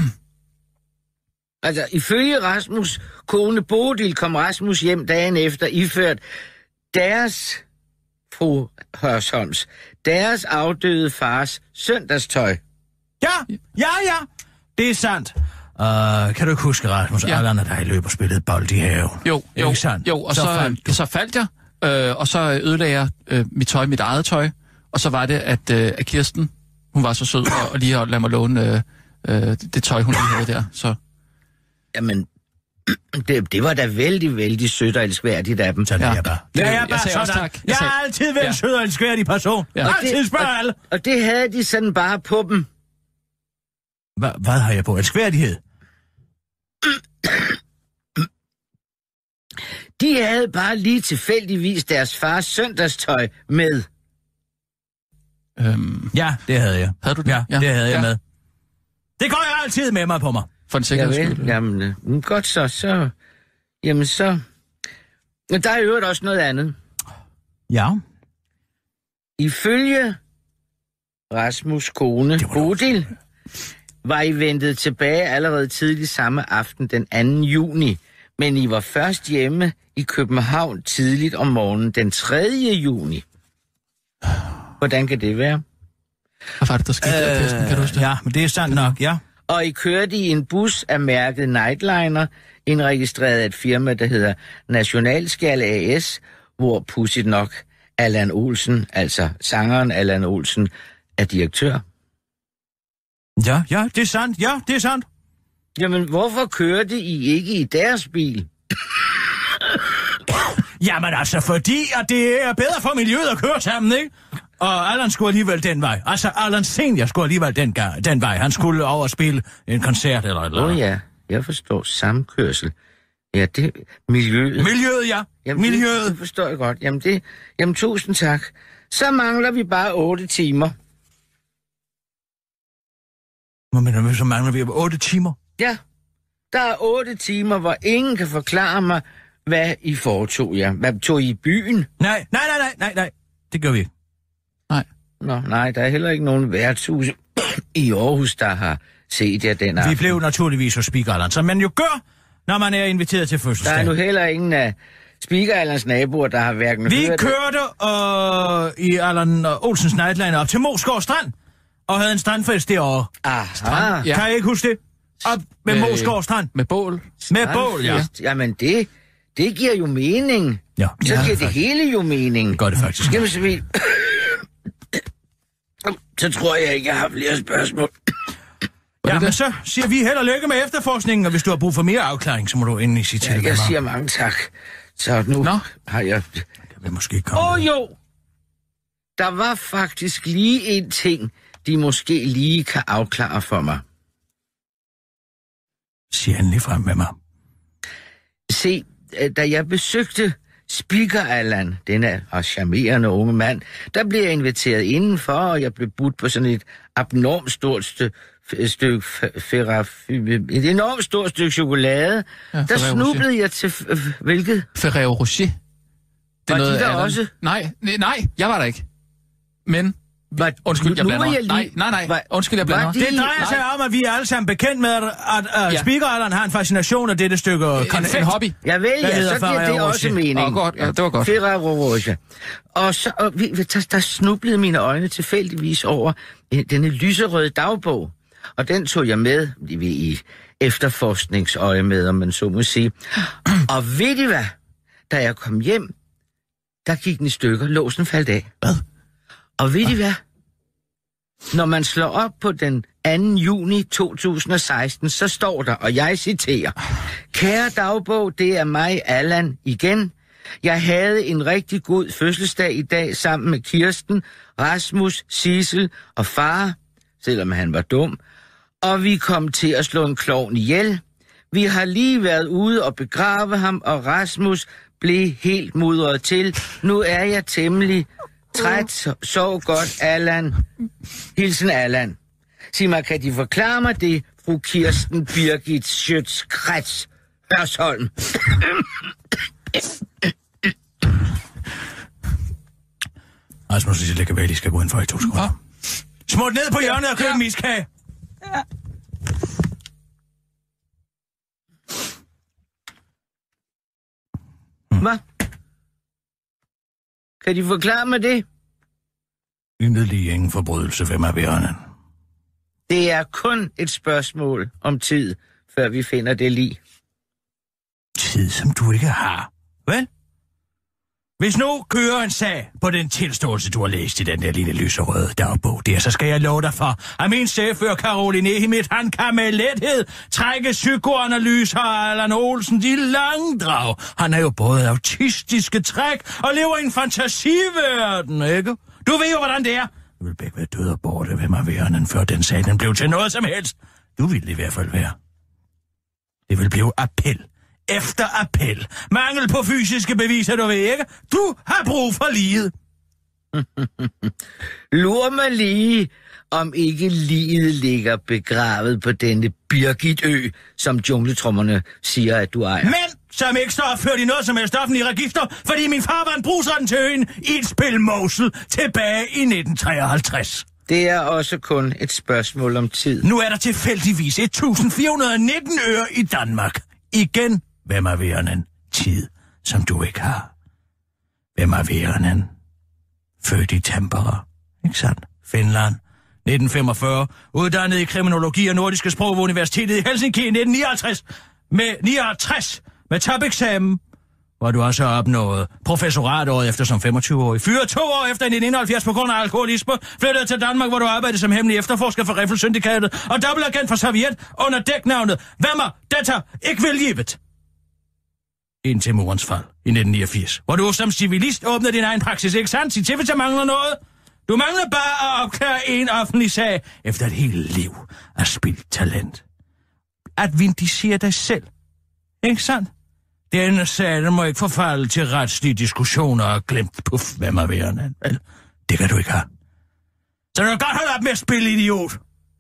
Altså, ifølge Rasmus' kone Bodil kom Rasmus hjem dagen efter iført deres, fru Hørsholms, deres afdøde fars søndagstøj. Ja, ja, ja. Det er sandt. Uh, kan du ikke huske, Rasmus, ja. Allan og dig løb og spillede bold i haven? Jo, jo, jo, og så, så, faldt, så faldt jeg, øh, og så ødelagde jeg øh, mit tøj, mit eget tøj, og så var det, at, øh, at Kirsten, hun var så sød, og, og lige at lade mig låne øh, øh, det tøj, hun lige havde der, så... Jamen, det, det var da vældig, vældig sødt og elskværdigt af dem. Sådan ja. er jeg bare. Ja, jeg, bare jeg, også, tak. jeg, jeg har altid været ja. sød og elskværdig person. Ja. Og altid spørger og, alle. Og det havde de sådan bare på dem. Hva, hvad har jeg på? Elskværdighed? De havde bare lige tilfældigvis deres fars søndagstøj med. Øhm, Ja, det havde jeg. Havde du det? Ja, ja. det havde jeg ja. med. Det går jeg altid med mig på mig. For en sikkerheds Javel, skyld. jamen, øh, godt så, så... Jamen så... Men der er jo også noget andet. Ja. Ifølge Rasmus' kone, Bodil, var I ventet tilbage allerede tidligt samme aften den anden juni, men I var først hjemme i København tidligt om morgenen den tredje juni. Hvordan kan det være? Hvad var det, der skete der, Kirsten? Kan du huske det? Ja, men det er sandt nok, ja. Og I kørte i en bus af mærket Nightliner, indregistreret af et firma, der hedder Nationalskal A S, hvor pudsigt nok Allan Olsen, altså sangeren Allan Olsen, er direktør. Ja, ja, det er sandt, ja, det er sandt. Jamen, hvorfor kørte I ikke i deres bil? Jamen altså, fordi at det er bedre for miljøet at køre sammen, ikke? Og Allan skulle alligevel den vej. Altså, Allan Senior skulle alligevel den, den vej. Han skulle over og spille en koncert eller et eller andet. Åh oh, ja, jeg forstår samkørsel. Ja, det miljøet. Miljøet, ja. Jamen, miljøet. Det, det forstår jeg godt. Jamen, det, jamen, tusind tak. Så mangler vi bare otte timer. Hvad mener du, så mangler vi otte timer? Ja, der er otte timer, hvor ingen kan forklare mig, hvad I foretog jer. Hvad tog I i byen? Nej, nej, nej, nej, nej, nej. Det gør vi ikke. Nej. Nå, nej, der er heller ikke nogen værtshuse i Aarhus, der har set jer den aften. Vi blev naturligvis hos Speaker Allan, som man jo gør, når man er inviteret til fødselsdag. Der er nu heller ingen af Speaker Allans naboer, der har hverken Vi hørt... kørte øh, i Allan Olsens Nightliner op til Moskov Strand, og havde en strandfest derovre. Aha. Ja. Kan I ikke huske det? Op med, med Moskov Strand. Med bål. Med bål, ja. Jamen, det, det giver jo mening. Ja. Så ja, giver det hele jo mening. Det gør det faktisk. Jamen, så, vi... så tror jeg ikke, jeg har flere spørgsmål. Ja, men så siger vi held og lykke med efterforskningen, og hvis du har brug for mere afklaring, så må du endelig sige til. Ja, jeg siger mange tak. Så nu Nå. har jeg... Det vil måske komme. Åh oh, jo! Der var faktisk lige en ting, de måske lige kan afklare for mig. Sig endelig frem med mig. Se, da jeg besøgte Speaker Allan, denne charmerende unge mand, der blev jeg inviteret indenfor, og jeg blev budt på sådan et abnormt stort stykke stykke et enormt stort stykke chokolade. Ja, der snublede jeg til hvilket? Ferrero Rocher. Det var noget, de der Allan... også? Nej, nej, jeg var der ikke. Men var, undskyld, jeg blander. Jeg lige... Nej, nej, nej. Var, undskyld, jeg blander. De... Det drejer sig om, at vi er alle sammen bekendt med, at, at, at ja. Speaker Allan har en fascination af dette stykke konfekt. En, en hobby. Jeg ved, ja, så giver det også mening. Oh, godt. Ja, det var godt. Ferrero Rocher. Og så og vi, der, der snublede mine øjne tilfældigvis over denne lyserøde dagbog. Og den tog jeg med i efterforskningsøje med, om man så må sige. Og ved I hvad? Da jeg kom hjem, der gik den i stykker. Låsen faldt af. Hvad? Og ved I hvad? Når man slår op på den anden juni to tusind og seksten, så står der, og jeg citerer: Kære dagbog, det er mig, Allan, igen. Jeg havde en rigtig god fødselsdag i dag sammen med Kirsten, Rasmus, Sissel og far, selvom han var dum. Og vi kom til at slå en klovn ihjel. Vi har lige været ude og begrave ham, og Rasmus blev helt mudret til. Nu er jeg temmelig træt. Sov godt, Allan. Hilsen, Allan. Sig mig, kan de forklare mig det, fru Kirsten Birgit Schøtz-Krets Hørsholm? Rasmus siger, det kan være, de skal gå ind for i to sekunder. Smut ned på hjørnet og køb en miskage. Ja. Hvad? Kan de forklare mig det? Endelig ingen forbrydelse, hvem er bjørnen? Det er kun et spørgsmål om tid, før vi finder det lig. Tid, som du ikke har, vel? Hvis nu kører en sag på den tilståelse, du har læst i den der lille lyserøde dagbog der, så skal jeg love dig for, at min cheffører Caroline Ehimit, han kan med lethed trække psykoanalyser af Allan Olsen de langdrag. Han er jo både autistiske træk og lever i en fantasiverden, ikke? Du ved jo, hvordan det er. Du vil begge være død og borte, hvem er værenden, før den sag den blev til noget som helst. Du vil i hvert fald være. Det vil blive appel. Efter appel. Mangel på fysiske beviser, du ved ikke. Du har brug for livet. Lur mig lige, om ikke liget ligger begravet på denne Birgitø, som jungletrummerne siger, at du ejer. Men som ikke står opført i noget som helst offentlige register, fordi min far var en brugsretten til øen i et spil Mosel tilbage i nitten treoghalvtreds. Det er også kun et spørgsmål om tid. Nu er der tilfældigvis et tusind fire hundrede nitten øre i Danmark. Igen, hvem er værende tid, som du ikke har? Hvem er værende? Født i Tampere, ikke sandt? Finland. nitten femogfyrre, uddannet i kriminologi og nordiske sprog ved Universitetet i Helsinki i nitten nioghalvtreds med niogtres med topeksamen, hvor du også har opnået professorat året efter som femogtyve-årig. Fyret to år efter i nitten enoghalvfjerds på grund af alkoholisme, flyttede til Danmark, hvor du arbejdede som hemmelig efterforsker for Riffelsyndikatet og dobbeltagent for Sovjet under dæknavnet Vemmer Detta ikke vil givet. Indtil murens fald i nitten niogfirs, hvor du som civilist åbnede din egen praksis, ikke sandt? Sig til, hvis jeg mangler noget. Du mangler bare at opklare en offentlig sag efter et helt liv af spildt talent. At vindicere dig selv. Ikke sandt? Denne sag, den må ikke forfalde til retslige diskussioner og glemt på hvem er værende. Vel, det kan du ikke have. Så du kan godt holde op med at spille idiot.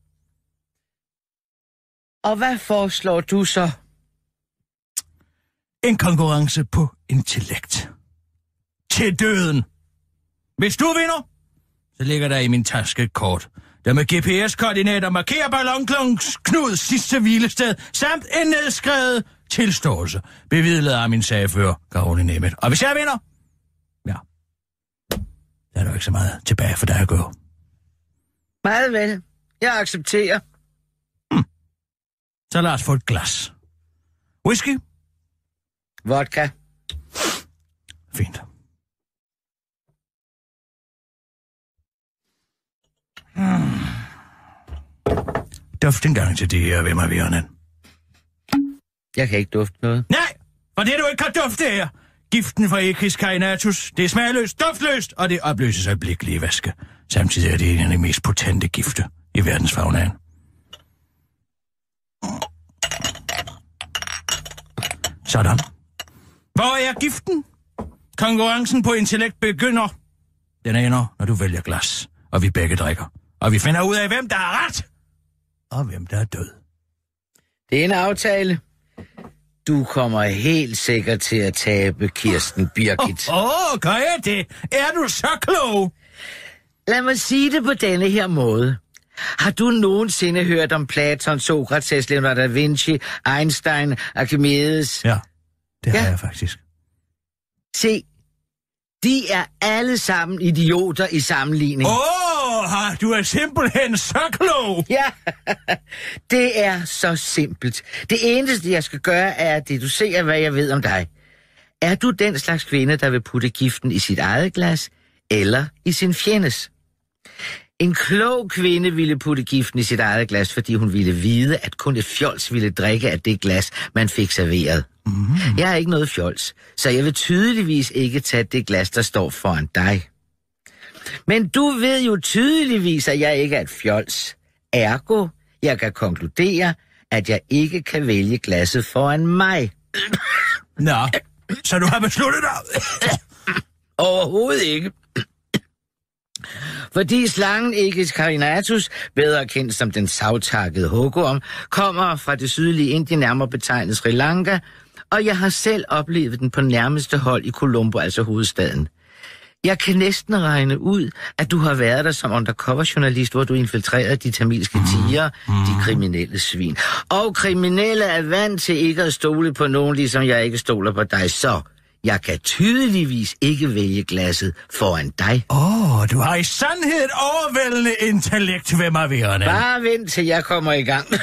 Og hvad foreslår du så? En konkurrence på intellekt. Til døden. Hvis du vinder, så ligger der i min taske et kort, der med G P S-koordinater markerer ballonklonkens Knuds sidste hvilested, samt en nedskrevet tilståelse, bevidlet af min sagfører, Caroline Nemeth. Og hvis jeg vinder, ja, der er der ikke så meget tilbage for dig at gå. Meget vel. Jeg accepterer. Hmm. Så lad os få et glas. Whisky? Vodka. Fint. Hmm. Duft en gang til det her, hvem er værende? Jeg kan ikke dufte noget. Nej, for det du ikke kan dufte her. Giften fra Echis caenatus, det er smagløst, duftløst, og det opløses øjeblikkeligt i væske. Samtidig er det en af de mest potente gifte i verdensfaunaen. Sådan. Hvor er giften? Konkurrencen på intellekt begynder. Den ender, når du vælger glas, og vi begge drikker. Og vi finder ud af, hvem der har ret, og hvem der er død. Det er en aftale. Du kommer helt sikkert til at tabe, Kirsten Birgit. Åh, oh, oh, gør jeg det? Er du så klog? Lad mig sige det på denne her måde. Har du nogensinde hørt om Platon, Sokrates, Leonardo da Vinci, Einstein, Archimedes? Ja, det har ja. jeg faktisk. Se, de er alle sammen idioter i sammenligning. Åh, oh, du er simpelthen så klog. Ja, det er så simpelt. Det eneste, jeg skal gøre, er at deducere, hvad jeg ved om dig. Er du den slags kvinde, der vil putte giften i sit eget glas, eller i sin fjendes? En klog kvinde ville putte giften i sit eget glas, fordi hun ville vide, at kun et fjols ville drikke af det glas, man fik serveret. Mm. Jeg har ikke noget fjols, så jeg vil tydeligvis ikke tage det glas, der står foran dig. Men du ved jo tydeligvis, at jeg ikke er et fjols. Ergo, jeg kan konkludere, at jeg ikke kan vælge glasset foran mig. Nå, så du har besluttet dig? Overhovedet ikke. Fordi slangen Echis caenatus, bedre kendt som den savtakkede hugorm, kommer fra det sydlige Indien, nærmere betegnet Sri Lanka, og jeg har selv oplevet den på nærmeste hold i Colombo, altså hovedstaden. Jeg kan næsten regne ud, at du har været der som undercover-journalist, hvor du infiltrerede de tamilske tiger, mm. de kriminelle svin. Og kriminelle er vant til ikke at stole på nogen, ligesom jeg ikke stoler på dig, så jeg kan tydeligvis ikke vælge glasset foran dig. Åh, oh, du har i sandhed et overvældende intellekt ved mig, Verne. Bare vent til jeg kommer i gang.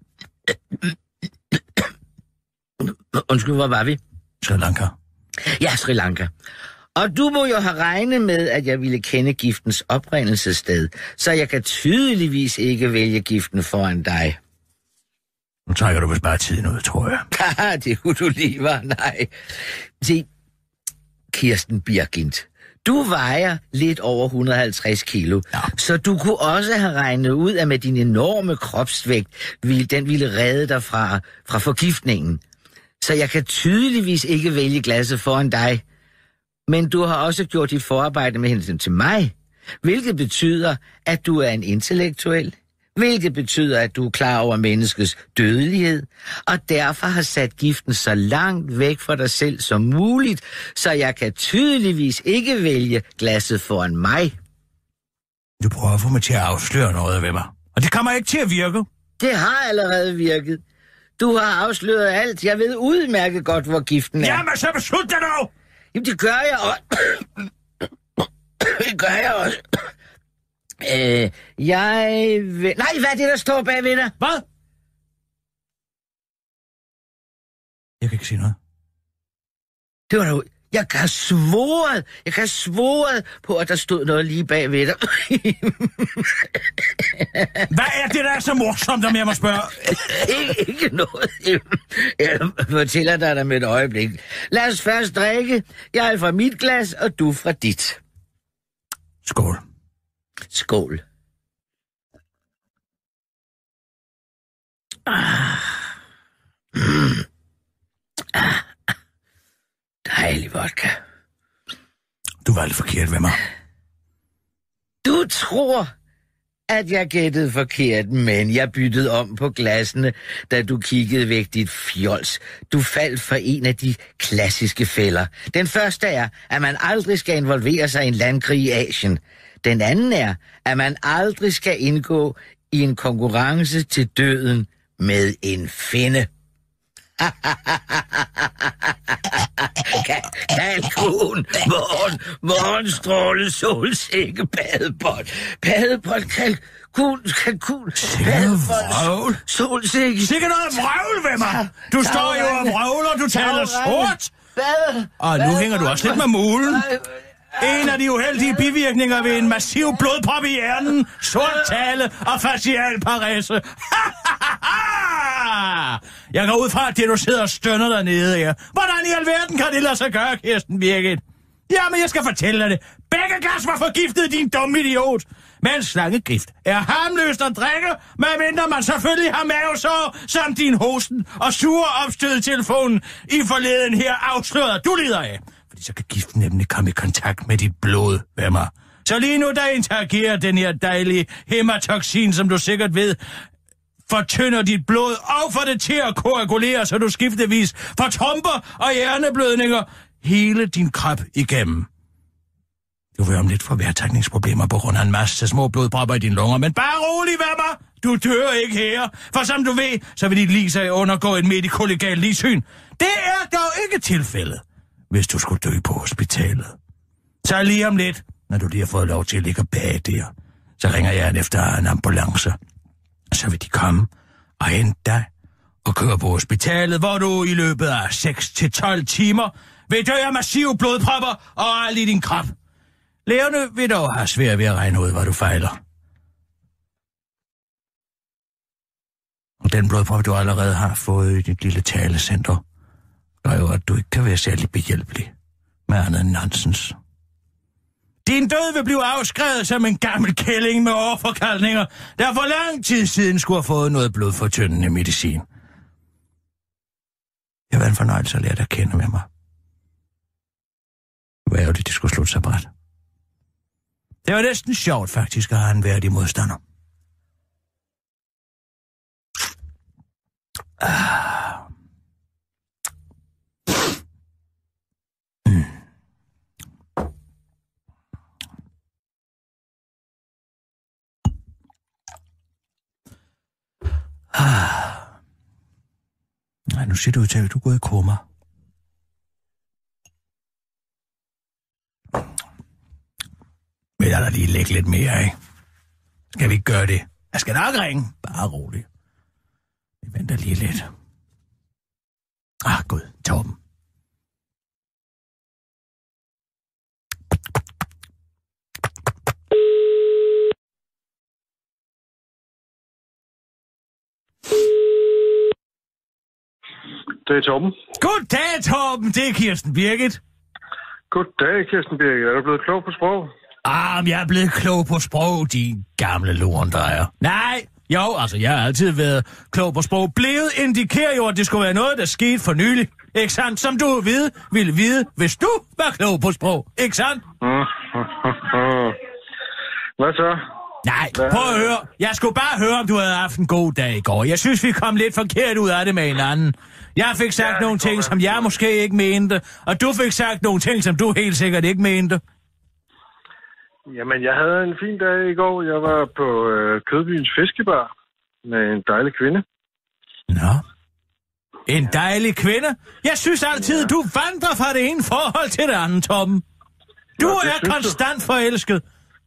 Undskyld, hvor var vi? Sri Lanka. Ja, Sri Lanka. Og du må jo have regnet med, at jeg ville kende giftens oprindelsessted, så jeg kan tydeligvis ikke vælge giften foran dig. Nu trækker du vist bare tiden ud, tror jeg. Haha, det kunne du lige var, nej. Se, Kirsten Birgit, du vejer lidt over et hundrede og halvtreds kilo, ja. Så du kunne også have regnet ud, at med din enorme kropsvægt, den ville redde dig fra, fra forgiftningen. Så jeg kan tydeligvis ikke vælge glasset foran dig. Men du har også gjort dit forarbejde med hensyn til mig, hvilket betyder, at du er en intellektuel, hvilket betyder, at du er klar over menneskets dødelighed, og derfor har sat giften så langt væk fra dig selv som muligt, så jeg kan tydeligvis ikke vælge glasset foran mig. Du prøver at få mig til at afsløre noget ved mig, og det kommer ikke til at virke. Det har allerede virket. Du har afsløret alt. Jeg ved udmærket godt, hvor giften er. Jamen, så beslut dig dog! Jamen, det gør jeg også. Det gør jeg også. Øh, jeg vil... Nej, hvad er det, der står bagved dig? Hvad? Jeg kan ikke sige noget. Det var da... Jeg kan have svoret, jeg kan have svoret på, at der stod noget lige bagved dig. Hvad er det, der er så morsomt, om jeg må spørge? ikke, ikke noget. Jeg fortæller dig der med et øjeblik. Lad os først drikke. Jeg er fra mit glas, og du fra dit. Skål. Skål. Ah. Mm. Ah. Dejlig vodka. Du var lidt forkert ved mig. Du tror, at jeg gættede forkert, men jeg byttede om på glassene, da du kiggede væk dit fjols. Du faldt for en af de klassiske fælder. Den første er, at man aldrig skal involvere sig i en landkrig i Asien. Den anden er, at man aldrig skal indgå i en konkurrence til døden med en finne. Kalkun, morgen, morgenstråle, solsikke, badebold, badebold, kalkun, kalkun, badebold, solsikke. Sikke noget vrøvl ved mig. Du står jo og vrøvler, du taler sort. Og nu hænger du også lidt med mulen. En af de uheldige bivirkninger ved en massiv blodprop i hjernen, sort tale og facial parese. Jeg går ud fra, at det du sidder og stønner dernede her. Hvordan i alverden kan det lade sig gøre, Kirsten Birgit? Jamen, jeg skal fortælle dig det. Begge glas var forgiftet, din dumme idiot. Men slangegift er harmløst at drikke, medmindre man selvfølgelig har mavesår, som din hosten og sure opstødtelefonen i forleden her afslører, du lider af. Fordi så kan giften nemlig komme i kontakt med dit blod, ved mig. Så lige nu, der interagerer den her dejlige hematoxin, som du sikkert ved, fortynder dit blod og får det til at koagulere, så du skiftevis får tromper og hjerneblødninger hele din krop igennem. Du vil om lidt få vejrtrækningsproblemer på grund af en masse små blodpropper i dine lunger, men bare rolig, hvad mig? Du dør ikke her, for som du ved, så vil dit lige undergå et medikollegalt ligsyn. Det er dog ikke tilfældet, hvis du skulle dø på hospitalet. Så lige om lidt, når du lige har fået lov til at ligge og bage der, så ringer jeg efter en ambulance. Så vil de komme og hente dig og køre på hospitalet, hvor du i løbet af seks til tolv timer vil dø af massive blodpropper og alt i din krop. Lægerne vil dog have svært ved at regne ud, hvad du fejler. Og den blodprop, du allerede har fået i dit lille talecenter, gør jo, at du ikke kan være særlig behjælpelig med andet end nonsens. Din død vil blive afskrevet som en gammel kælling med overforkaldninger, der for lang tid siden skulle have fået noget blodfortyndende medicin. Det var en fornøjelse at lære dig at kende med mig. Hvad er det, de skulle slutte sig bræt? Det var næsten sjovt faktisk at have en værdig modstander. Ah. Mm. Ah. Nej, nu siger du til, at du er gået i koma. Men der er der lige lægge lidt mere, ikke? Skal vi ikke gøre det? Jeg skal nok ringe. Bare roligt. Vi venter lige lidt. Ah, gud, Torben. Det er Torben. Goddag, Torben. Det er Kirsten Birgit. Goddag, Kirsten Birgit. Er du blevet klog på sprog? Ah, men jeg er blevet klog på sprog, din gamle lorendrejer. Nej, jo, altså, jeg har altid været klog på sprog. Blevet indikerer jo, at det skulle være noget, der skete for nylig. ikke sandt? Som du vide, ville vide, hvis du var klog på sprog, ikke sandt? Hvad så? Nej, prøv at høre. Jeg skulle bare høre, om du havde haft en god dag i går. Jeg synes, vi kom lidt forkert ud af det med hinanden. Jeg fik sagt ja, nogle ting, som jeg måske ikke mente, og du fik sagt nogle ting, som du helt sikkert ikke mente. Jamen, jeg havde en fin dag i går. Jeg var på øh, Kødbyens Fiskebar med en dejlig kvinde. Nå. En dejlig kvinde? Jeg synes altid, ja. Du vandrer fra det ene forhold til det andet, Torben. Du Nå, er konstant du. forelsket.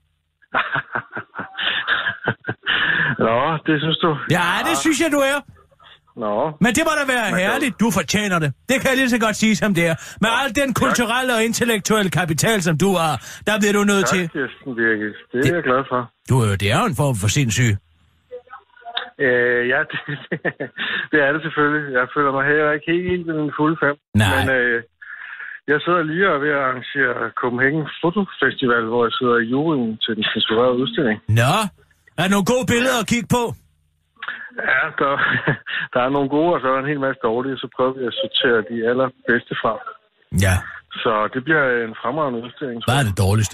Nå, det synes du? Ja, det synes jeg, du er. Nå. Men det må da være Men herligt. Du fortjener det. Det kan jeg lige så godt sige, som det er. Med al den kulturelle og intellektuelle kapital, som du har, der bliver du nødt tak, til. Tak, Kirsten Birgit. Det er det, jeg glad for. Du, det er jo en form for sindssyg. Øh, ja, det, det er det selvfølgelig. Jeg føler mig heller ikke helt helt med den fulde fem. Nej. Men øh, jeg sidder lige og er ved at arrangere Copenhagen Fotofestival, hvor jeg sidder i juryen til den censurerede udstilling. Nå, er der nogle gode billeder at kigge på? Ja, der, der er nogle gode, og så er der en hel masse dårlige, så prøver vi at sortere de allerbedste fra. Ja. Så det bliver en fremragende udstilling. Hvad er det dårligste?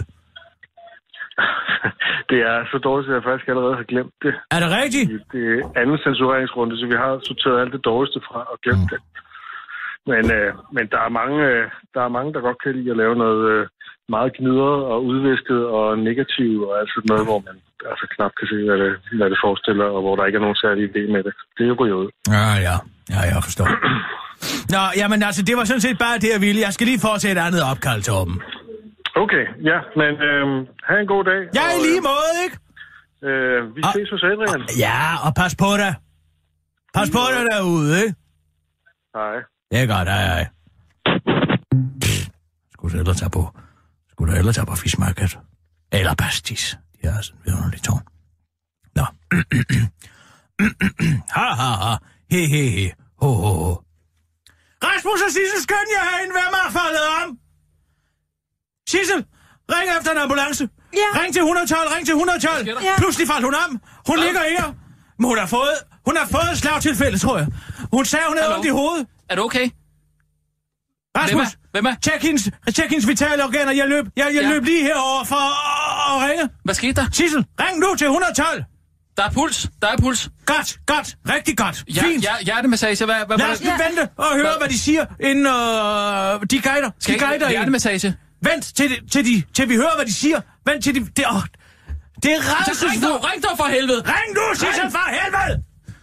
Det er så dårligt, at jeg faktisk allerede har glemt det. Er det rigtigt? Det er anden censureringsrunde, så vi har sorteret alt det dårligste fra og glemt mm. det. Men, øh, men der er mange, øh, der er mange, der godt kan lide at lave noget øh, meget gnidret og udvisket og negativt, og altså noget, hvor man altså knap kan se, hvad det, hvad det forestiller, og hvor der ikke er nogen særlig idé med det. Det er jo ud. Ja, ja. Ja, jeg forstår. Nå, jamen altså, det var sådan set bare det, jeg ville. Jeg skal lige fortsætte et andet opkald, Torben. Okay, ja, men øh, have en god dag. Ja, i lige måde, ikke? Øh, vi og, ses hos Adrian. Og, ja, og pas på dig. Pas på dig derude, ikke? Hej. Det er godt, hej, hej. Skulle du ellers tage på... Skulle du ellers tage på fiskmarked? Eller pastis. De har sådan en vidunderlig tårn. Nå. ha, ha, ha. He, he, he. Ho, ho, ho. Rasmus og Sissel, skøn jer herinde. Hvem har faldet om? Sissel, ring efter en ambulance. Ja. Ring til et hundrede og tolv, ring til et hundrede og tolv. Ja. Pludselig faldt hun om. Hun ja. ligger her. Men hun har fået, hun har fået et slagtilfælde, tror jeg. Hun sagde, hun havde ondt i hovedet. Er du okay? Rasmus, Hvem er? Tjek hendes, tjek hendes vitale organer. Jeg løb, jeg, jeg ja. løb lige herover for at, at ringe. Hvad skete der? Sissel, ring nu til et hundrede og tolv. Der er puls, der er puls. Godt, godt, rigtig godt. Ja, fint. Ja, hjertemassage, hvad, hvad, lad os lige ja. vente og høre, hvad, hvad de siger, inden øh, de guider. Skal de guider hjertemassage? Vent til, de, til, de, til vi hører, hvad de siger. Vent til de... Det, åh, det er rædselsfuldt. Ring dog, ring dog for helvede. Ring nu, Sissel, for helvede.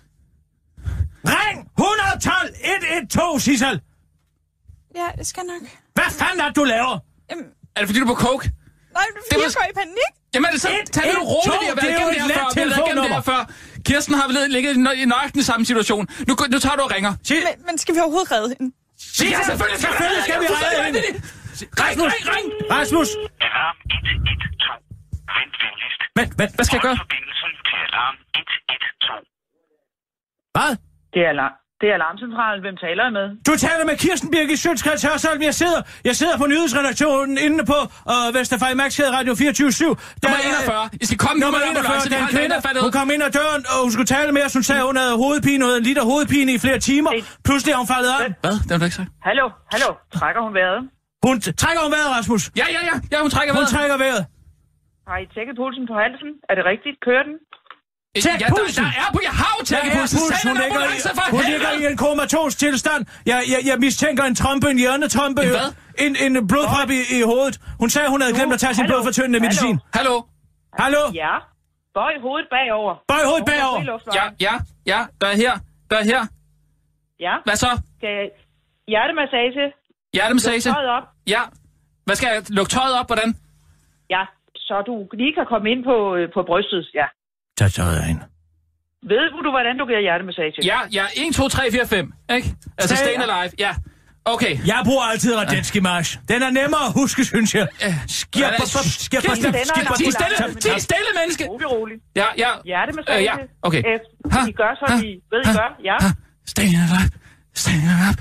Ring et hundrede og tolv et et to, Sissel. Ja, det skal nok. Hvad fanden er det, du laver? Jamen... Er det fordi, du er på coke? Nej, det er fordi, jeg går i panik. Jamen er det så? Tag det roligt, vi har været igennem det her før. Vi har været igennem det her før. Kirsten har vel ligget i nøjagten i samme situation. Nu, nu tager du og ringer. Men, men skal vi overhovedet redde hende? Ja, selvfølgelig skal, selvfølgelig skal vi redde hende. Rasmus, ring, ring. Rasmus. Alarm et et to. Vent venligst. Vent, vent, hvad skal jeg gøre? Forbindelsen til alarm et et to. Hvad? Det er alarm. Det er alarmcentralen. Hvem taler jeg med? Du taler med Kirsten Birgit Sjøtskreds Hørsholm. Jeg sidder, jeg sidder på nyhedsredaktionen inde på uh, Vesterfejl Maxkæde Radio fireogtyve syv. Nummer enogfyrre. I skal komme nummer enogfyrre. Den kvinde, hun kom ind ad døren, og hun skulle tale med os. Hun sagde, hun havde hovedpine, hun havde en liter hovedpine i flere timer. Pludselig har hun faldet om. Hvad? Det har du ikke sagt. Hallo, hallo. Trækker hun vejret? Hun trækker hun vejret, Rasmus. Ja, ja, ja. Ja, hun trækker vejret. Hun trækker vejret. Har I tjekket pulsen på halsen? Er det rigtigt? Kører den? Tjek ja, pulsen! Der, der er på, jeg har jo tjekket pulsen. Puls. Hun, ligger i, hun ligger i en komatos tilstand. Jeg, jeg, jeg mistænker en trompe, en hjernetrompe. En hvad? En, en blodprop i, i hovedet. Hun sagde, hun havde glemt at tage sin blodfortyndende medicin. Hallo? Hallo? Ja. Bøj hovedet bagover. Bøj hovedet bagover. Ja, ja, ja. Der er her. Der er her. Ja. Hvad så? Skal jeg... Hjertemassage. Hjertemassage? Luk tøjet op. Ja. Hvad skal jeg? Lukke tøjet op? Hvordan? Ja, så du lige kan komme ind på, på brystet. Ja. Tag tøjet ind. Ved du, hvordan du giver hjertemassage? Ja, ja. en, to, tre, fire, fem. Ikke? Altså Stayin' Alive. Ja. Okay. Jeg bruger altid Radenski March. Den er nemmere at huske, synes jeg. Skir på skir på skir på Ti stille, ti stille, menneske. Rolig, rolig. Ja, ja. Hjertemassage. Ja, okay. I gør, så I ved, I gør. Ja. Stayin' Alive. Stayin' Alive.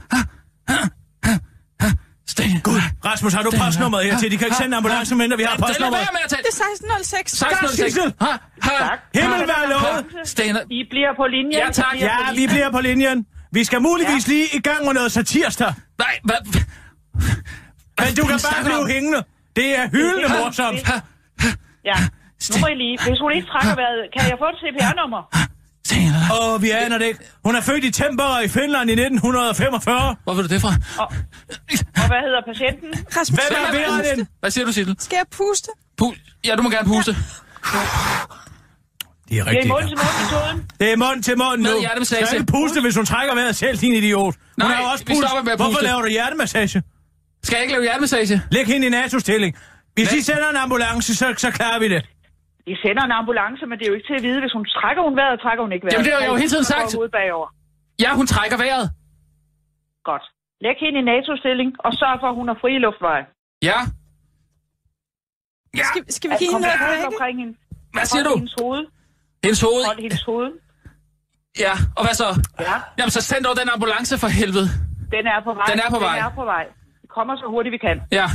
Gud, Rasmus, har du postnummeret her til? De kan ikke sende ambulancen, men vi har postnummeret. Det er seksten nul seks. seksten nul seks. Himmel være lovet. I bliver på linjen. Ja, tak. Ja, vi bliver på linjen. Vi skal muligvis ja. lige i gang med noget satirsdag. Nej, hvad? Men du kan bare blive hængende. Det er hyldende morsomt. Ja, nu må I lige. Hvis hun ikke trækker vejret, kan jeg få et C P R-nummer? Åh, vi aner det ikke. Hun er født i Temper i Finland i nitten femogfyrre. Hvor ved du det fra? Og, og hvad hedder patienten? Rasmus, Hvem er ved den? Hvad siger du, Sissel? Skal jeg puste? Pu- ja, du må gerne puste. Ja. Det er Det er rigtigt. mund til mund-metoden. Det er mund til mund nu. Med hjertemassage. Så er det puste, hvis hun trækker vejret selv, din idiot. Hun Nej, har jo også vi puls. stopper med at puste. Hvorfor laver du hjertemassage? Skal jeg ikke lave hjertemassage? Læg hende i NATO-stilling. Hvis I sender en ambulance, så, så klarer vi det. I sender en ambulance, men det er jo ikke til at vide, hvis hun trækker hun vejret, trækker hun ikke vejret. Jamen, det har jeg jo hele tiden sagt. Bagover. Ja, hun trækker vejret. Godt. Læg hende i NATO-stilling, og sørg for, at hun har frie luftveje. Ja. Ja. Skal, skal vi give hende noget at drikke? Omkring hende. Hvad siger du? Hendes hoved. Hendes hoved? Hold hendes hoved. Ja, og hvad så? Ja. Jamen, så send dog den ambulance for helvede. Den er på vej. Den er på vej. Den er på vej. Vi kommer så hurtigt, vi kan. Ja.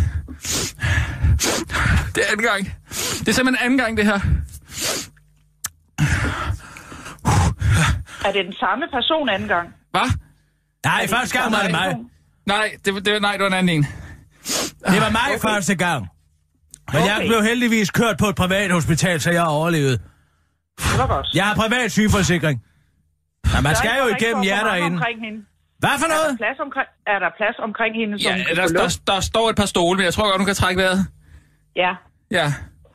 Det er anden gang. Det er simpelthen anden gang, det her. Er det den samme person anden gang? Hvad? Nej, første gang var det mig. Nej, det, det, nej, det var en anden en. Det var mig okay. første gang. Men okay. jeg blev heldigvis kørt på et privat hospital, så jeg har overlevet. Det var godt. Jeg har privat sygeforsikring. Ja, man skal jo igennem jer derinde. Hvad for noget? Er der plads omkring, er der plads omkring hende? Som ja, der, der, der, der står et par stole, men jeg tror godt, hun kan trække vejret. Ja. Ja.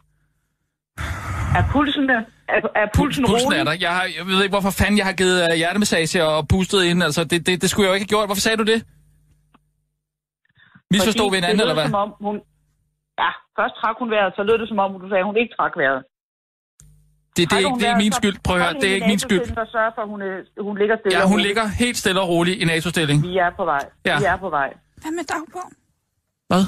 Er pulsen, er, er pulsen, pulsen rolig? er der. Jeg, har, jeg ved ikke, hvorfor fanden jeg har givet uh, hjertemassage og pustet ind. Altså, det, det, det skulle jeg jo ikke have gjort. Hvorfor sagde du det? Misforstod vi hinanden, eller hvad? Som om hun, ja, først trak hun vejret, så lød det som om, du sagde, at hun ikke trak vejret. Det, det, det, det er min skyld. Prøv at høre, det er ikke min skyld. Sørg for, hun, hun ligger stille. Ja, hun ligger helt stille og roligt i NATO-stilling. Vi er på vej. Ja. Vi er på vej. Hvad med dagbogen? Hvad?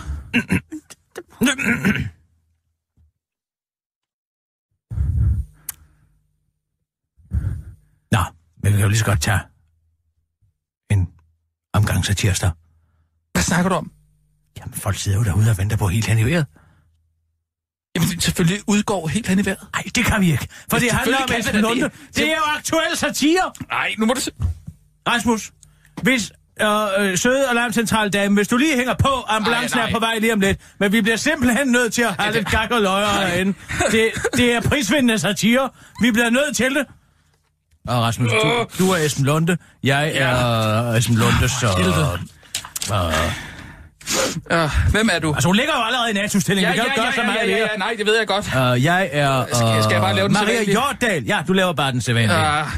Nå, men vi kan jo lige så godt tage en omgang satirsdag. Hvad snakker du om? Jamen, folk sidder jo derude og venter på helt hen i vejret. Jamen, selvfølgelig udgår helt hen i vejret. Nej, det kan vi ikke. For det handler om Esben Lunde. Det. det er jo aktuel satire. Nej, nu må du se. Rasmus, hvis øh, øh, søde alarmcentrale dame, hvis du lige hænger på, ambulancen er på vej lige om lidt, men vi bliver simpelthen nødt til at have lidt gak og løjer herinde. Det, det er prisvindende satire. Vi bliver nødt til det. Og Rasmus, du, du er Esben Lunde. Jeg er uh, Esben Lunde, så... Uh, Uh, hvem er du? Altså, hun ligger jo allerede i NATO-stilling. Ja, vi kan ja, jo ja, gøre så ja, meget ja, ja, ja, nej, det ved jeg godt. Uh, jeg er... Uh, skal, skal jeg bare lave den Maria sædvanlige? Hjortdal. Ja, du laver bare den sædvanlige. Uh,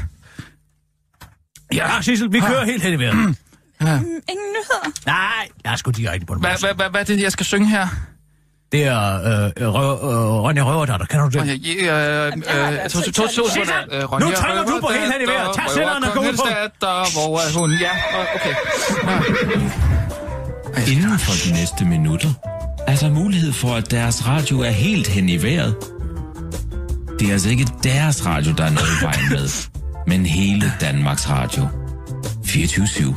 ja, Sissel, vi kører uh, helt hen i vejret. Uh. Ingen nyheder? Nej, jeg er sgu direkte på den. Hvad hva, hva, hva er det, jeg skal synge her? Det er øh, Ronja Røverdatter, kan du det? Ronja, øh, øh, Nu trænger du på helt hen i vejret. Tag senderen og gå ud på. Hvor er hun? Ja, okay. Inden for de næste minutter er der mulighed for, at deres radio er helt hen i vejret. Det er altså ikke deres radio, der er noget i vejen med, men hele Danmarks Radio. fireogtyve syv.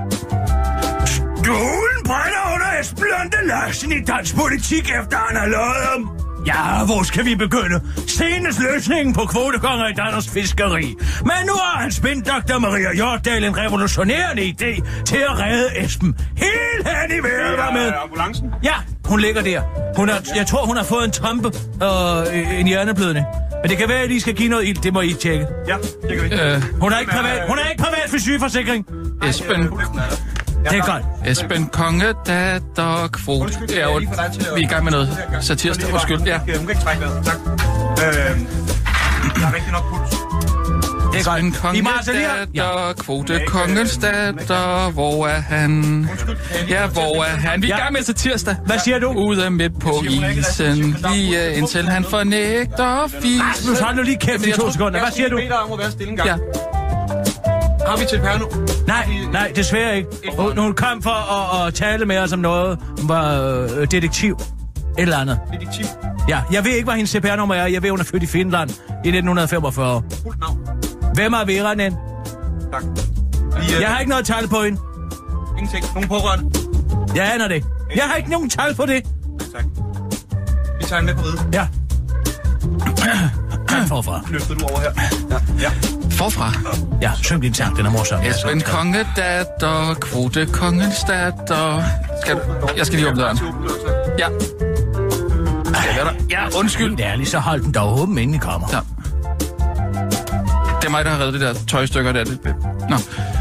Stolen brænder under Esben Lunde Larsen i dansk politik, efter han har løjet om. Ja, hvor skal vi begynde? Senest løsningen på kvotekonger i Danmarks fiskeri. Men nu har hans spindoktor Maria Hjortdal en revolutionerende idé til at redde Esben. Helt hen i vejret var med. Ambulancen? Ja, hun ligger der. Hun er, jeg tror, hun har fået en trompe og øh, en hjerneblødning. Men det kan være, at I skal give noget ild. Det må I tjekke. Ja, det kan vi. Øh, hun er ikke privat, hun er ikke privat for sygeforsikring. Esben. Det er godt. Esben Konge, datter, kvote. Det er jo, vi er i gang med noget satirsdag. Undskyld, ja. Hun kan ikke trække vejret, tak. Øh, der er rigtig nok puls. Det er Esben godt. Konge, datter, kvote, kongens datter, hvor er han? Ja, hvor er han? Vi er i gang med satirsdag. Hvad siger du? Ude midt på isen, lige indtil han fornægter fis. Rasmus, hold nu lige kæft i to sekunder. Hvad siger du? Ja. Har vi til per nu? Nej, nej, desværre ikke. Hun, hun kom for at, at tale med os om noget. Hun var øh, detektiv. Et eller andet. Detektiv? Ja, jeg ved ikke, hvad hendes C P R-nummer er. Jeg ved, hun er født i Finland i nitten femogfyrre. Fuldt navn. Hvem er Vera, Nen? Tak. Vi, øh... Jeg har ikke noget tal på hende. Ingenting. Nogen pårørende? Jeg aner det. Jeg har ikke nogen tal på det. Tak. Vi tager hende med på ride. Ja. forfra. Løfter du over her? Ja. ja. Forfra? Ja, syng din sang, den er morsom. Esben kongedatter, kvote kongens datter. Skal du? Jeg skal lige åbne døren. Ja. Ja, undskyld. Helt ærligt, så hold den dog åben, inden I kommer. Ja. Det er mig, der har reddet det der tøjstykker der. Nå.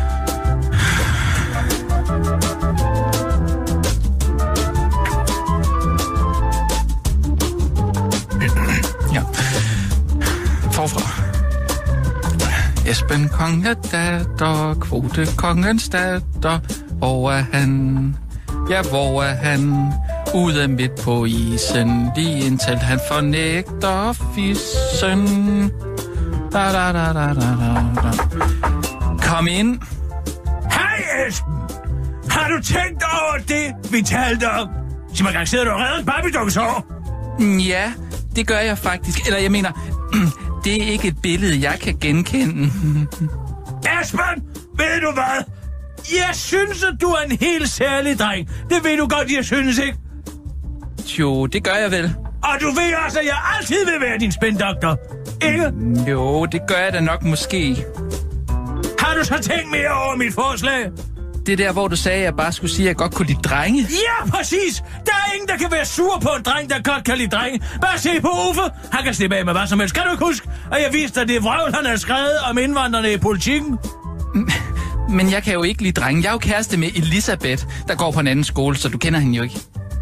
Ja. Forfra. Esben kongedatter, kvote kongens datter. Hvor er han? Ja, hvor er han? Ude midt på isen, lige indtil han fornægter fissen. Da, da, da, da, da, da. Kom ind. Hej, Esben! Har du tænkt over det, vi talte om? Sig mig gang, sidder du og redder en babydukshår? Ja, det gør jeg faktisk. Eller jeg mener, det er ikke et billede, jeg kan genkende. Esben, ved du hvad? Jeg synes, at du er en helt særlig dreng. Det ved du godt, jeg synes, ikke? Jo, det gør jeg vel. Og du ved også, at jeg altid vil være din spindoktor, ikke? Jo, det gør jeg da nok måske. Har du så tænkt mere over mit forslag? Det der, hvor du sagde, at jeg bare skulle sige, at jeg godt kunne lide drenge. Ja, præcis! Der er ingen, der kan være sur på en dreng, der godt kan lide drenge. Bare se på Uffe. Han kan slippe af med hvad som helst. Kan du ikke huske, at jeg viste dig det vrøvl, han har skrevet om indvandrerne i politikken? Men jeg kan jo ikke lide drenge. Jeg er jo kæreste med Elisabeth, der går på en anden skole, så du kender hende jo ikke.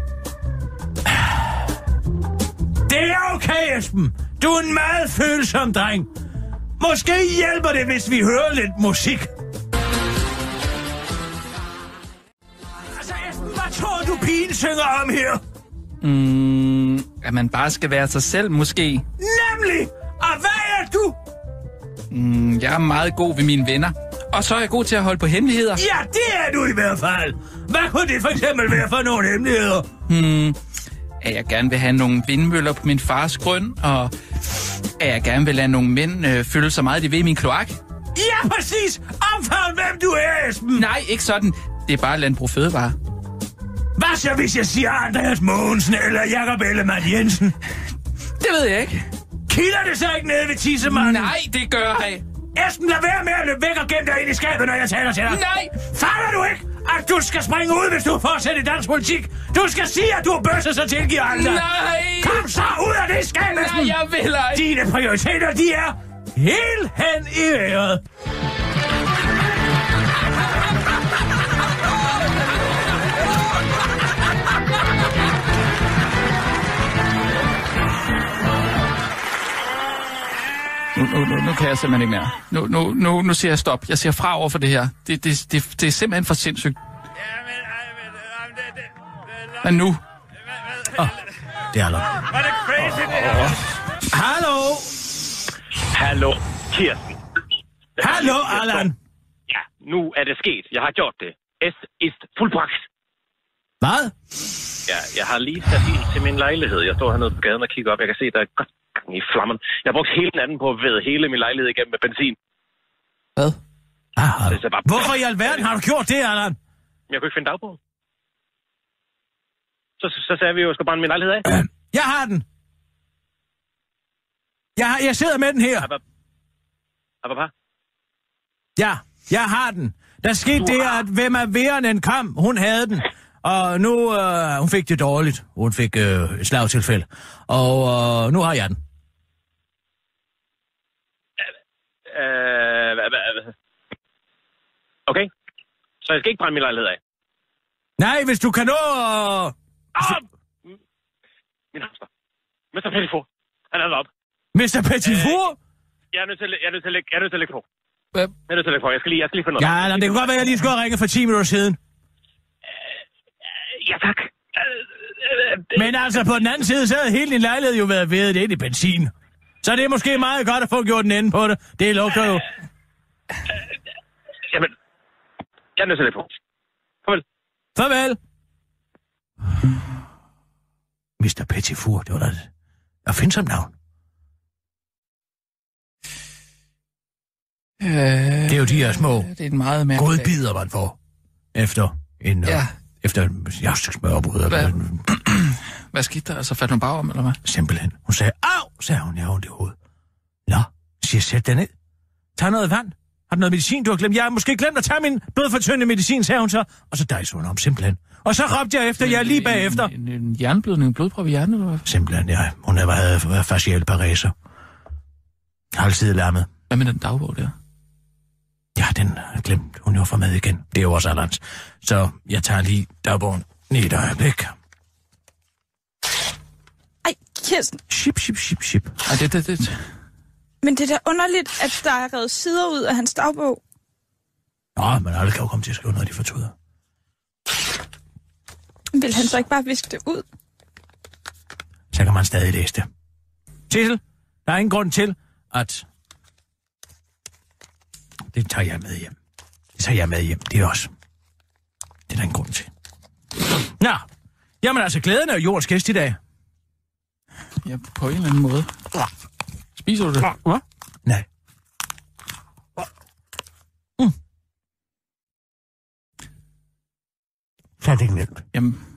Det er okay, Esben. Du er en meget følsom dreng. Måske hjælper det, hvis vi hører lidt musik. Altså, Esben, hvad tror du, pigen synger om her? Mm, at man bare skal være sig selv, måske. Nemlig! Og hvad er du? Mm, jeg er meget god ved mine venner. Og så er jeg god til at holde på hemmeligheder. Ja, det er du i hvert fald. Hvad kunne det for eksempel være for nogle hemmeligheder? Hmm, at jeg gerne vil have nogle vindmøller på min fars grøn, og at jeg gerne vil lade nogle mænd øh, føle så meget, de ved i min kloak. Ja, præcis! Omfavn, hvem du er, Esben! Nej, ikke sådan. Det er bare landbrug fødevare. Hvad så, hvis jeg siger Andreas Mogensen eller Jakob Ellemann Jensen? Det ved jeg ikke. Kilder det så ikke nede ved tissemanden? Nej, det gør jeg. Esben, lad være med at løbe væk og gemme dig ind i skabet, når jeg taler til dig. Nej! Fatter du ikke, at du skal springe ud, hvis du fortsætter i dansk politik? Du skal sige, at du er bøsset, så tilgiver andre. Nej! Kom så ud af det skab, Esben! Nej, jeg vil ikke. Dine prioriteter, de er helt hen i vejret. Nu, nu, nu, nu kan jeg simpelthen ikke mere. Nu, nu, nu, nu siger jeg stop. Jeg siger fra over for det her. Det, det, det, det er simpelthen for sindssygt. Men nu? Åh, oh, det er Allan. Var det crazy, det her? Hallo? Hallo, Kirsten. Hallo, Allan. Ja, nu er det sket. Jeg har gjort det. Es ist fuldbragt. Hvad? Ja, jeg har lige sat ild til min lejlighed. Jeg står hernede på gaden og kigger op. Jeg kan se, der er godt gang i flammen. Jeg har brugt hele natten på at væde hele min lejlighed igennem med benzin. Hvad? Ah, bare... Hvorfor i alverden har du gjort det, Allan? Jeg kunne ikke finde dagbogen. Så, så sagde vi jo, at jeg skal brænde min lejlighed af. Øh, jeg har den. Jeg, har, jeg sidder med den her. Abba. Ja, jeg har den. Der skete det, at hvem er væren en kam, hun havde den. Og nu, øh, hun fik det dårligt. Hun fik øh, et slagtilfælde. Og øh, nu har jeg den. Øh, okay. Så jeg skal ikke brænde min lejlighed af? Nej, hvis du kan nå... Øh... Ah! Min hamster. mister Petitfour. Han er op. mister Petitfour? Øh, jeg er nødt til, jeg er nødt til, jeg er nødt til at lægge på. Jeg er nødt til at lægge på. Jeg skal lige, jeg skal lige finde noget. Ja, eller, det kan godt være, at jeg lige skulle have ringet for ti minutter siden. Ja, tak. Men altså, på den anden side, så havde hele din lejlighed jo været vædet ind i benzin. Så det er måske meget godt at få gjort den ende på det. Det lugter jo. Jamen, jeg er nødt til at lægge på. Farvel. Farvel. mister Petitfour, det var da et opfindsomt navn. Øh, det er jo de her små godbider, man får efter en... Ja. Efter en smørbrød. Hvad, hvad skete der? Altså faldt hun bare om, eller hvad? Simpelthen. Hun sagde, au, sagde hun, jeg har ondt i hovedet. siger, sæt dig ned. Tag noget vand. Har du noget medicin, du har glemt? Jeg har måske glemt at tage min blodfortyndende medicin, sagde hun så. Og så dejser hun om, simpelthen. Og så råbte jeg efter jer lige bagefter. En, en, en jernblødning, en blodprop i hjernen, eller hvad? Simpelthen, ja. Hun havde været facial paræser. Halvside lammet. Hvad med den dagbog der? Ja, den er glemt. Hun er jo for med igen. Det er jo også alderens. Så jeg tager lige dagbogen i et øjeblik. Ej, Kirsten. Ship, ship, ship, ship. Ej, det, det, det. Men det er da underligt, at der er revet sider ud af hans dagbog. Nå, men alle kan jo komme til at skrive noget, de fortryder. Vil han så ikke bare viske det ud? Så kan man stadig læse det. Sissel, der er ingen grund til, at... Det tager jeg med hjem. Det tager jeg med hjem, det er også. Det er der ingen grund til. Nå, jamen altså, glæden er jo jordens gæst i dag. Ja, på en eller anden måde. Spiser du det? Hvad? Nej. Mm. Så er det ikke nemt. Jamen,